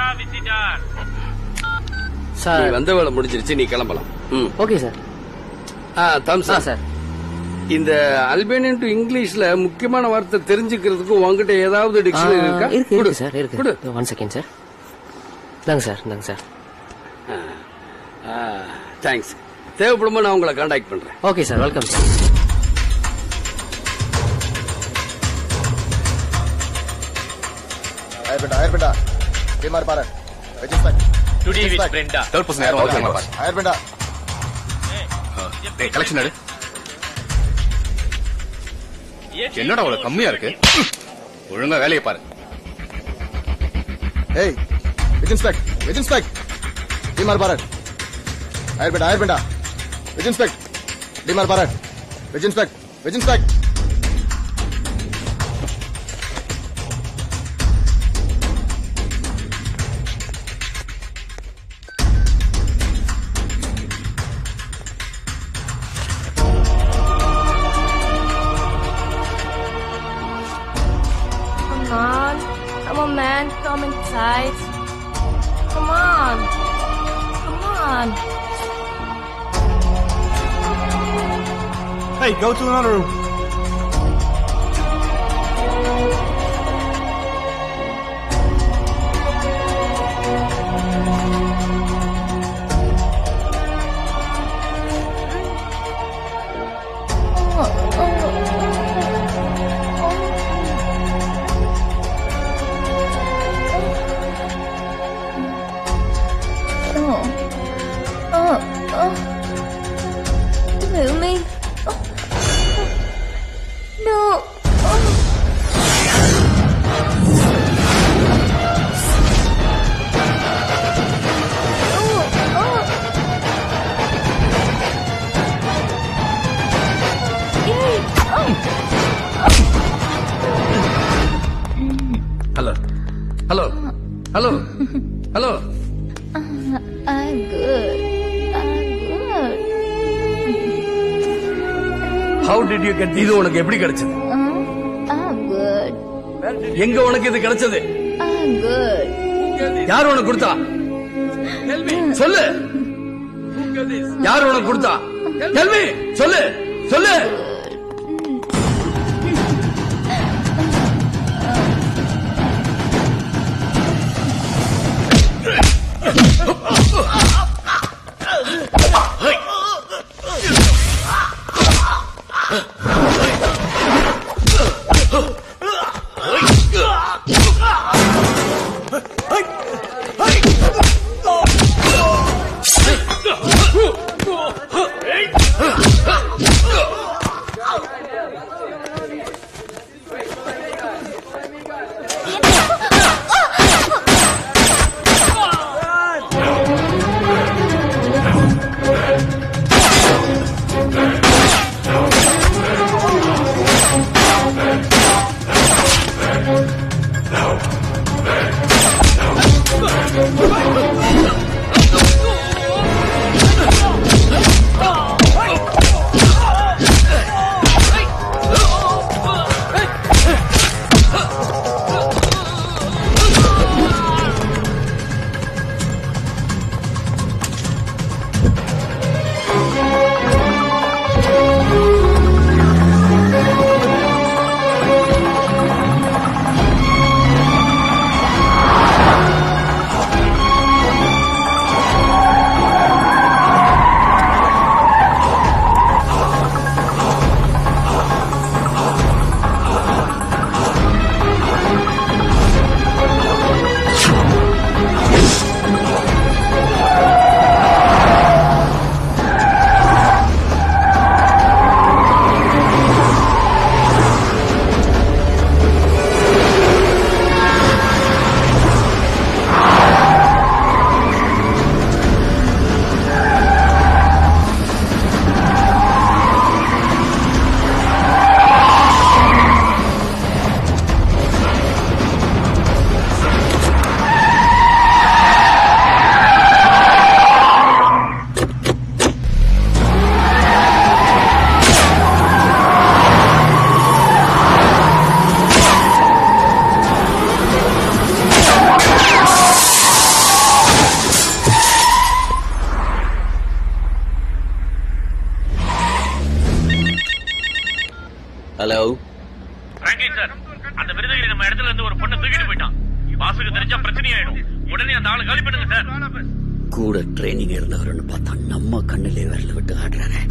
சார் வந்த வேலை முடிஞ்சிருச்சு, நீ கிளம்பலாம்.
Okay sir.
தம்சா சார், இந்த அல்பேனியன் டு இங்கிலீஷ்ல முக்கியமான வார்த்தை தெரிஞ்சுக்கிறதுக்கு உங்ககிட்ட ஏதாவது டிக்ஷனரி இருக்கா?
இருக்கு சார், இருக்கு. One second sir. இந்தாங்க சார், இந்தாங்க சார்.
தேங்க்ஸ். தேவைப்படும்போது நான் உங்களை கான்டாக்ட் பண்றேன்.
Okay sir, welcome sir.
Air Brenda, Air Brenda. Timar Baran. Register.
Today with Brenda.
Third person யாரோ வந்தாங்க பாரு.
Air Brenda.
டேய் கலெக்ஷன் எடு. என்னடா அவ்வளவு கம்மியா இருக்கு? ஒழுங்கா வேலையை பாரு.
Hey, Reginspect, Reginspect. Timar Baran. Air Brenda, Air Brenda. Reginspect. Timar Baran. Reginspect, Reginspect.
Come on. Come on, man. Come inside. Come on. Come on.
Hey, go to another room.
Move me. No.
Hello hello.
I'm good. I'm good.
How did you get இது உனக்கு எப்படி கிடைச்சது?
I'm good.
எங்க உனக்கு இது கிடைச்சது?
I'm good.
யார் உனக்கு கொடுத்தா? சொல்லு. யார் உனக்கு கொடுத்தா? Tell me. சொல்லு சொல்லு.
ஹலோ
பிராங்க்லின் சார், அந்த விருதுகிரி நம்ம இடத்துல இருந்து ஒரு பொண்ணை தூக்கிட்டு போயிட்டான். பாசுக்கு தெரிஞ்சா பிரச்சனை ஆயிடும். உடனே அந்த ஆளை காலி பண்ணுங்க சார்.
கூட ட்ரைனிங் இருந்தவர்னு பார்த்தா நம்ம கண்ணிலே விரல விட்டு ஆடுறாரு.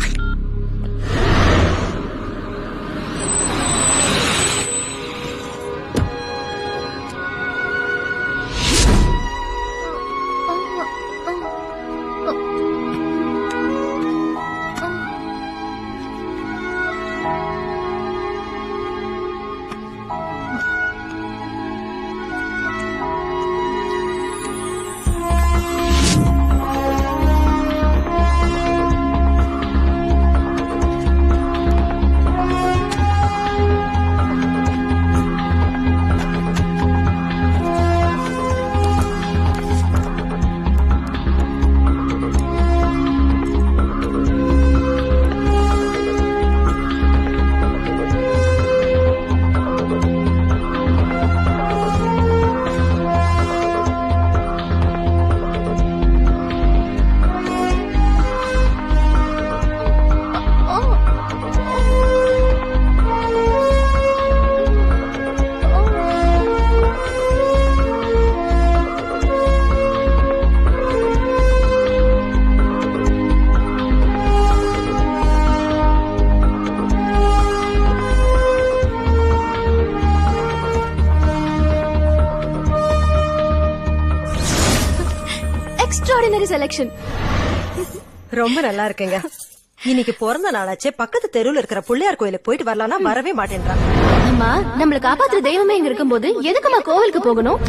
செலக்ஷன்
ரொம்ப நல்லா இருக்குங்க. இன்னைக்கு பிறந்த நாளாச்சே, பக்கத்து தெருவுல இருக்கிற பிள்ளையார் கோயிலுக்கு போயிட்டு வரலாம்னா வரவே மாட்டேன்றாங்க.
அம்மா, நம்மள காப்பாத்துற தெய்வமே இங்க இருக்கும்போது எதுக்குமா கோவிலுக்கு போகணும்?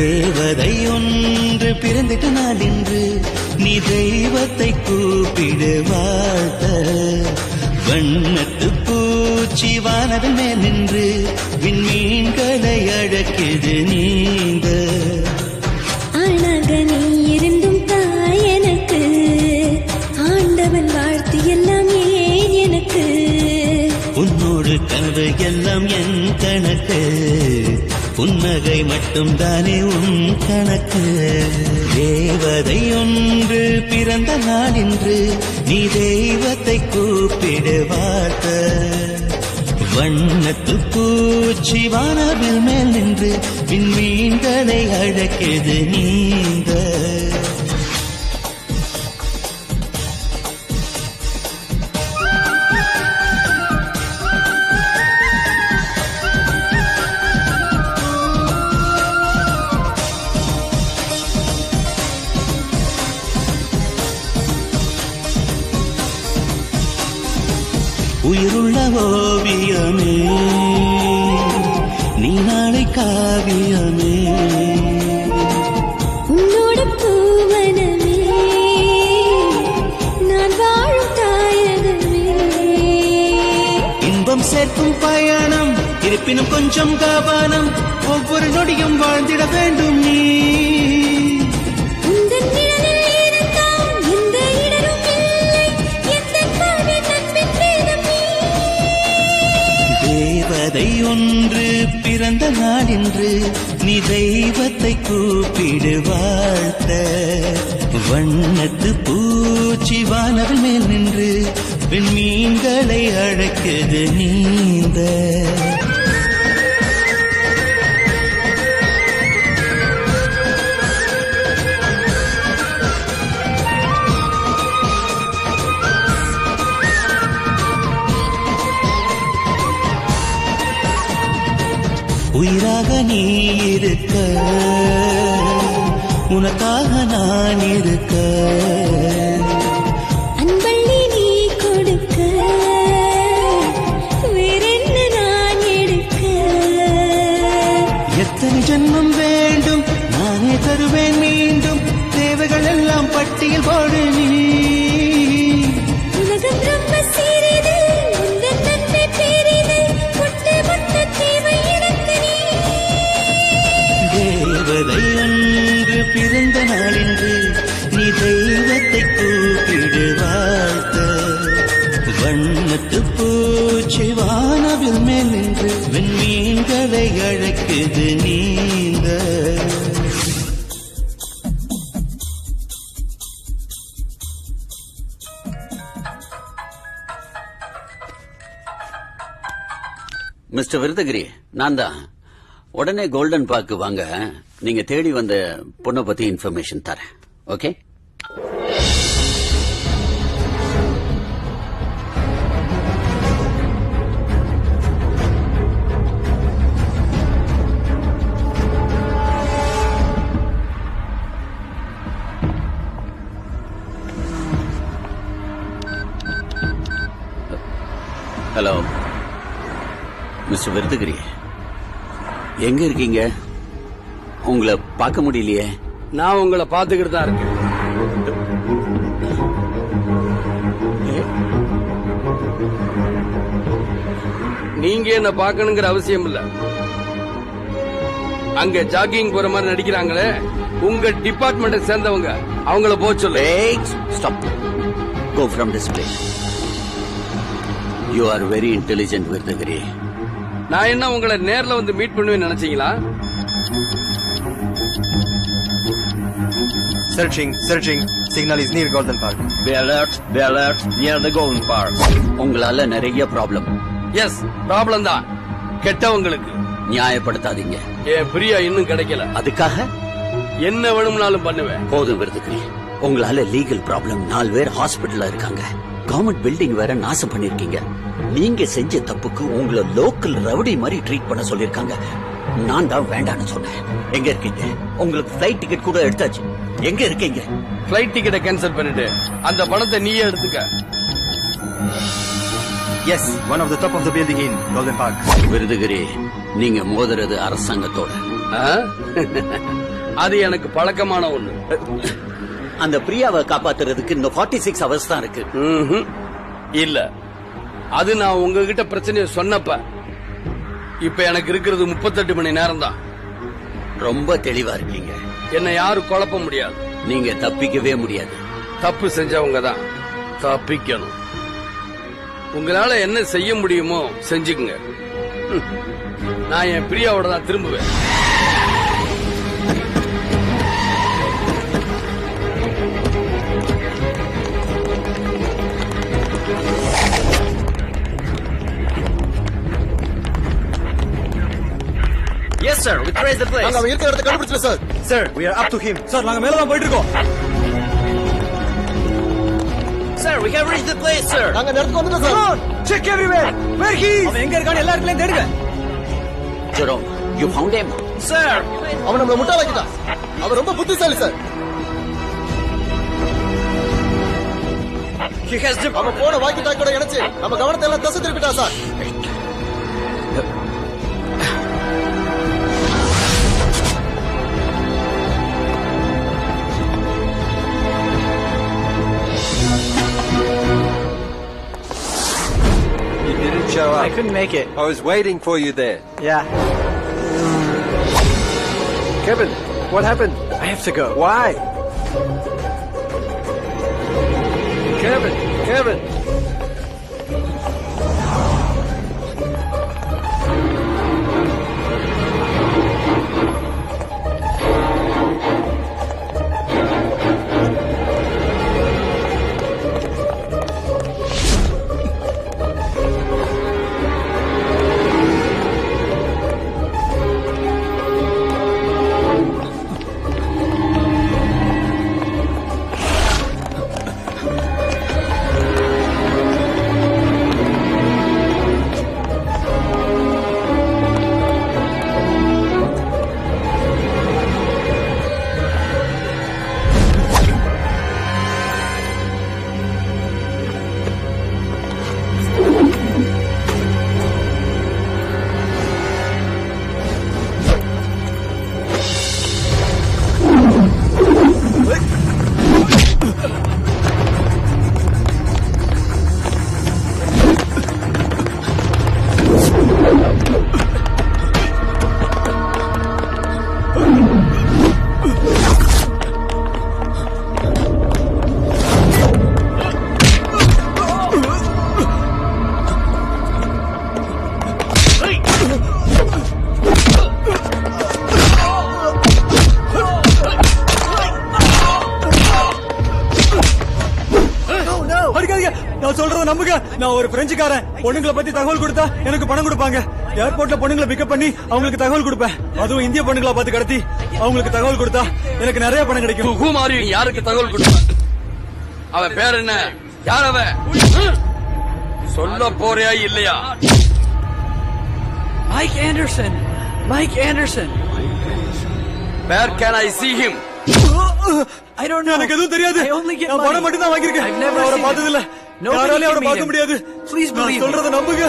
தேவதை ஒன்று பிறந்திட்ட நாள் இன்று நீ தெய்வத்தை கூப்பிடு வாழ்த்த வண்ணத்து பூச்சி வானவில் மேல் நின்று விண்மீன்களை அழக்கிது நீந்த
ஆனாக நீ இருந்தும் தாய் எனக்கு ஆண்டவன் வாழ்த்து எல்லாம் ஏன் எனக்கு
உன்னோடு கனவு எல்லாம் என் கணக்கு புன்னகை மட்டும் தானே உன் கணக்கு தேவதை ஒன்று பிறந்த நாள் இன்று நீ தெய்வத்தை கூப்பிடு வார்த்த வண்ணத்து பூச்சி வானவில் மேல் நின்று விண்மீன்களை அழக்கிது நீந்த உயிருள்ள ஓவியமே நீ நாளை காவியமே
உன்னோட பூவனமே நான் வாழும் தாயகமே
இன்பம் சேர்க்கும் பயணம் இருப்பினும் கொஞ்சம் கவனம் ஒவ்வொரு நொடியும் வாழ்ந்திட வேண்டும் நீ தேவதை ஒன்று பிறந்த நாள் இன்று நீ தெய்வத்தை கூப்பிடு வாழ்த்த வண்ணத்து பூச்சி வானவில் மேல் நின்று விண்மீன்களை அழைக்குது நீந்த உயிராக நீ இருக்க உனக்காக நான் இருக்க
அன்பள்ளி நீ கொடுக்க வேறென்ன நான் எடுக்க
எத்தனை ஜென்மம் வேண்டும் நானே தருவேன் மீண்டும் தேவைகள் எல்லாம் பட்டியல் போடு நீ
உலகம் ரொம்ப சிறிது உந்தன் நன்மை பெரிது முட்டை முட்டை தேவை எனக்கு நீ
தேவதை ஒன்று பிறந்த நாள் இன்று நீ தெய்வத்தை கூப்பிடு வாழ்த்த வண்ணத்து பூச்சி வானவில் மேல் நின்று விண்மீன்களை அழைக்குது நீந்த
மிஸ்டர் விருதகிரி நான் தான். உடனே கோல்டன் பார்க்கு வாங்க. நீங்க தேடி வந்த பொண்ணை பத்தி இன்ஃபர்மேஷன் தரேன். ஓகே? ஹலோ மிஸ்டர் விருதகிரி, எங்க இருக்கீங்க? உங்களை பார்க்க முடியலையே.
நான் உங்களை பார்த்துக்கிட்டு தான் இருக்கேன். நீங்க என்ன பார்க்கணுங்கிற அவசியம் இல்ல. அங்க ஜாகிங் போற மாதிரி நடிக்கிறாங்களே, உங்க டிபார்ட்மெண்ட்டை சேர்ந்தவங்க, அவங்கள போக சொல்லு.
Stop. Go from this place. You are very intelligent Virudhagiri.
நான் என்ன உங்களை நேர்ல வந்து மீட் பண்ணுவேன்னு நினைச்சீங்களா?
Searching, searching. Signal is near Golden Park.
Be alert, be alert, near the Golden Park. உங்களால நிறைய ப்ராப்ளம்.
எஸ், ப்ராப்ளம் தான். கெட்டவங்களுக்கு.
நியாயப்படுத்தாதீங்க.
என் பிரியா இன்னும் கிடைக்கல.
அதுக்காக
என்ன வேணும்னாலும் பண்ணுவேன்.
போதும் விருதுகிரி. உங்களால லீகல் ப்ராப்ளம். நாலு பேர் ஹாஸ்பிட்டல்ல இருக்காங்க. கவர்மெண்ட் பில்டிங் வேற நாசம் பண்ணிருக்கீங்க. நீங்க செஞ்ச தப்புக்கு உங்களை லோக்கல் ரவுடி மாதிரி ட்ரீட் பண்ண சொல்லிருக்காங்க. நான் தான் வேண்டான்னு சொன்னேன். எங்க இருக்கீங்க? உங்களுக்கு ஃபிளைட் டிக்கெட் கூட எடுத்தாச்சு. எங்க இருக்கீங்க?
ஃபிளைட் டிக்கெட்டை கேன்சல் பண்ணிட்டு அந்த பணத்தை நீயே எடுத்துக்க.
Yes, one of the top of the building in Golden Park.
Virudhagiri, நீங்க மோதுறது அரசாங்கத்தோட.
அது எனக்கு பழக்கமான ஒண்ணு.
அந்த பிரியாவை காப்பாத்துறதுக்கு இந்த ஃபார்ட்டி சிக்ஸ் ஹவர்ஸ் தான் இருக்கு.
இல்ல, அது நான் உங்ககிட்ட பிரச்சனைய சொன்னப்ப. இப்ப எனக்கு இருக்கிறது முப்பத்தெட்டு மணி நேரம் தான்.
ரொம்ப தெளிவா இருக்கீங்க.
என்ன யாரும் குழப்ப முடியாது.
நீங்க தப்பிக்கவே முடியாது.
தப்பு செஞ்சவங்க தான் தப்பிக்கணும். உங்களால என்ன செய்ய முடியுமோ செஞ்சுக்குங்க. நான் என் பிரியாவோட தான் திரும்புவேன்.
Yes, sir. We traced the place.
நாங்க அவன் இருக்கிற இடத்தை கண்டுபிடிச்சோம் sir.
Sir, we are up to him.
Sir நாங்க மேல தான் போயிட்டு இருக்கோம்.
Sir, we have reached the place, sir.
நாங்க நேரத்துக்கு வந்துட்டோம் sir.
Check everywhere. Where he is?
அவன் எங்க இருக்கான்னு எல்லா இடத்துலயும் தேடுங்க.
Jerome, you found him?
Sir.
அவன் நம்மள முட்டாளாக்கிட்டான். அவன் ரொம்ப புத்திசாலி சார்.
He has the
அவன் போன வாக்கி டாக்கோட இணைச்சு நம்ம கவனத்தை எல்லாம் திசை திருப்பிட்டான் sir.
show up.
I couldn't make it.
I was waiting for you there.
Yeah.
Kevin, what happened?
I have to go.
Why? Kevin, Kevin.
நான் ஒரு பிரெஞ்சுக்காரன். பொண்ணுங்களை பத்தி தகவல் கொடுத்தா எனக்கு பணம் கொடுப்பாங்க. ஏர்போர்ட்ல பொண்ணுங்களை பிக்கப் பண்ணி அவங்களுக்கு தகவல் கொடுப்பேன். அதுவும் இந்திய பொண்ணுங்களை பார்த்து கடத்தி அவங்களுக்கு தகவல் கொடுத்தா எனக்கு நிறைய பணம் கிடைக்கும்.
ஹூமாரி யாருக்கு தகவல் கொடுப்பேன்? அவன் பேர் என்ன? யார் அவன்? சொல்ல போறியா இல்லையா?
Mike Anderson. Mike Anderson.
Where can I see him?
I don't know. எனக்கு எதுவும் தெரியாது. நான் பணம் மட்டும் தான் வாங்கியிருக்கேன். நான் அவரை பார்த்தது இல்ல. யாராலையும் அவரை பார்க்க முடியாது. ப்ளீஸ் சொல்றத நம்புங்க.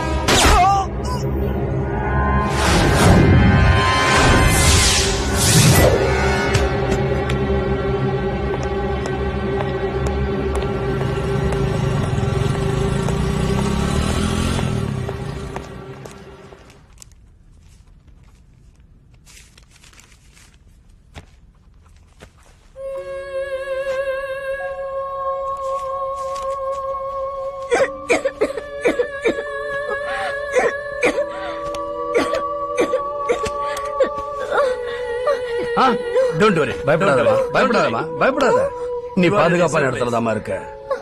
Don't worry. பயப்படாதமா, பயப்படாதமா, பயப்படாத. நீ பாதுகாப்பான இடத்துல தான் இருக்க.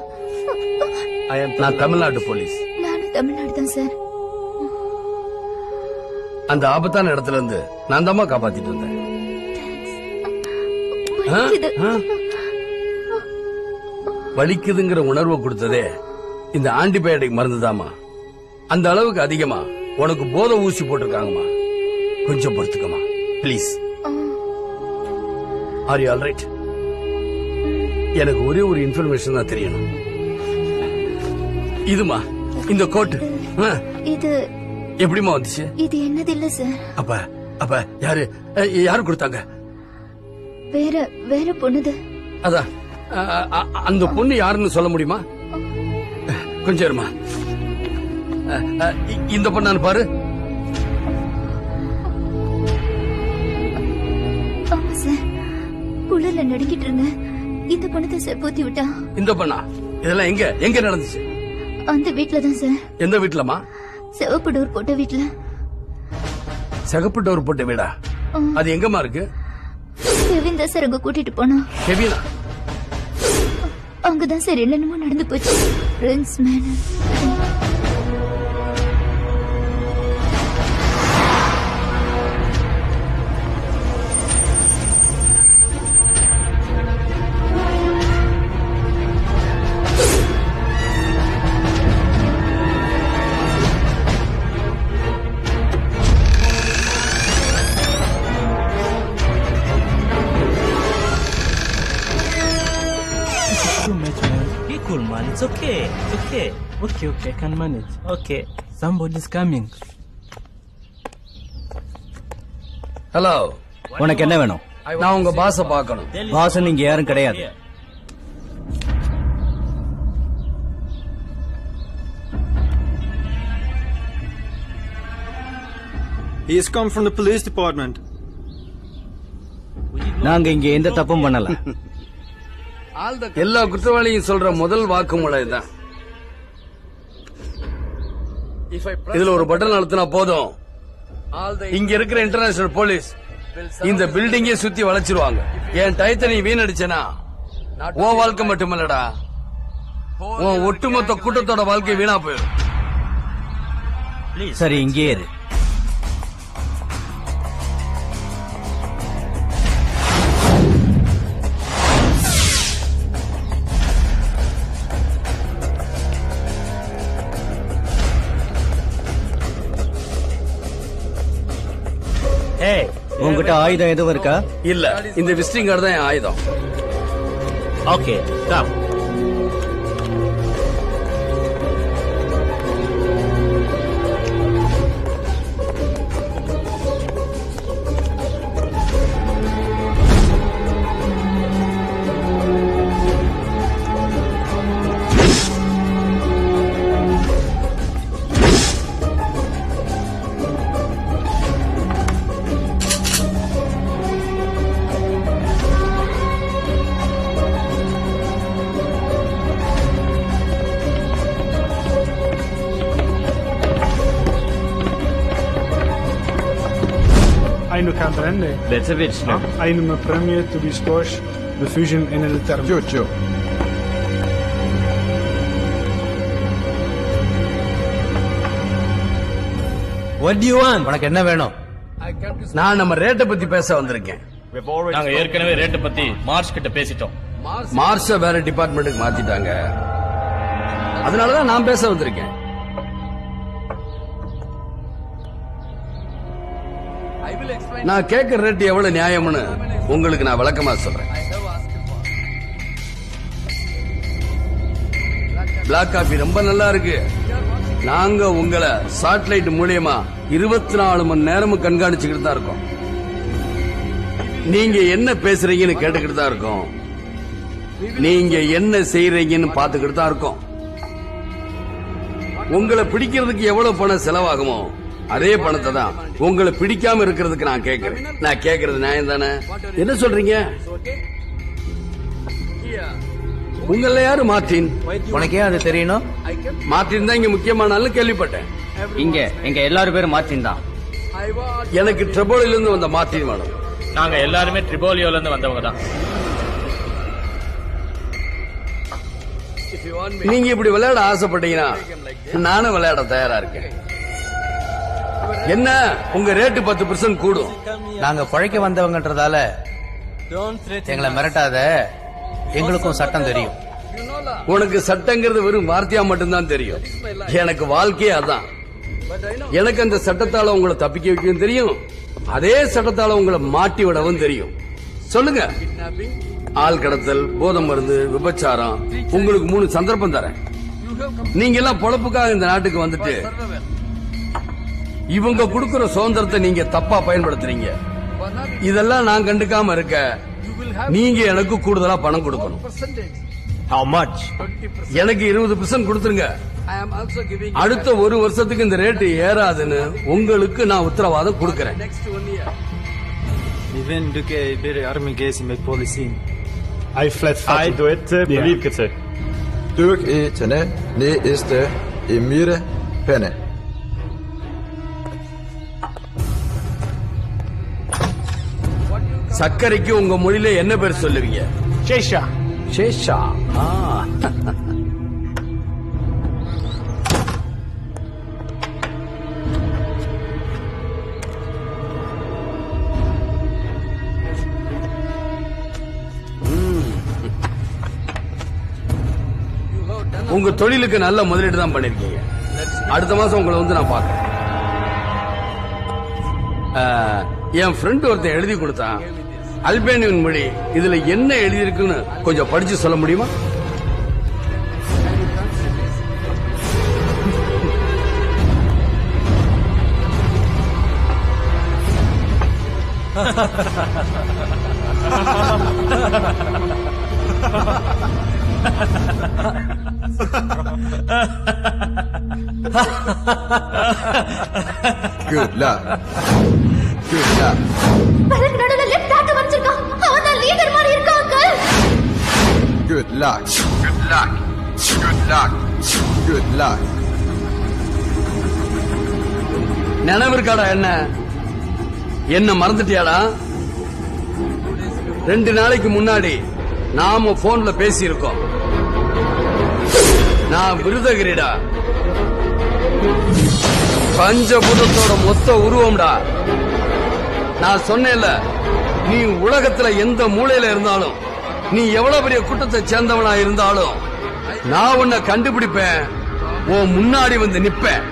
நான் தமிழ்நாடு போலீஸ்.
நானும் தமிழ்நாடு தான் சார்.
அந்த ஆபத்தான இடத்துல இருந்து நான் தான் காப்பாத்திட்டு இருந்தேன். வலிக்குதுங்கிற உணர்வை கொடுத்ததே இந்த ஆன்டிபயோட்டிக் மருந்துதாமா. அந்த அளவுக்கு அதிகமா உனக்கு போதை ஊசி போட்டிருக்காங்கம்மா. கொஞ்சம் பொறுத்துக்கமா please. Are you all right? எனக்கு ஒரே ஒரு இன்ஃபர்மேஷன் தான் தெரியணும். இதுமா இந்த கோட்
இது
எப்படிமா வந்துச்சு?
இது என்னது இல்ல சார்.
அப்ப அப்ப யாரு யாரு கொடுத்தாங்க?
வேற வேற பொண்ணுது.
அதான் அ- அ- அந்த பொண்ணு யாருன்னு சொல்ல முடியுமா? கொஞ்சம் இருமா. அ- அ, இ- இந்த பொண்ணான்னு பாரு.
ஆமா சார், குளிர்ல நடுங்கிட்டு இருந்தேன். இந்த பொண்ணு செப்பூத்தி விட்டா.
இந்த பொண்ணா? இதெல்லாம் எங்க எங்க நடந்துச்சு?
அந்த வீட்டுலதான் சார்.
எந்த வீட்டுலமா?
சிவப்பு டோர் போட்ட வீட்டுல.
சிகப்பு டோர் போட்ட வீடா? அது எங்கம்மா இருக்கு?
கெவின் தான் சார் அங்க கூட்டிட்டு போனா.
கெவினா?
அங்கதான் சார் என்னென்னமோ நடந்து போச்சு. Prince Menon.
Too much, man. Be cool, man. It's okay. It's okay. Okay, okay. I can manage. Okay. Somebody's coming.
Hello,
உனக்கு என்ன வேணும்?
நான் உங்க பாஸ பார்க்கணும்.
பாஸ் இங்க யாரும் கிடையாது.
He has come from the police department.
நாங்க இங்க எந்த தப்பும் பண்ணல.
எல்லா குற்றவாளியும் சொல்ற முதல் வாக்குமூலம் இதுதான். இதுல ஒரு பட்டன் அழுத்தினா போதும், இங்க இருக்கிற இன்டர்நேஷனல் போலீஸ் இந்த பில்டிங்கே சுத்தி வளைச்சிருவாங்க. என் டயத்தை நீ வீணடிச்சனா உன் வாழ்க்கை மட்டுமல்லடா, உன் ஒட்டுமொத்த கூட்டத்தோட வாழ்க்கை வீணா போயிடும்.
சரி, இங்கே இரு. உங்ககிட்ட ஆயுதம் எதுவும் இருக்கா?
இல்ல, இந்த விசிட்டிங் கார்டு தான் என் ஆயுதம்.
Okay, come.
Hai nu comprende?
Bețevici, nu?
Hai nu mă premie to be scoși the fusion in el term.
Giu, giu.
What do you want? உனக்கு என்ன வேணும்?
நான் நம்ம ரேட்டை பத்தி பேச வந்திருக்கேன்.
நாங்க ஏற்கனவே ரேட்டை பத்தி மார்ச் கிட்ட பேசிட்டோம்.
மார்ச்ச வேற டிபார்ட்மெண்ட்டுக்கு மாத்திட்டாங்க. அதனாலதான் நான் பேச வந்திருக்கேன். நான் கேட்கிற ரேட் எவ்வளவு நியாயம்னு உங்களுக்கு நான் விளக்கமா சொல்றேன். பிளாக் காபி ரொம்ப நல்லா இருக்கு. நாங்க உங்களை சாட்டலைட் மூலியமா இருபத்தி நாலு மணி நேரமும் கண்காணிச்சுக்கிட்டு தான் இருக்கோம். நீங்க என்ன பேசுறீங்கன்னு கேட்டுக்கிட்டு தான் இருக்கோம். நீங்க என்ன செய்யறீங்கன்னு பாத்துக்கிட்டு தான் இருக்கோம். உங்களை பிடிக்கிறதுக்கு எவ்வளவு பணம் செலவாகுமோ அதே பணத்தை தான் உங்களை பிடிக்காம இருக்கிறதுக்கு நான் கேட்கிறேன். நான் கேட்கறது நியாயம் தானே? என்ன சொல்றீங்க? உங்கள யாரு மார்டின்?
உனக்கு ஏன் அது தெரியணும்?
மார்டின் தான் இங்க முக்கியமான ஆளு கேள்விப்பட்டேன்.
இங்க எங்க எல்லாரும் பேரும் மார்டின் தான்.
எனக்கு ட்ரிபோலில இருந்து வந்த மார்டின் வேணும்.
நாங்க எல்லாருமே ட்ரிபோலியோல இருந்து வந்தவங்க தான்.
நீங்க இப்படி விளையாட ஆசைப்பட்டீங்கன்னா நானும் விளையாட தயாரா இருக்கேன். என்ன உங்க ரேட்டு பத்து பர்சன்ட் கூடும்.
நாங்க பழைக்க வந்தவங்கன்றதால எங்களை மிரட்டாத. எங்களுக்கும் சட்டம் தெரியும்.
உனக்கு சட்டங்கிறது வெறும் வார்த்தையா மட்டும்தான் தெரியும். எனக்கு வாழ்க்கையே அதான். எனக்கு அந்த சட்டத்தால உங்களை தப்பிக்க வைக்கவும் தெரியும், அதே சட்டத்தால உங்களை மாட்டி விடவும் தெரியும். சொல்லுங்க. ஆள் கடத்தல், போதை மருந்து, விபச்சாரம். உங்களுக்கு மூணு சந்தர்ப்பம் தரேன். நீங்க எல்லாம் பொழப்புக்காக இந்த நாட்டுக்கு வந்துட்டு இவங்க கொடுக்கிற சுதந்திரத்தை நீங்க தப்பா பயன்படுத்துறீங்க. இதெல்லாம் நான் கண்டுக்காம இருக்க நீங்க எனக்கு கூடுதலா பணம் கொடுக்கணும்.
How much?
எனக்கு இருபது பெர்சென்ட் கொடுத்துருங்க. அடுத்த ஒரு வருஷத்துக்கு இந்த ரேட்டு ஏறாதுன்னு உங்களுக்கு நான் உத்தரவாதம் கொடுக்கறேன்.
Even duke bere army gesi met polisin.
I flat I do it believe que c'est.
Duk i tene ne iste emire pene.
சக்கரைக்கு உங்க மொழியில என்ன பேர் சொல்லுவீங்க?
Shesha.
Shesha. ஆ. உங்க தொழிலுக்கு நல்ல முதலீடு தான் பண்ணிருக்கீங்க. அடுத்த மாசம் உங்களை வந்து நான் பாக்கிறேன். என் ஃப்ரெண்ட் ஒருத்தன் எழுதி கொடுத்தான். அல்பேனியன் மொழி. இதுல என்ன எழுதி இருக்குன்னு கொஞ்சம் படிச்சு சொல்ல முடியுமா?
Good luck. Good luck.
பரக் நடுவுல லெஃப்ட் ஹேண்ட் வச்சிருக்கான். அவன் தான் லீடர் மாதிரி இருக்கான் uncle.
Good luck. Good luck. Good luck. Good luck.
நினைவு இருக்காடா? என்ன என்ன மறந்துட்டியாடா? ரெண்டு நாளைக்கு முன்னாடி நாம போன்ல பேசி இருக்கோம். நான் விருதகிரிடா. பஞ்சபூதத்தோட மொத்த உருவம்டா. நான் சொன்னேன்ல, நீ உலகத்துல எந்த மூலையில இருந்தாலும், நீ எவ்வளவு பெரிய கூட்டத்தை சேர்ந்தவனா இருந்தாலும், நான் உன்னை கண்டுபிடிப்பேன். உன் முன்னாடி வந்து நிப்பேன்.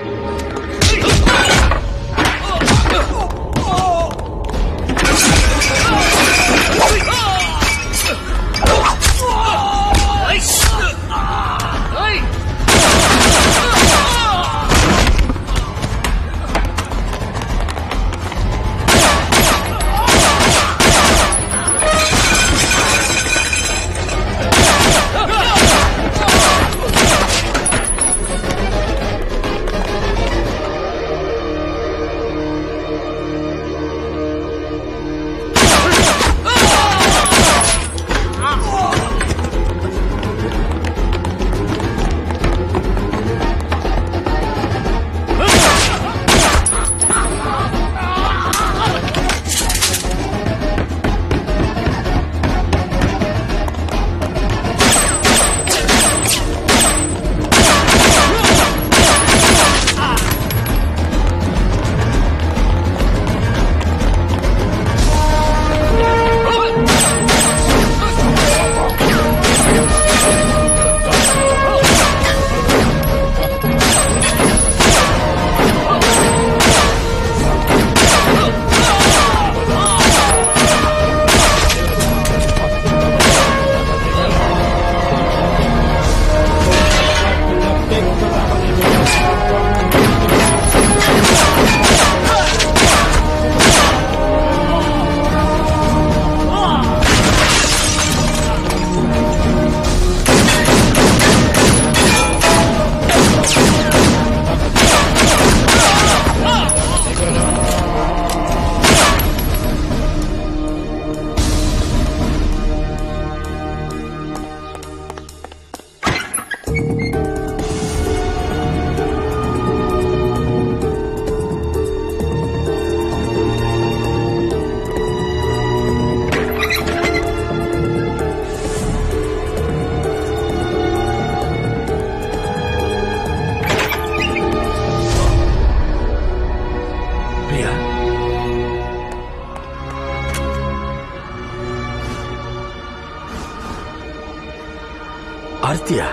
ஆர்த்தியா?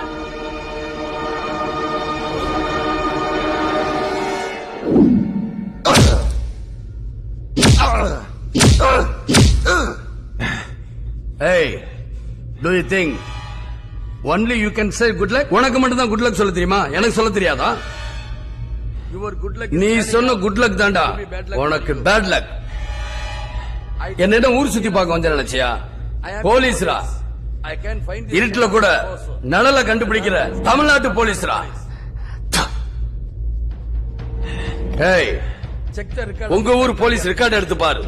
Hey, do you think only you can say good luck? உனக்கு மட்டும் தான் good luck சொல்ல தெரியுமா? எனக்கு சொல்ல தெரியாதா? நீ சொன்ன good luck தான்டா உனக்கு bad luck. என்ன ஊர் சுத்தி பார்க்க வந்த நினைச்சியா? போலீஸ்ரா, இருட்டுல கூட நலல கண்டுபிடிக்கிற தமிழ்நாட்டு போலீஸ்ரா. ஏய், உங்க ஊர் போலீஸ் ரெக்கார்ட் எடுத்து பாரு.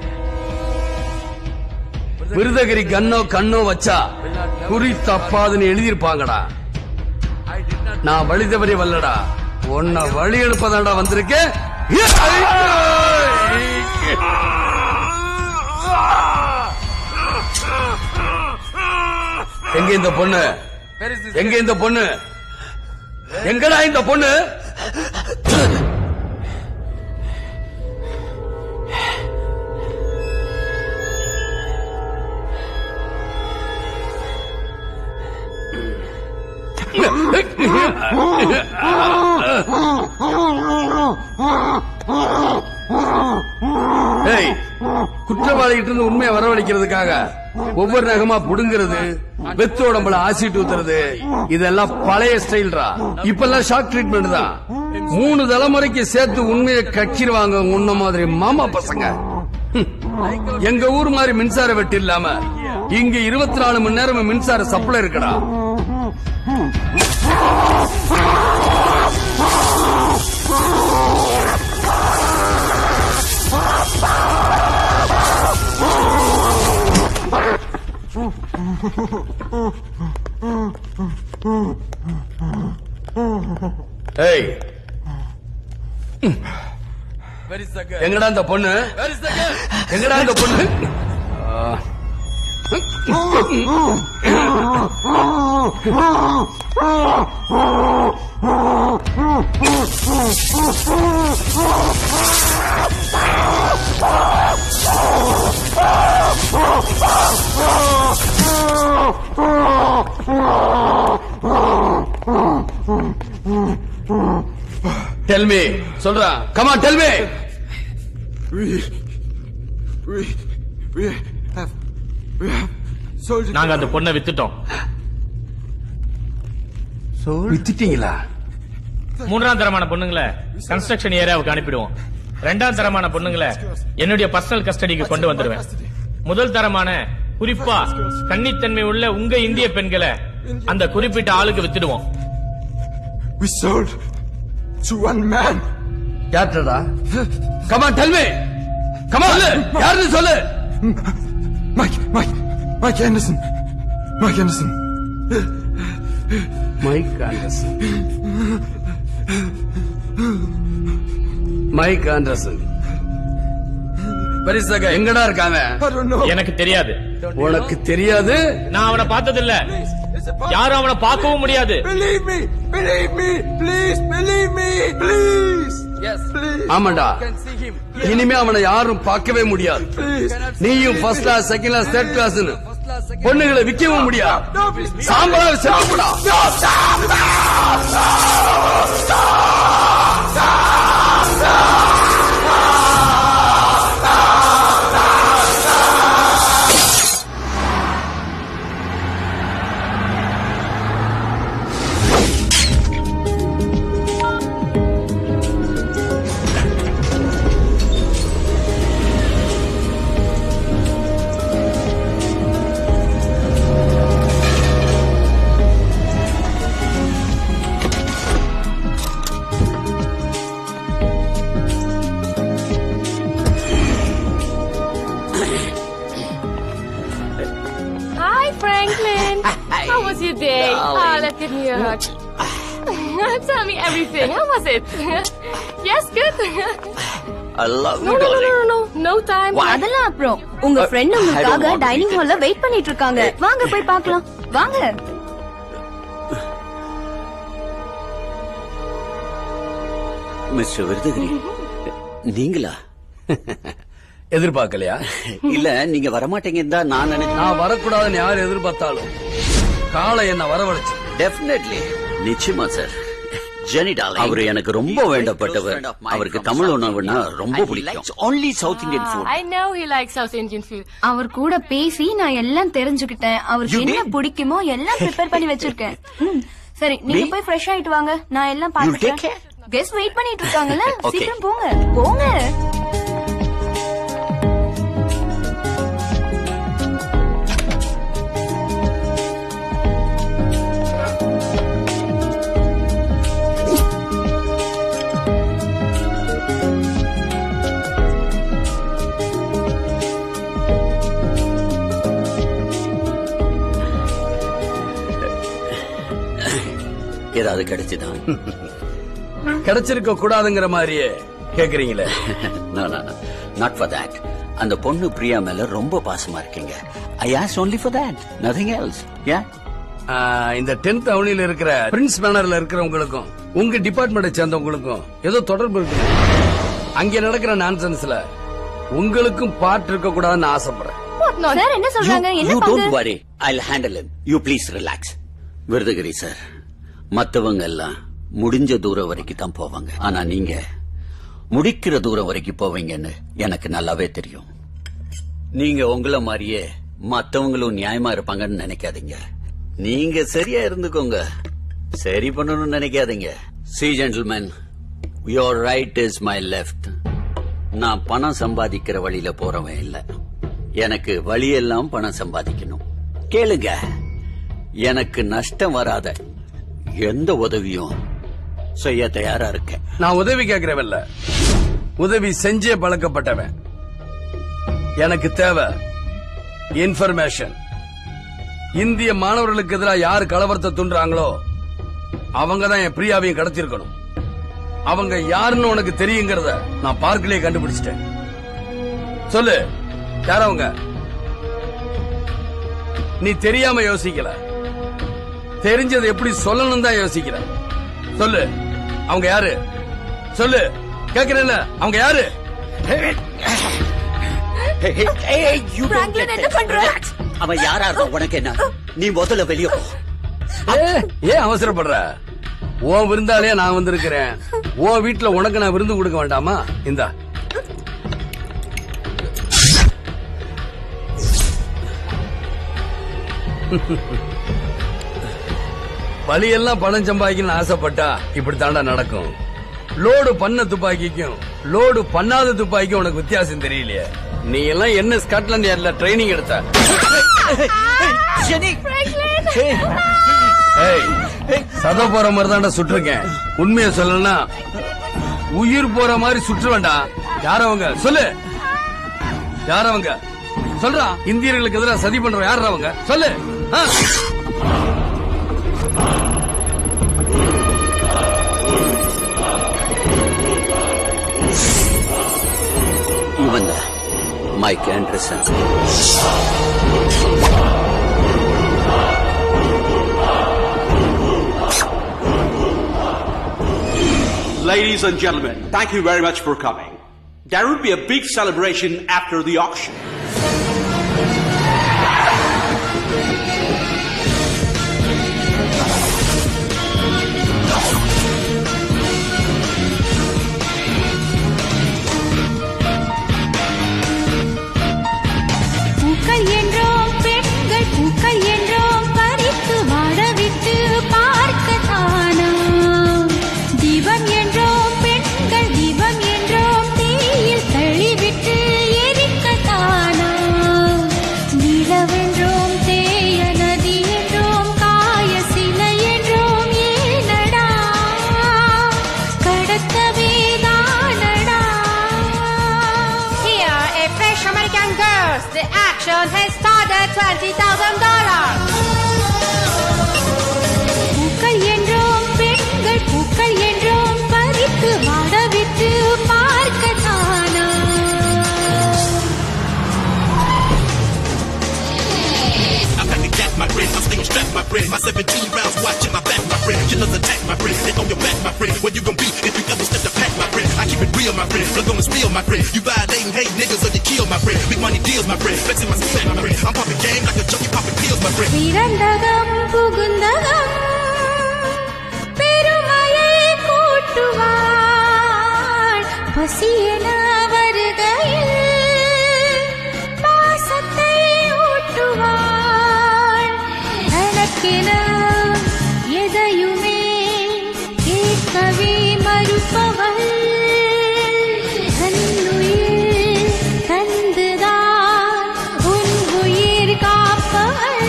விருதகிரி கண்ணோ கண்ணோ வச்சா குறி தப்பாதுன்னு எழுதியிருப்பாங்கடா. நான் வழி தவறி வரலடா, உன்னை வழி எழுப்பதாண்டா வந்திருக்கேன். எங்க இந்த பொண்ணு? எங்க இந்த பொண்ணு? எங்கடா இந்த பொண்ணு? குற்றவாளிகிட்ட இருந்து உண்மையை வரவழைக்கிறதுக்காக ஒவ்வொரு நகமா புடுங்கிறது, வெத்து உடம்புல ஆசிட் ஊத்துறது, இதெல்லாம் பழைய ஸ்டைல்ரா. இப்பெல்லாம் ஷாக் ட்ரீட்மெண்ட் தான். மூணு தலைமுறைக்கு சேர்த்து உண்மையை கக்கிடுவாங்க உன்ன மாதிரி மாமா பசங்க. எங்க ஊர் மாதிரி மின்சார வெட்டு இல்லாம இங்க இருபத்தி நாலு மணி நேரம் மின்சார சப்ளை இருக்குடா. ஏய், எங்கடா இந்த பொண்ணு? எங்கடா இந்த பொண்ணு? Tell me, சொல்றா. Come on, tell me.
We, we, we have, we have sold it.
நாங்க அந்த பொண்ணை வித்துட்டோம்.
வித்துட்டீங்களா?
மூன்றாம் தரமான பொண்ணுங்களை கன்ஸ்ட்ரக்ஷன் ஏரியாவுக்கு அனுப்பிடுவோம். இரண்டாம் தரமான பொண்ணுங்களை என்னுடைய பர்சனல் கஸ்டடிக்கு கொண்டு வந்துருவேன். முதல் தரமான குறிப்பா கன்னித்தன்மை உள்ள உங்க இந்திய பெண்களை அந்த குறிப்பிட்ட ஆளுக்கு வித்துடுவோம்.
We sold to one man.
யார்டா? Come on, tell me. Come on, யாரு சொல்லு?
Mike, Mike, Mike Anderson. Mike Anderson.
Mike Anderson. Mike Anderson. பரிசக எங்கடா இருக்காங்க?
எனக்கு தெரியாது.
உனக்கு தெரியாது?
நான் அவனை பார்த்ததில்ல. யாரும் அவனை பார்க்கவும் முடியாது.
Believe me, believe me, please, believe me, please.
Yes, please. ஆமாண்டா, இனிமே அவனை யாரும் பார்க்கவே முடியாது. நீயும் first class, second class, third class பொண்ணுகளை விற்கவும் முடியாது. சாம்பலா செத்துடா.
Oh, let's give me a hug. Tell me everything. How was it? Yes, good.
I love
no,
you,
no, no,
darling.
no, no, no time.
அதெல்லாம் அப்புறம் உங்க friend உங்களுக்காக dining ஹால்ல wait பண்ணிட்டு இருக்காங்க. வாங்க போய் பார்க்கலாம். வாங்க.
மிஸ்டர் விருதகிரி, நீங்களா?
எதிர்பார்க்கலையா?
இல்ல, நீங்க வரமாட்டீங்கன்னு தான் நான் நினைச்சேன்.
நான் வரக்கூடாதுன்னு யார் எதிர்பார்த்தாலும் காலை என்ன வரவழைச்சு.
டெஃபினெட்லி, நிச்சயமா சார். ஜெனி டார்லிங், அவரு எனக்கு ரொம்ப வேண்டப்பட்டவர். அவருக்கு தமிழ் உணவுனா ரொம்ப பிடிக்கும். only South Indian food.
I know he likes South Indian food.
அவர் கூட பேசி நான் எல்லாம் தெரிஞ்சுக்கிட்டேன். அவருக்கு என்ன பிடிக்குமோ எல்லாம் ப்ரிப்பேர் பண்ணி வச்சிருக்கேன். சரி, நீங்க போய் ஃப்ரெஷ் ஆயிட்டு வாங்க. நான் எல்லாம் பாத்துக்கிறேன். கெஸ்ட் வெயிட் பண்ணிட்டு இருக்காங்கல்ல, சீக்கிரம் போங்க. போங்க.
ஏதாவது கிடைச்சுதான்?
கிடைச்சிருக்க கூடாதுங்கிற மாதிரியே கேக்குறீங்களே.
Not for that. அந்த பொண்ணு பிரியா மேல ரொம்ப பாசமா இருக்கீங்க. I ask only for that, nothing else. Yeah,
இந்த டென்த் அவனில இருக்கிற பிரின்ஸ் பேனர்ல இருக்கிறவங்களுக்கும் உங்க டிபார்ட்மெண்ட் சேர்ந்தவங்களுக்கும் ஏதோ தொடர்பு இருக்கு. அங்க நடக்கிற நான்சென்ஸ்ல உங்களுக்கும் பார்ட் இருக்க கூடாதுன்னு ஆசைப்படுறேன்.
சார் என்ன சொல்றாங்க? என்ன
You don't worry, I'll handle him. You please relax. Virudhagiri sir, மத்தவங்க எல்லாம் முடிஞ்ச தூரம் வரைக்கும் தான் போவாங்க. ஆனா நீங்க முடிக்கிற தூரம் வரைக்கும் போவீங்கன்னு எனக்கு நல்லாவே தெரியும். நீங்க உங்கள மாதிரியே மத்தவங்களும் நியாயமா இருப்பாங்கன்னு நினைக்காதீங்க. நீங்க சரியா இருந்துக்கோங்க, சரி பண்ணணும்னு நினைக்காதீங்க. See gentlemen, your right is my left. நான் பணம் சம்பாதிக்கிற வழியில போறவன் இல்ல. எனக்கு வழியெல்லாம் பணம் சம்பாதிக்கணும். கேளுங்க, எனக்கு நஷ்டம் வராத எந்த உதவியும் செய்ய தயாரா இருக்கேன்.
நான் உதவி கேட்கிறவன், உதவி செஞ்சே பழக்கப்பட்டவன். எனக்கு தேவை இன்ஃபர்மேஷன். இந்திய மாணவர்களுக்கு எதிராக யாரு கலவரத்தை தூண்டுறாங்களோ அவங்க தான் என் பிரியாவையும் கடத்திருக்கணும். அவங்க யாருன்னு உனக்கு தெரியுங்கிறத நான் பார்க்கலயே கண்டுபிடிச்சிட்டேன். சொல்லு, யார் அவங்க? நீ தெரியாம யோசிக்கல, தெரிஞ்சது எப்படி சொல்லணும் தான் யோசிக்கிற. சொல்லு, அவங்க யாரு? சொல்லு, கேக்குறேன்ல, அவங்க யாரு?
அவன் யாரா இருக்கும் உனக்கு என்ன? நீ முதல்ல வெளியே போ.
ஏன் அவசரப்படுற? உன் விருந்தாலே நான் வந்திருக்கிறேன். உன் வீட்டுல உனக்கு நான் விருந்து கொடுக்க வேண்டாமா? இந்தா. வழியெல்லாம் பணம் சம்பாதிக்கணும்னு ஆசைப்பட்டா இப்படி தாண்டா நடக்கும். லோடு பண்ண துப்பாக்கிக்கும் லோடு பண்ணாத துப்பாக்கிக்கும் உனக்கு வித்தியாசம் தெரியலையே. நீ எல்லாம் என்ன ஸ்காட்லாந்து யார்ட்ல ட்ரைனிங் எடுத்த? சத போற மாதிரி தாண்டா சுட்டிருக்கேன். உண்மையை சொல்லணும்னா உயிர் போற மாதிரி சுற்றுவேண்டா. யாரவங்க? சொல்லு, யாரவங்க? சொல்றா. இந்தியர்களுக்கு எதிராக சதி பண்ற யார் அவங்க? சொல்லு.
இவன் தான் Mike Anderson.
Ladies and gentlemen, thank you very much for coming. There will be a big celebration after the auction.
பூக்கள் என்றோம் பெண்கள், பூக்கள் என்றோம் பறித்து வாழவிட்டு பார்க்கத்தானா? தீபம் என்றோம் பெண்கள், தீபம் என்றோம் தீயில் தள்ளிவிட்டு எரிக்கத்தானா? நிலவென்றோம் தேய நதி என்றோம் காய சிலை என்றோம் ஏனடா? கடத்தவே தானடா?
Here, a fresh American girls. The action has started. Twenty thousand dollars.
பூக்கள் என்றோம் பெண்கள், பூக்கள் என்றோம் பறித்து வாழவிட்டு பார்க்கத்தானா?
I got the gat, my friend. I'm staying strapped, my friend. My seventeen rounds watching my back, my friend. Killers attack, my friend. They on your back, my friend. Where you gon' be if you ever step the pack, my friend? I keep it real, my friend. Blood gonna spill, my friend. You violating, hate niggas or you kill, my friend. Big money deals, my friend. Flexing my success, my friend. I'm popping game like a junkie popping pills, my friend.
பிறந்தகம் புகுந்தகம் பெருமையை கூட்டுவாள். பசியென வருகையில் பாசத்தை ஊட்டுவாள். தனக்கென எதையுமே கேட்கவே மறுப்பவள். தன்னுயிர் தந்துதான் உன் உயிர் காப்பவள்.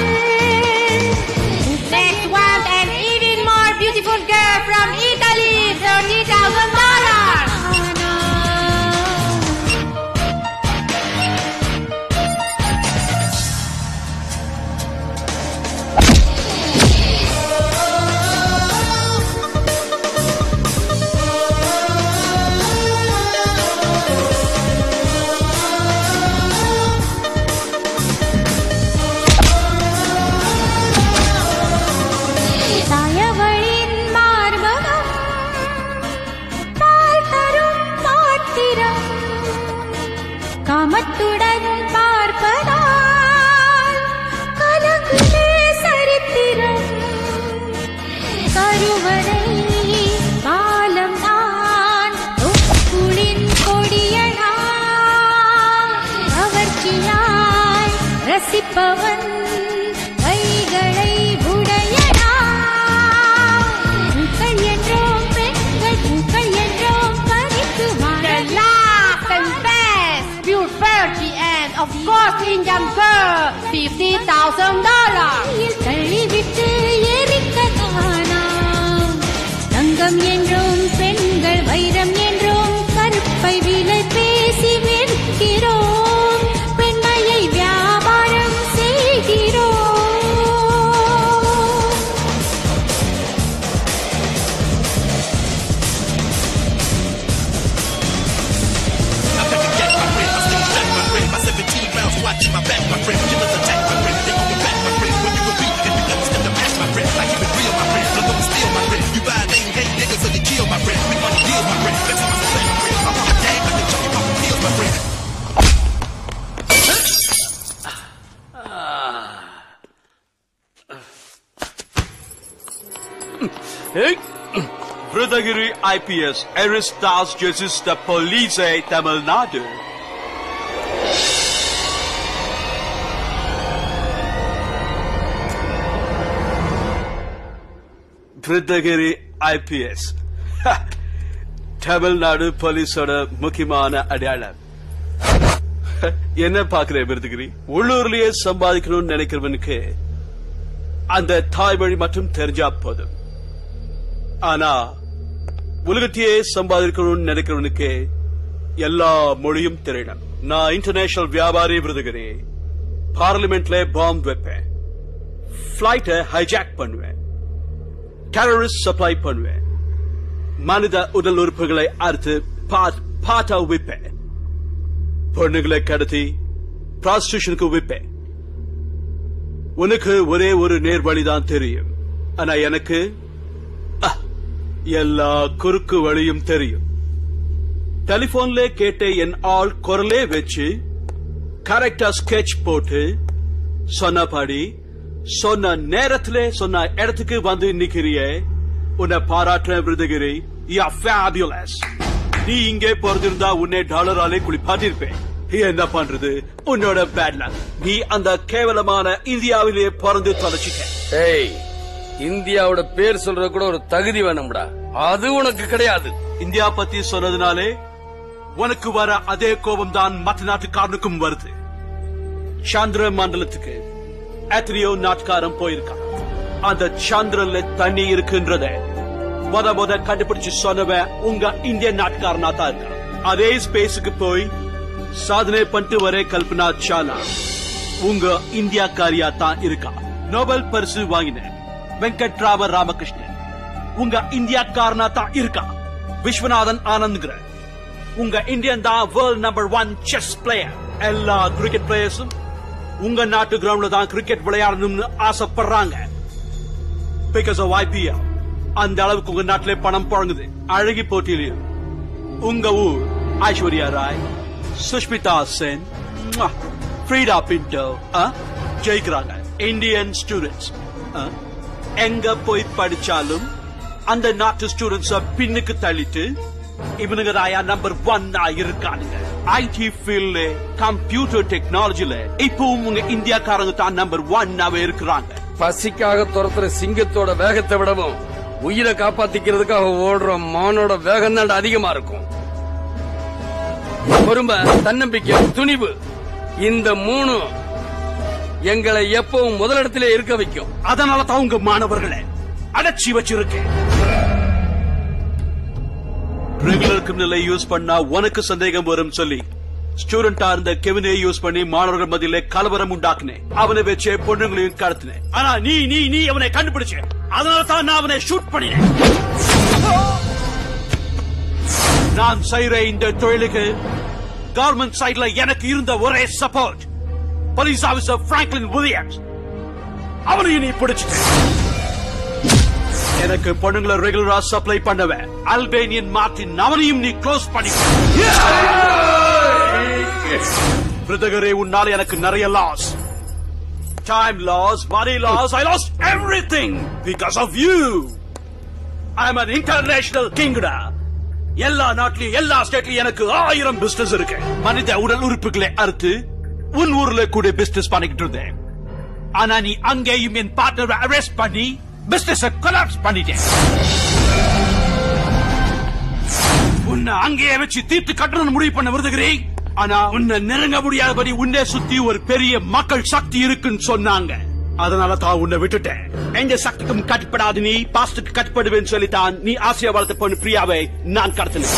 Next one, an even more beautiful girl from Italy. Thirty thousand dollars.
என்பவன் கைகளை உடையடா. பூக்கள் என்றோம் பெண்கள் பூக்கள் என்றோம் பறித்து
The last and best puberty and of course Indian girl fifty thousand dollars.
தள்ளிவிட்டு எரிக்க காணாம். தங்கம் என்றோம் பெண்கள் வைரம் என்றோம் கருப்பை விலை பேசி விற்கிறோம். பெண்மையை வியாபாரம் செய்கிறோம்.
My seventeen rounds watching my back, my friend. Killers attack, my friend. They on your back, my friend. Where you gon' be if you never step to match, my friend? I keep it real, my friend. Look over steal, my friend. You violate, hate niggas, so they kill, my friend. Big money deals, my friend. That's how I say, my friend. I'm on your tag, I can chuck you off the heels, my friend.
Hey, Vrudagiri I P S arrestas Jesus the police Tamil Nadu. Vrudagiri I P S Tamil Nadu police oda முக்கியமான அடையாளம். என்ன பாக்குறே விருதுகிரி? உள்ளூர்லயே சம்பாதிக்கணும்னு நினைக்கிறவனுக்கு அந்த தாய்மொழி மட்டும் தெரிஞ்சா போதும். ஆனா உலகத்தையே சம்பாதிக்கணும்னு நினைக்கிறவனுக்கு எல்லா மொழியும் தெரியணும். நான் இன்டர்நேஷனல் வியாபாரி விருதுகிரி. பார்லிமெண்ட்ல பாம்பு வைப்பேன், பிளைட்டை ஹைஜாக் பண்ணுவேன், டெரரிஸ்ட் சப்ளை பண்ணுவேன், மனித உடல் உறுப்புகளை அறுத்து பாட்டா விற்பேன், பொண்ணுகளை கடத்தி பிராஸ்டியூஷனுக்கு விற்பேன். உனக்கு ஒரே ஒரு நேர் வழிதான் தெரியும், ஆனா எனக்கு எல்லா குறுக்கு வழியும் தெரியும். டெலிபோன்ல கேட்ட என் ஆள் குரலே வச்சு கரெக்டா ஸ்கெட்ச் போட்டு சொன்னபடி சொன்ன நேரத்திலே சொன்ன இடத்துக்கு வந்து நிக்கிறியே, உன்னை பாராட்டுறேன் விருதுகிரி. You are ஃபேபியுலஸ். நீ இங்கே பிறந்திருந்தா உன்னை டாலராலே குளிப்பாட்டிருப்பேன். என்ன பண்றது, உன்னோட பேட் லக். நீ அந்த கேவலமான இந்தியாவிலே பிறந்து தொலைச்சிட்ட.
ஏய், இந்தியாவோட பேர் சொல்றது கூட ஒரு தகுதி வேணும்டா. அது உனக்கு கிடையாது.
இந்தியா பத்தி சொன்னதுனாலே உனக்கு வர அதே கோபம் தான் மற்ற நாட்டுக்காரனுக்கும் வருது. சந்திர மண்டலத்துக்கு எத்தனையோ நாட்டுக்காரன் போயிருக்கான். அந்த சந்திரன்ல தண்ணி இருக்குன்றத முத முத கண்டுபிடிச்சு சொன்னவன் உங்க இந்திய நாட்டுக்காரனா தான் இருக்கான். அதே ஸ்பேஸுக்கு போய் சாதனை பண்ணிட்டு வர கல்பனா சாவ்லா உங்க இந்தியாக்காரியா தான் இருக்கா. நோபல் பரிசு வாங்கின வெங்கட்ராம ராமகிருஷ்ணன் உங்க இந்தியாக்காரனா தான் இருக்கா. விஸ்வநாதன் ஆனந்த்ங்கிற உங்க இந்தியன் தான் world number one chess player. எல்லா கிரிக்கெட் பிளேயர்ஸும் உங்க நாட்டு கிரவுண்ட்ல தான் கிரிக்கெட் விளையாடணும்னு ஆசைப்படுறாங்க. Because of I P L அந்த அளவுக்கு உங்க நாட்டிலே பணம் புழங்குது. அழகி போட்டியிலையும் உங்க ஊர் ஐஸ்வர்யா ராய், சுஷ்மிதா சென், ஃப்ரீடா பிண்டோ ஜெயிக்கிறாங்க. இந்தியன் ஸ்டூடெண்ட்ஸ் எங்க போய் படிச்சாலும் அந்த நாட்டு ஸ்டூடெண்ட்ஸ் பின்னுக்கு தள்ளிட்டு இவனுங்க ராயா நம்பர் ஒன் இருக்கானுங்க. ஐடி ஃபீல்ட்ல கம்ப்யூட்டர் டெக்னாலஜில இப்பவும் உங்க இந்தியாக்காரங்க தான் நம்பர் ஒன்னாவே இருக்கிறாங்க.
பசிக்காக துரத்துற சிங்கத்தோட வேகத்தை விடவும் உயிரை காப்பாத்திக்கிறதுக்காக ஓடுற மானோட வேகம் தான் அதிகமா இருக்கும். பொறுமை, தன்னம்பிக்கை, துணிவு, இந்த மூணு எங்களை எப்பவும் முதலிடத்திலே இருக்க வைக்கும்.
அதனால தான் உங்க மாணவர்களை அடைச்சி வச்சிருக்கேன். ரெகுலர் கிரிமினலை யூஸ் பண்ணா உனக்கு சந்தேகம் வரும் சொல்லி ஸ்டூடெண்டா இருந்த கெவினை யூஸ் பண்ணி மாணவர்கள் மத்தியில கலவரம் உண்டாக்குனேன். அவனை வச்சே பொண்ணுங்களையும் கடத்தினேன். ஆனா நீ நீ நீ அவனை கண்டுபிடிச்ச. அதனால தான் நான் அவனை ஷூட் பண்ணினேன். நான் செய்யற இந்த தொழிலுக்கு கவர்மெண்ட் சைட்ல எனக்கு இருந்த ஒரே support police officer Franklin Williams. அவனையும் நீ பிடிச்சிட்ட. எனக்கு பொண்ணுங்களை ரெகுலரா சப்ளை பண்ணவன் அல்பேனியன் மார்டின், அவனையும் நீ க்ளோஸ் பண்ணி. விருதுகிரி, உன்னால எனக்கு நிறைய loss. Time loss, money loss. I lost everything because of you. I'm an international kingdom. எல்லா நாட்டிலும் எல்லா ஸ்டேட்லயும் எனக்கு ஆயிரம் பிசினஸ் இருக்கு. மனித உடல் உறுப்புகளை அறுத்து உன் ஊர்ல கூட பிசினஸ் பண்ணிக்கிட்டு இருந்தேன். ஆனா நீ அங்கேயும் என் பார்ட்னரை அரெஸ்ட் பண்ணி பிசினஸ் கொலாப்ஸ் பண்ணிட்டேன். உன்னை அங்கேயே வச்சு தீர்த்து கட்டணும்னு முடிவு பண்ண விருதுகிறேன். ஆனா உன்னை நெருங்க முடியாதபடி உன்னை சுத்தி ஒரு பெரிய மக்கள் சக்தி இருக்குன்னு சொன்னாங்க. அதனால தான் உன்னை விட்டுட்டேன். எந்த சக்திக்கும் கட்டுப்படாது, நீ பாஸ்டுக்கு கட்டுப்படுவேன்னு சொல்லித்தான் நீ ஆசையா வளர்த்த பொண்ணு பிரியாவை நான் கடத்தினேன்.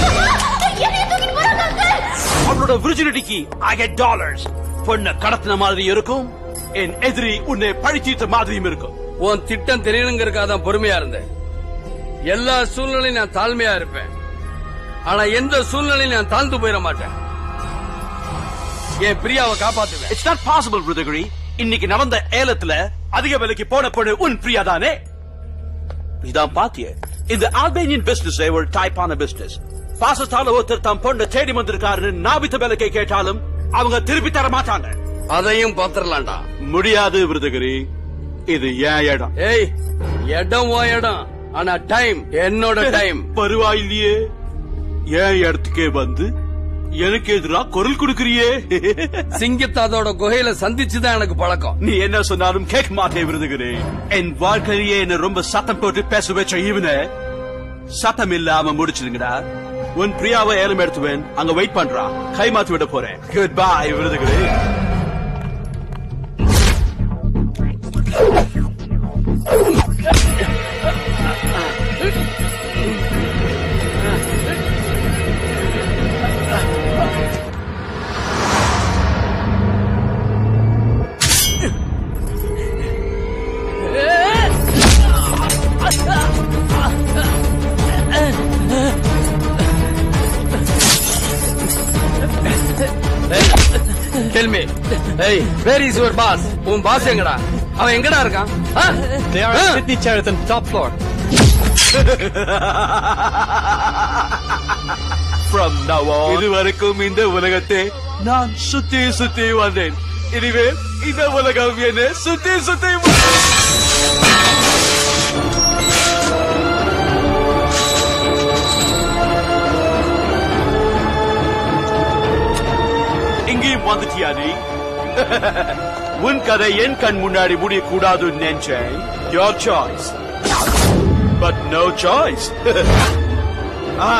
அவளோட விர்ஜினிட்டிக்கு ஐ கெட் டாலர்ஸ். பொண்ணை கடத்தின மாதிரி இருக்கும், என் எதிரி உன்னை பழி தீர்த்த மாதிரியும் இருக்கும்.
உன் திட்டம் தெரியணுங்கிறதுக்காக தான் பொறுமையா இருந்தேன். எல்லா சூழ்நிலையும் நான் தாழ்மையா இருப்பேன், ஆனா எந்த சூழ்நிலையும் நான் தாழ்ந்து போயிட மாட்டேன். என் பிரியாவை காப்பாத்துவேன்.
It's not possible Virudhagiri. இன்னைக்கு நடந்த ஏலத்துல அதிக விலைக்கு போன பொண்ணு உன் பிரியா தானே? இதான் பாத்திய. இந்த ஆல்பேனியன் பிசினஸ் ஒரு டைப்பான பிசினஸ். பாசத்தால ஒருத்தர் தம் பொண்ணை தேடி வந்திருக்காருன்னு நாபித்த விலைக்கை கேட்டாலும் அவங்க திருப்பி தர மாட்டாங்க.
அதையும் பாத்திரலாம்டா.
முடியாது விருதுகிரி, இது ஏன் இடம்.
ஏய், இடம் ஓ இடம், ஆனா டைம் என்னோட டைம்.
பரவாயில்லையே, ஏன் இடத்துக்கே வந்து எனக்கு எதிரா குரல் கொடுக்கறியே.
சிங்கத்தாதோட குகையில சந்திச்சுதான் எனக்கு பழக்கம்.
நீ என்ன சொன்னாலும் கேட்க மாட்டேன் விருதுகிரி. என் வாழ்க்கையே என்ன ரொம்ப சத்தம் போட்டு பேச வச்ச இவன சத்தம் இல்லாம முடிச்சிருங்கடா. உன் பிரியாவை ஏலம் எடுத்துவேன், அங்க வெயிட் பண்றா. கை மாத்தி விட போறேன். Good bye Virudhagiri.
Tell me, hey, where is your boss? உன் பாஸ் எங்கடா? அவன் எங்கடா இருக்கான்?
They are at Sydney Sheraton top floor.
From now on, இதுவரைக்கும் இந்த உலகத்தை நான் சுத்தி சுத்தி வந்தேன். இனிமே இந்த உலகம் என்ன சுத்தி சுத்தி இங்கேயும் வந்துட்டியா நீ? உன் கதை என் கண் முன்னாடி முடியக்கூடாதுன்னு நினைச்சேன். Your choice, but no choice. ஆ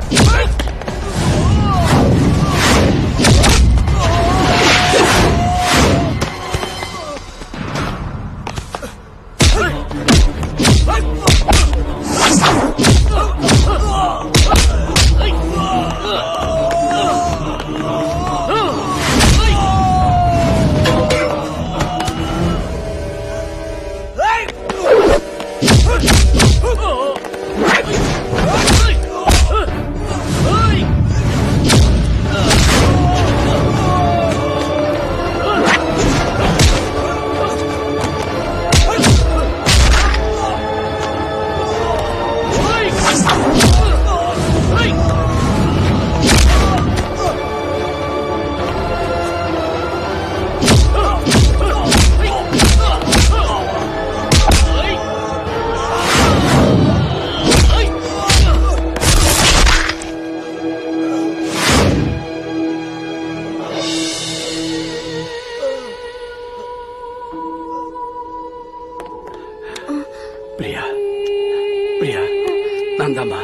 பிரியா பிரியா நான் தாம்மா.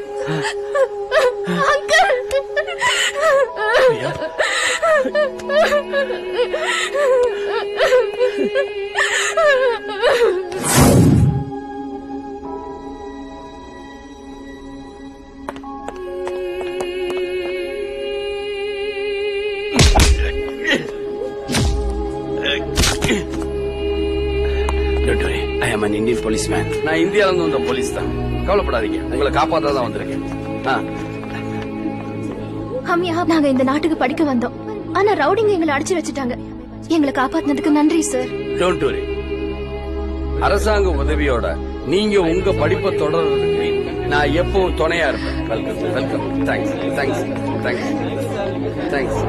Priya Indian police man. நான் இந்தியால இருந்து வந்த போலீஸ் தான். கவலைப்படாதீங்க, உங்களை காப்பாற்ற தான் வந்திருக்கேன்.
हम यहाँ நாங்க இந்த நாட்டுக்கு படிக்க வந்தோம். ஆனா ரவுடிங்க எங்களை அடிச்சு வச்சுட்டாங்க. எங்களை காப்பாத்தினதுக்கு நன்றி சார்.
Don't worry. அரசாங்க உதவியோட நீங்க உங்க படிப்பை தொடர்றதுக்கு நான் எப்பவும் துணையா இருப்பேன். Welcome welcome. Thanks thanks thanks thanks.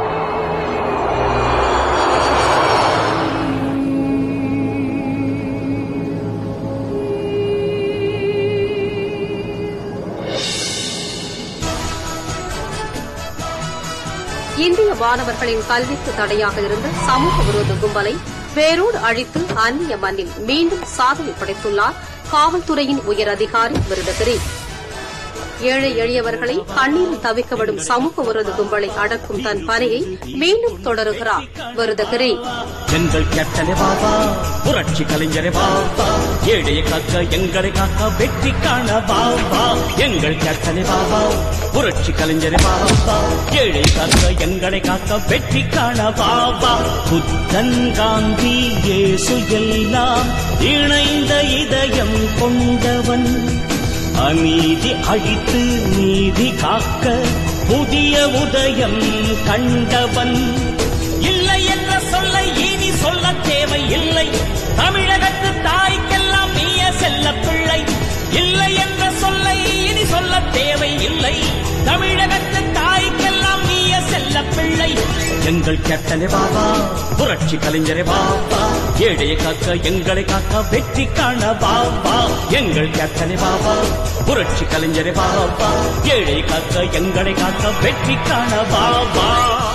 இந்திய மாணவர்களின் கல்விக்கு தடையாக இருந்த சமூக விரோத கும்பலை வேரோடு அழித்து அந்நிய மண்ணில் மீண்டும் சாதனை படைத்துள்ளார் காவல்துறையின் உயர் அதிகாரி விருதகிரி. ஏழை எளியவர்களை கண்ணீரில் தவிக்க விடும் சமூக விரோத கும்பலை அடக்கும் தன் பணியை மீண்டும் தொடருகிறார் விருதகிரி.
எங்கள் கேப்டனே பாபா, புரட்சி கலைஞரே பாபா, ஏழையை காக்க எங்களை காக்க வெற்றி காண பாபா. எங்கள் கேப்டனே பாபா, புரட்சி கலைஞரே பாபா, ஏழை காக்க எங்களை காக்க வெற்றி காண பாபா. புத்தன் காந்தி இயேசு எல்லாம் இணைந்த இதயம் கொண்டவன், அநீதி அழித்து நீதி காக்க புதிய உதயம் கண்டவன். இல்லை என்ற சொல்லை இனி சொல்ல தேவை இல்லை, தமிழகத்து தாய்க்கெல்லாம் நீய செல்ல பிள்ளை. இல்லை என்ற சொல்லை இனி சொல்ல தேவை இல்லை, தமிழகத்து தாய்க்கெல்லாம் நீய செல்ல பிள்ளை. எங்கள் கேப்டனே பாபா, புரட்சி கலைஞரே பாபா, ஏழையை காக்க எங்களை காக்க வெற்றி காண பாபா. எங்கள் கேப்டனே பாபா, புரட்சி கலைஞரே பாபா, ஏழை காக்க எங்களை காக்க வெற்றி காண பாபா.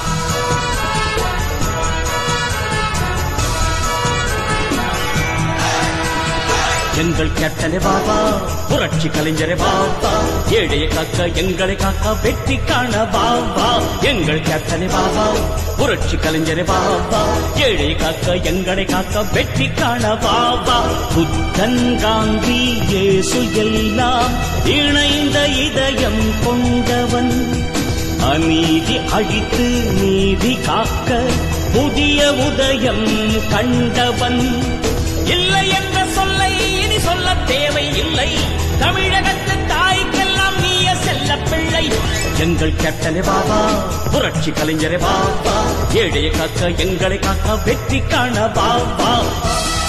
எங்கள் கேப்டனே பாபா, புரட்சி கலைஞரே பாபா, ஏழையை காக்க எங்களை காக்க வெற்றி காண பாபா. எங்கள் கேப்டனே பாபா, புரட்சி கலைஞரே பாபா, ஏழையை காக்க எங்களை காக்க வெற்றி காண பாபா. புத்தன் காந்தி இயேசு எல்லாம் இணைந்த இதயம் கொண்டவன், அநீதி அழித்து நீதி காக்க புதிய உதயம் கண்டவன். இல்லை என்ற சொல்லை இனி சொல்ல தேவை இல்லை, தமிழகத்து தாய்க்கெல்லாம் நீய செல்ல பிள்ளை. எங்கள் கேப்டனே பாபா, புரட்சி கலைஞரே பாபா, ஏழையை காக்க எங்களை காக்க வெற்றி காண பாபா.